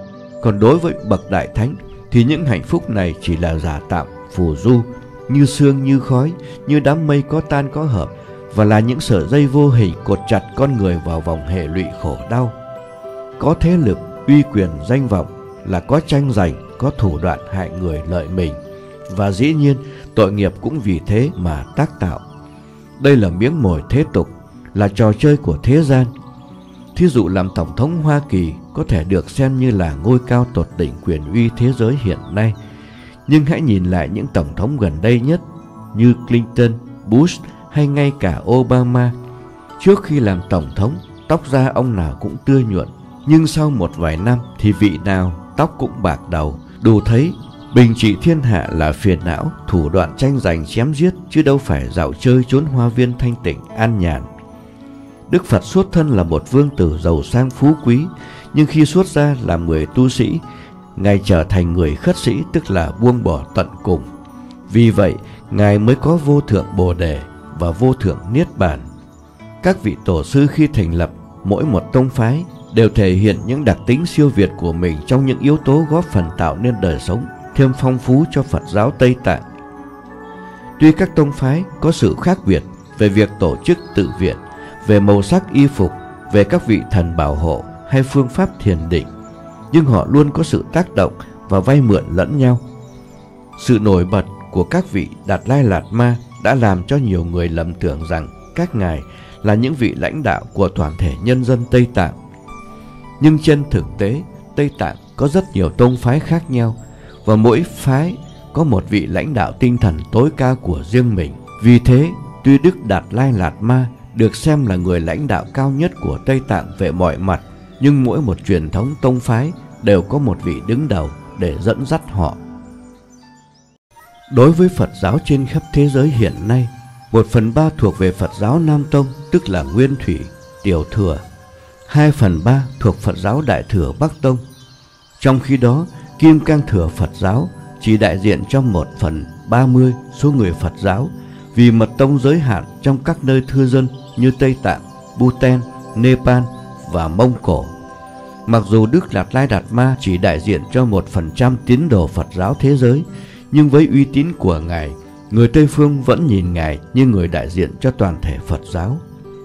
Còn đối với bậc đại thánh thì những hạnh phúc này chỉ là giả tạm, phù du, như sương như khói, như đám mây có tan có hợp, và là những sợi dây vô hình cột chặt con người vào vòng hệ lụy khổ đau. Có thế lực, uy quyền, danh vọng, là có tranh giành, có thủ đoạn hại người lợi mình, và dĩ nhiên tội nghiệp cũng vì thế mà tác tạo. Đây là miếng mồi thế tục, là trò chơi của thế gian. Thí dụ làm Tổng thống Hoa Kỳ có thể được xem như là ngôi cao tột đỉnh quyền uy thế giới hiện nay. Nhưng hãy nhìn lại những Tổng thống gần đây nhất như Clinton, Bush hay ngay cả Obama. Trước khi làm Tổng thống, tóc da ông nào cũng tươi nhuận, nhưng sau một vài năm thì vị nào tóc cũng bạc đầu. Đủ thấy bình trị thiên hạ là phiền não, thủ đoạn tranh giành chém giết, chứ đâu phải dạo chơi trốn hoa viên thanh tịnh an nhàn. Đức Phật xuất thân là một vương tử giàu sang phú quý, nhưng khi xuất gia làm người tu sĩ, Ngài trở thành người khất sĩ, tức là buông bỏ tận cùng. Vì vậy, Ngài mới có vô thượng Bồ Đề và vô thượng Niết Bàn. Các vị tổ sư khi thành lập mỗi một tông phái đều thể hiện những đặc tính siêu việt của mình trong những yếu tố góp phần tạo nên đời sống thêm phong phú cho Phật giáo Tây Tạng. Tuy các tông phái có sự khác biệt về việc tổ chức tự viện, về màu sắc y phục, về các vị thần bảo hộ hay phương pháp thiền định, nhưng họ luôn có sự tác động và vay mượn lẫn nhau. Sự nổi bật của các vị Đạt Lai Lạt Ma đã làm cho nhiều người lầm tưởng rằng các ngài là những vị lãnh đạo của toàn thể nhân dân Tây Tạng. Nhưng trên thực tế, Tây Tạng có rất nhiều tông phái khác nhau, và mỗi phái có một vị lãnh đạo tinh thần tối cao của riêng mình. Vì thế, tuy Đức Đạt Lai Lạt Ma được xem là người lãnh đạo cao nhất của Tây Tạng về mọi mặt, nhưng mỗi một truyền thống tông phái đều có một vị đứng đầu để dẫn dắt họ. Đối với Phật giáo trên khắp thế giới hiện nay, một phần ba thuộc về Phật giáo Nam Tông, tức là Nguyên Thủy, Tiểu Thừa. Hai phần ba thuộc Phật giáo Đại Thừa Bắc Tông. Trong khi đó, Kim Cang Thừa Phật giáo chỉ đại diện cho một phần ba mươi số người Phật giáo, vì mật tông giới hạn trong các nơi thưa dân như Tây Tạng, Bhutan, Nepal và Mông Cổ. Mặc dù Đức Đạt Lai Đạt Ma chỉ đại diện cho một phần trăm tín đồ Phật giáo thế giới, nhưng với uy tín của Ngài, người Tây Phương vẫn nhìn Ngài như người đại diện cho toàn thể Phật giáo.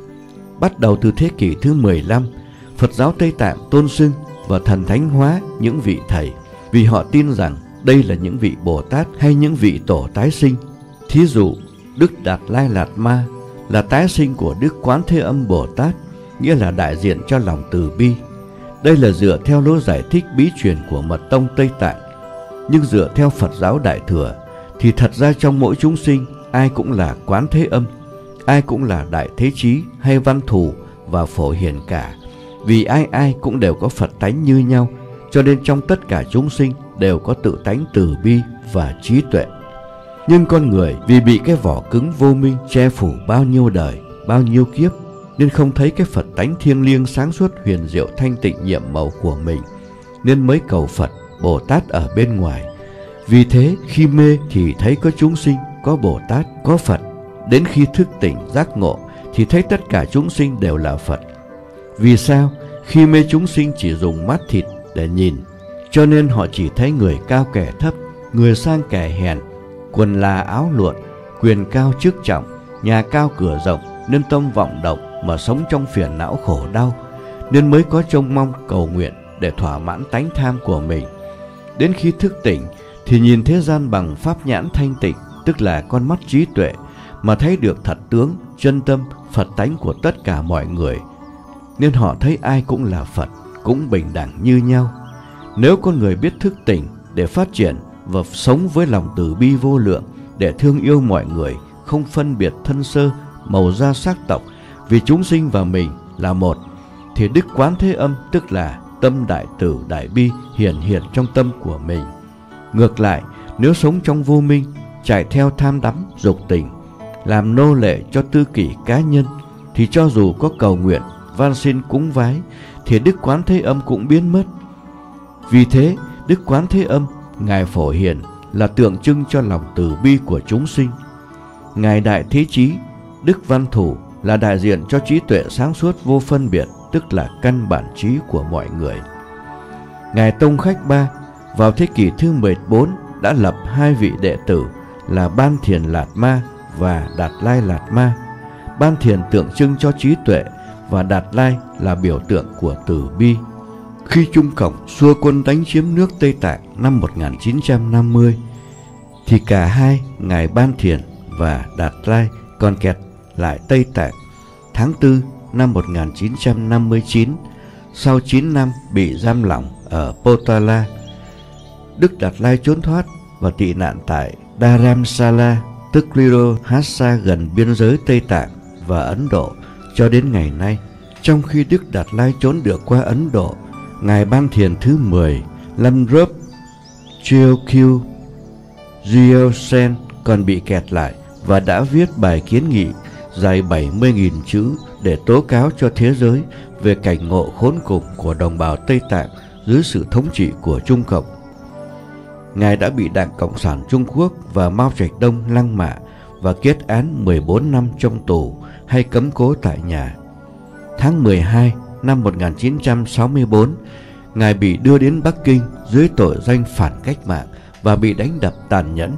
Bắt đầu từ thế kỷ thứ mười lăm, Phật giáo Tây Tạng tôn xưng và thần thánh hóa những vị thầy, vì họ tin rằng đây là những vị Bồ Tát hay những vị tổ tái sinh. Thí dụ, Đức Đạt Lai Lạt Ma là tái sinh của Đức Quán Thế Âm Bồ Tát, nghĩa là đại diện cho lòng từ bi. Đây là dựa theo lối giải thích bí truyền của mật tông Tây Tạng. Nhưng dựa theo Phật giáo Đại Thừa thì thật ra trong mỗi chúng sinh ai cũng là Quán Thế Âm, ai cũng là Đại Thế Chí hay Văn Thù và Phổ Hiền cả. Vì ai ai cũng đều có Phật tánh như nhau, cho nên trong tất cả chúng sinh đều có tự tánh từ bi và trí tuệ. Nhưng con người vì bị cái vỏ cứng vô minh che phủ bao nhiêu đời, bao nhiêu kiếp, nên không thấy cái Phật tánh thiêng liêng sáng suốt huyền diệu thanh tịnh nhiệm màu của mình, nên mới cầu Phật, Bồ Tát ở bên ngoài. Vì thế khi mê thì thấy có chúng sinh, có Bồ Tát, có Phật. Đến khi thức tỉnh giác ngộ thì thấy tất cả chúng sinh đều là Phật. Vì sao? Khi mê chúng sinh chỉ dùng mắt thịt để nhìn, cho nên họ chỉ thấy người cao kẻ thấp, người sang kẻ hèn, quần là áo lụa, quyền cao chức trọng, nhà cao cửa rộng, nên tâm vọng động mà sống trong phiền não khổ đau, nên mới có trông mong cầu nguyện để thỏa mãn tánh tham của mình. Đến khi thức tỉnh thì nhìn thế gian bằng pháp nhãn thanh tịnh, tức là con mắt trí tuệ, mà thấy được thật tướng, chân tâm, Phật tánh của tất cả mọi người, nên họ thấy ai cũng là Phật, cũng bình đẳng như nhau. Nếu con người biết thức tỉnh để phát triển và sống với lòng từ bi vô lượng, để thương yêu mọi người, không phân biệt thân sơ, màu da sắc tộc, vì chúng sinh và mình là một, thì Đức Quán Thế Âm, tức là tâm đại từ đại bi, hiển hiện trong tâm của mình. Ngược lại, nếu sống trong vô minh, chạy theo tham đắm, dục tình, làm nô lệ cho tư kỷ cá nhân, thì cho dù có cầu nguyện, van xin cúng vái, thì Đức Quán Thế Âm cũng biến mất. Vì thế, Đức Quán Thế Âm, Ngài Phổ Hiền là tượng trưng cho lòng từ bi của chúng sinh. Ngài Đại Thế Chí, Đức Văn Thủ là đại diện cho trí tuệ sáng suốt vô phân biệt, tức là căn bản trí của mọi người. Ngài Tông Khách Ba vào thế kỷ thứ mười bốn đã lập hai vị đệ tử là Ban Thiền Lạt Ma và Đạt Lai Lạt Ma. Ban Thiền tượng trưng cho trí tuệ và Đạt Lai là biểu tượng của từ bi. Khi Trung Cộng xua quân đánh chiếm nước Tây Tạng năm một nghìn chín trăm năm mươi, thì cả hai, Ngài Ban Thiền và Đạt Lai, còn kẹt lại Tây Tạng tháng tư năm một nghìn chín trăm năm mươi chín, sau chín năm bị giam lỏng ở Potala. Đức Đạt Lai trốn thoát và tị nạn tại Dharamsala, tức Liro-Hassa, gần biên giới Tây Tạng và Ấn Độ cho đến ngày nay. Trong khi Đức Đạt Lai trốn được qua Ấn Độ, Ngài Ban Thiền thứ mười, Lamdrup Cheokyu Gyaltsen còn bị kẹt lại và đã viết bài kiến nghị dài bảy mươi nghìn chữ để tố cáo cho thế giới về cảnh ngộ khốn cùng của đồng bào Tây Tạng dưới sự thống trị của Trung Cộng. Ngài đã bị Đảng Cộng sản Trung Quốc và Mao Trạch Đông lăng mạ và kết án mười bốn năm trong tù hay cấm cố tại nhà. Tháng mười hai năm một nghìn chín trăm sáu mươi tư, Ngài bị đưa đến Bắc Kinh dưới tội danh phản cách mạng và bị đánh đập tàn nhẫn.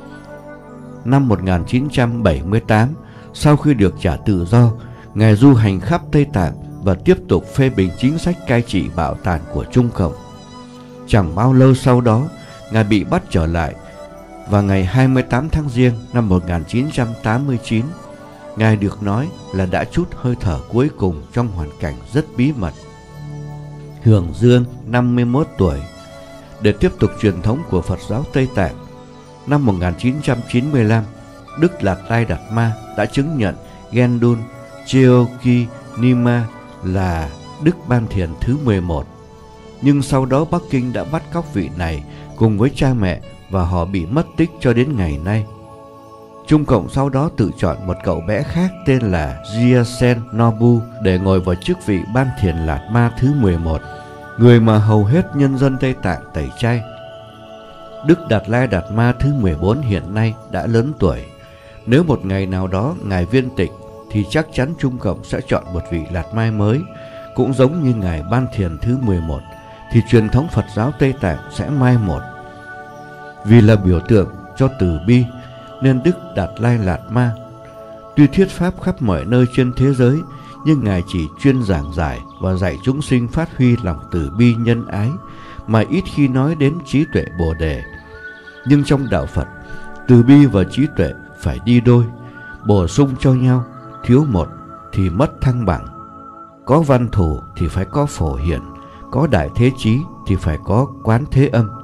Năm một nghìn chín trăm bảy mươi tám, sau khi được trả tự do, Ngài du hành khắp Tây Tạng và tiếp tục phê bình chính sách cai trị bạo tàn của Trung Cộng. Chẳng bao lâu sau đó, Ngài bị bắt trở lại và ngày hai mươi tám tháng Giêng năm một nghìn chín trăm tám mươi chín, Ngài được nói là đã trút hơi thở cuối cùng trong hoàn cảnh rất bí mật. Hưởng dương năm mươi mốt tuổi. Để tiếp tục truyền thống của Phật giáo Tây Tạng, năm một nghìn chín trăm chín mươi lăm, Đức Đạt Lai Đạt Ma đã chứng nhận Gendun Cheokyi Nima là Đức Ban Thiền thứ mười một. Nhưng sau đó Bắc Kinh đã bắt cóc vị này cùng với cha mẹ và họ bị mất tích cho đến ngày nay. Trung Cộng sau đó tự chọn một cậu bé khác tên là Gyaltsen Nobu để ngồi vào chức vị Ban Thiền Lạt Ma thứ mười một, người mà hầu hết nhân dân Tây Tạng tẩy chay. Đức Đạt Lai Đạt Ma thứ mười bốn hiện nay đã lớn tuổi. Nếu một ngày nào đó Ngài viên tịch thì chắc chắn Trung Cộng sẽ chọn một vị Lạt Ma mới, cũng giống như Ngài Ban Thiền thứ mười một, thì truyền thống Phật giáo Tây Tạng sẽ mai một. Vì là biểu tượng cho từ bi nên Đức Đạt Lai Lạt Ma tuy thuyết pháp khắp mọi nơi trên thế giới, nhưng Ngài chỉ chuyên giảng giải và dạy chúng sinh phát huy lòng từ bi nhân ái, mà ít khi nói đến trí tuệ Bồ Đề. Nhưng trong đạo Phật, từ bi và trí tuệ phải đi đôi, bổ sung cho nhau, thiếu một thì mất thăng bằng. Có văn thủ thì phải có phổ hiển, có đại thế chí thì phải có quán thế âm.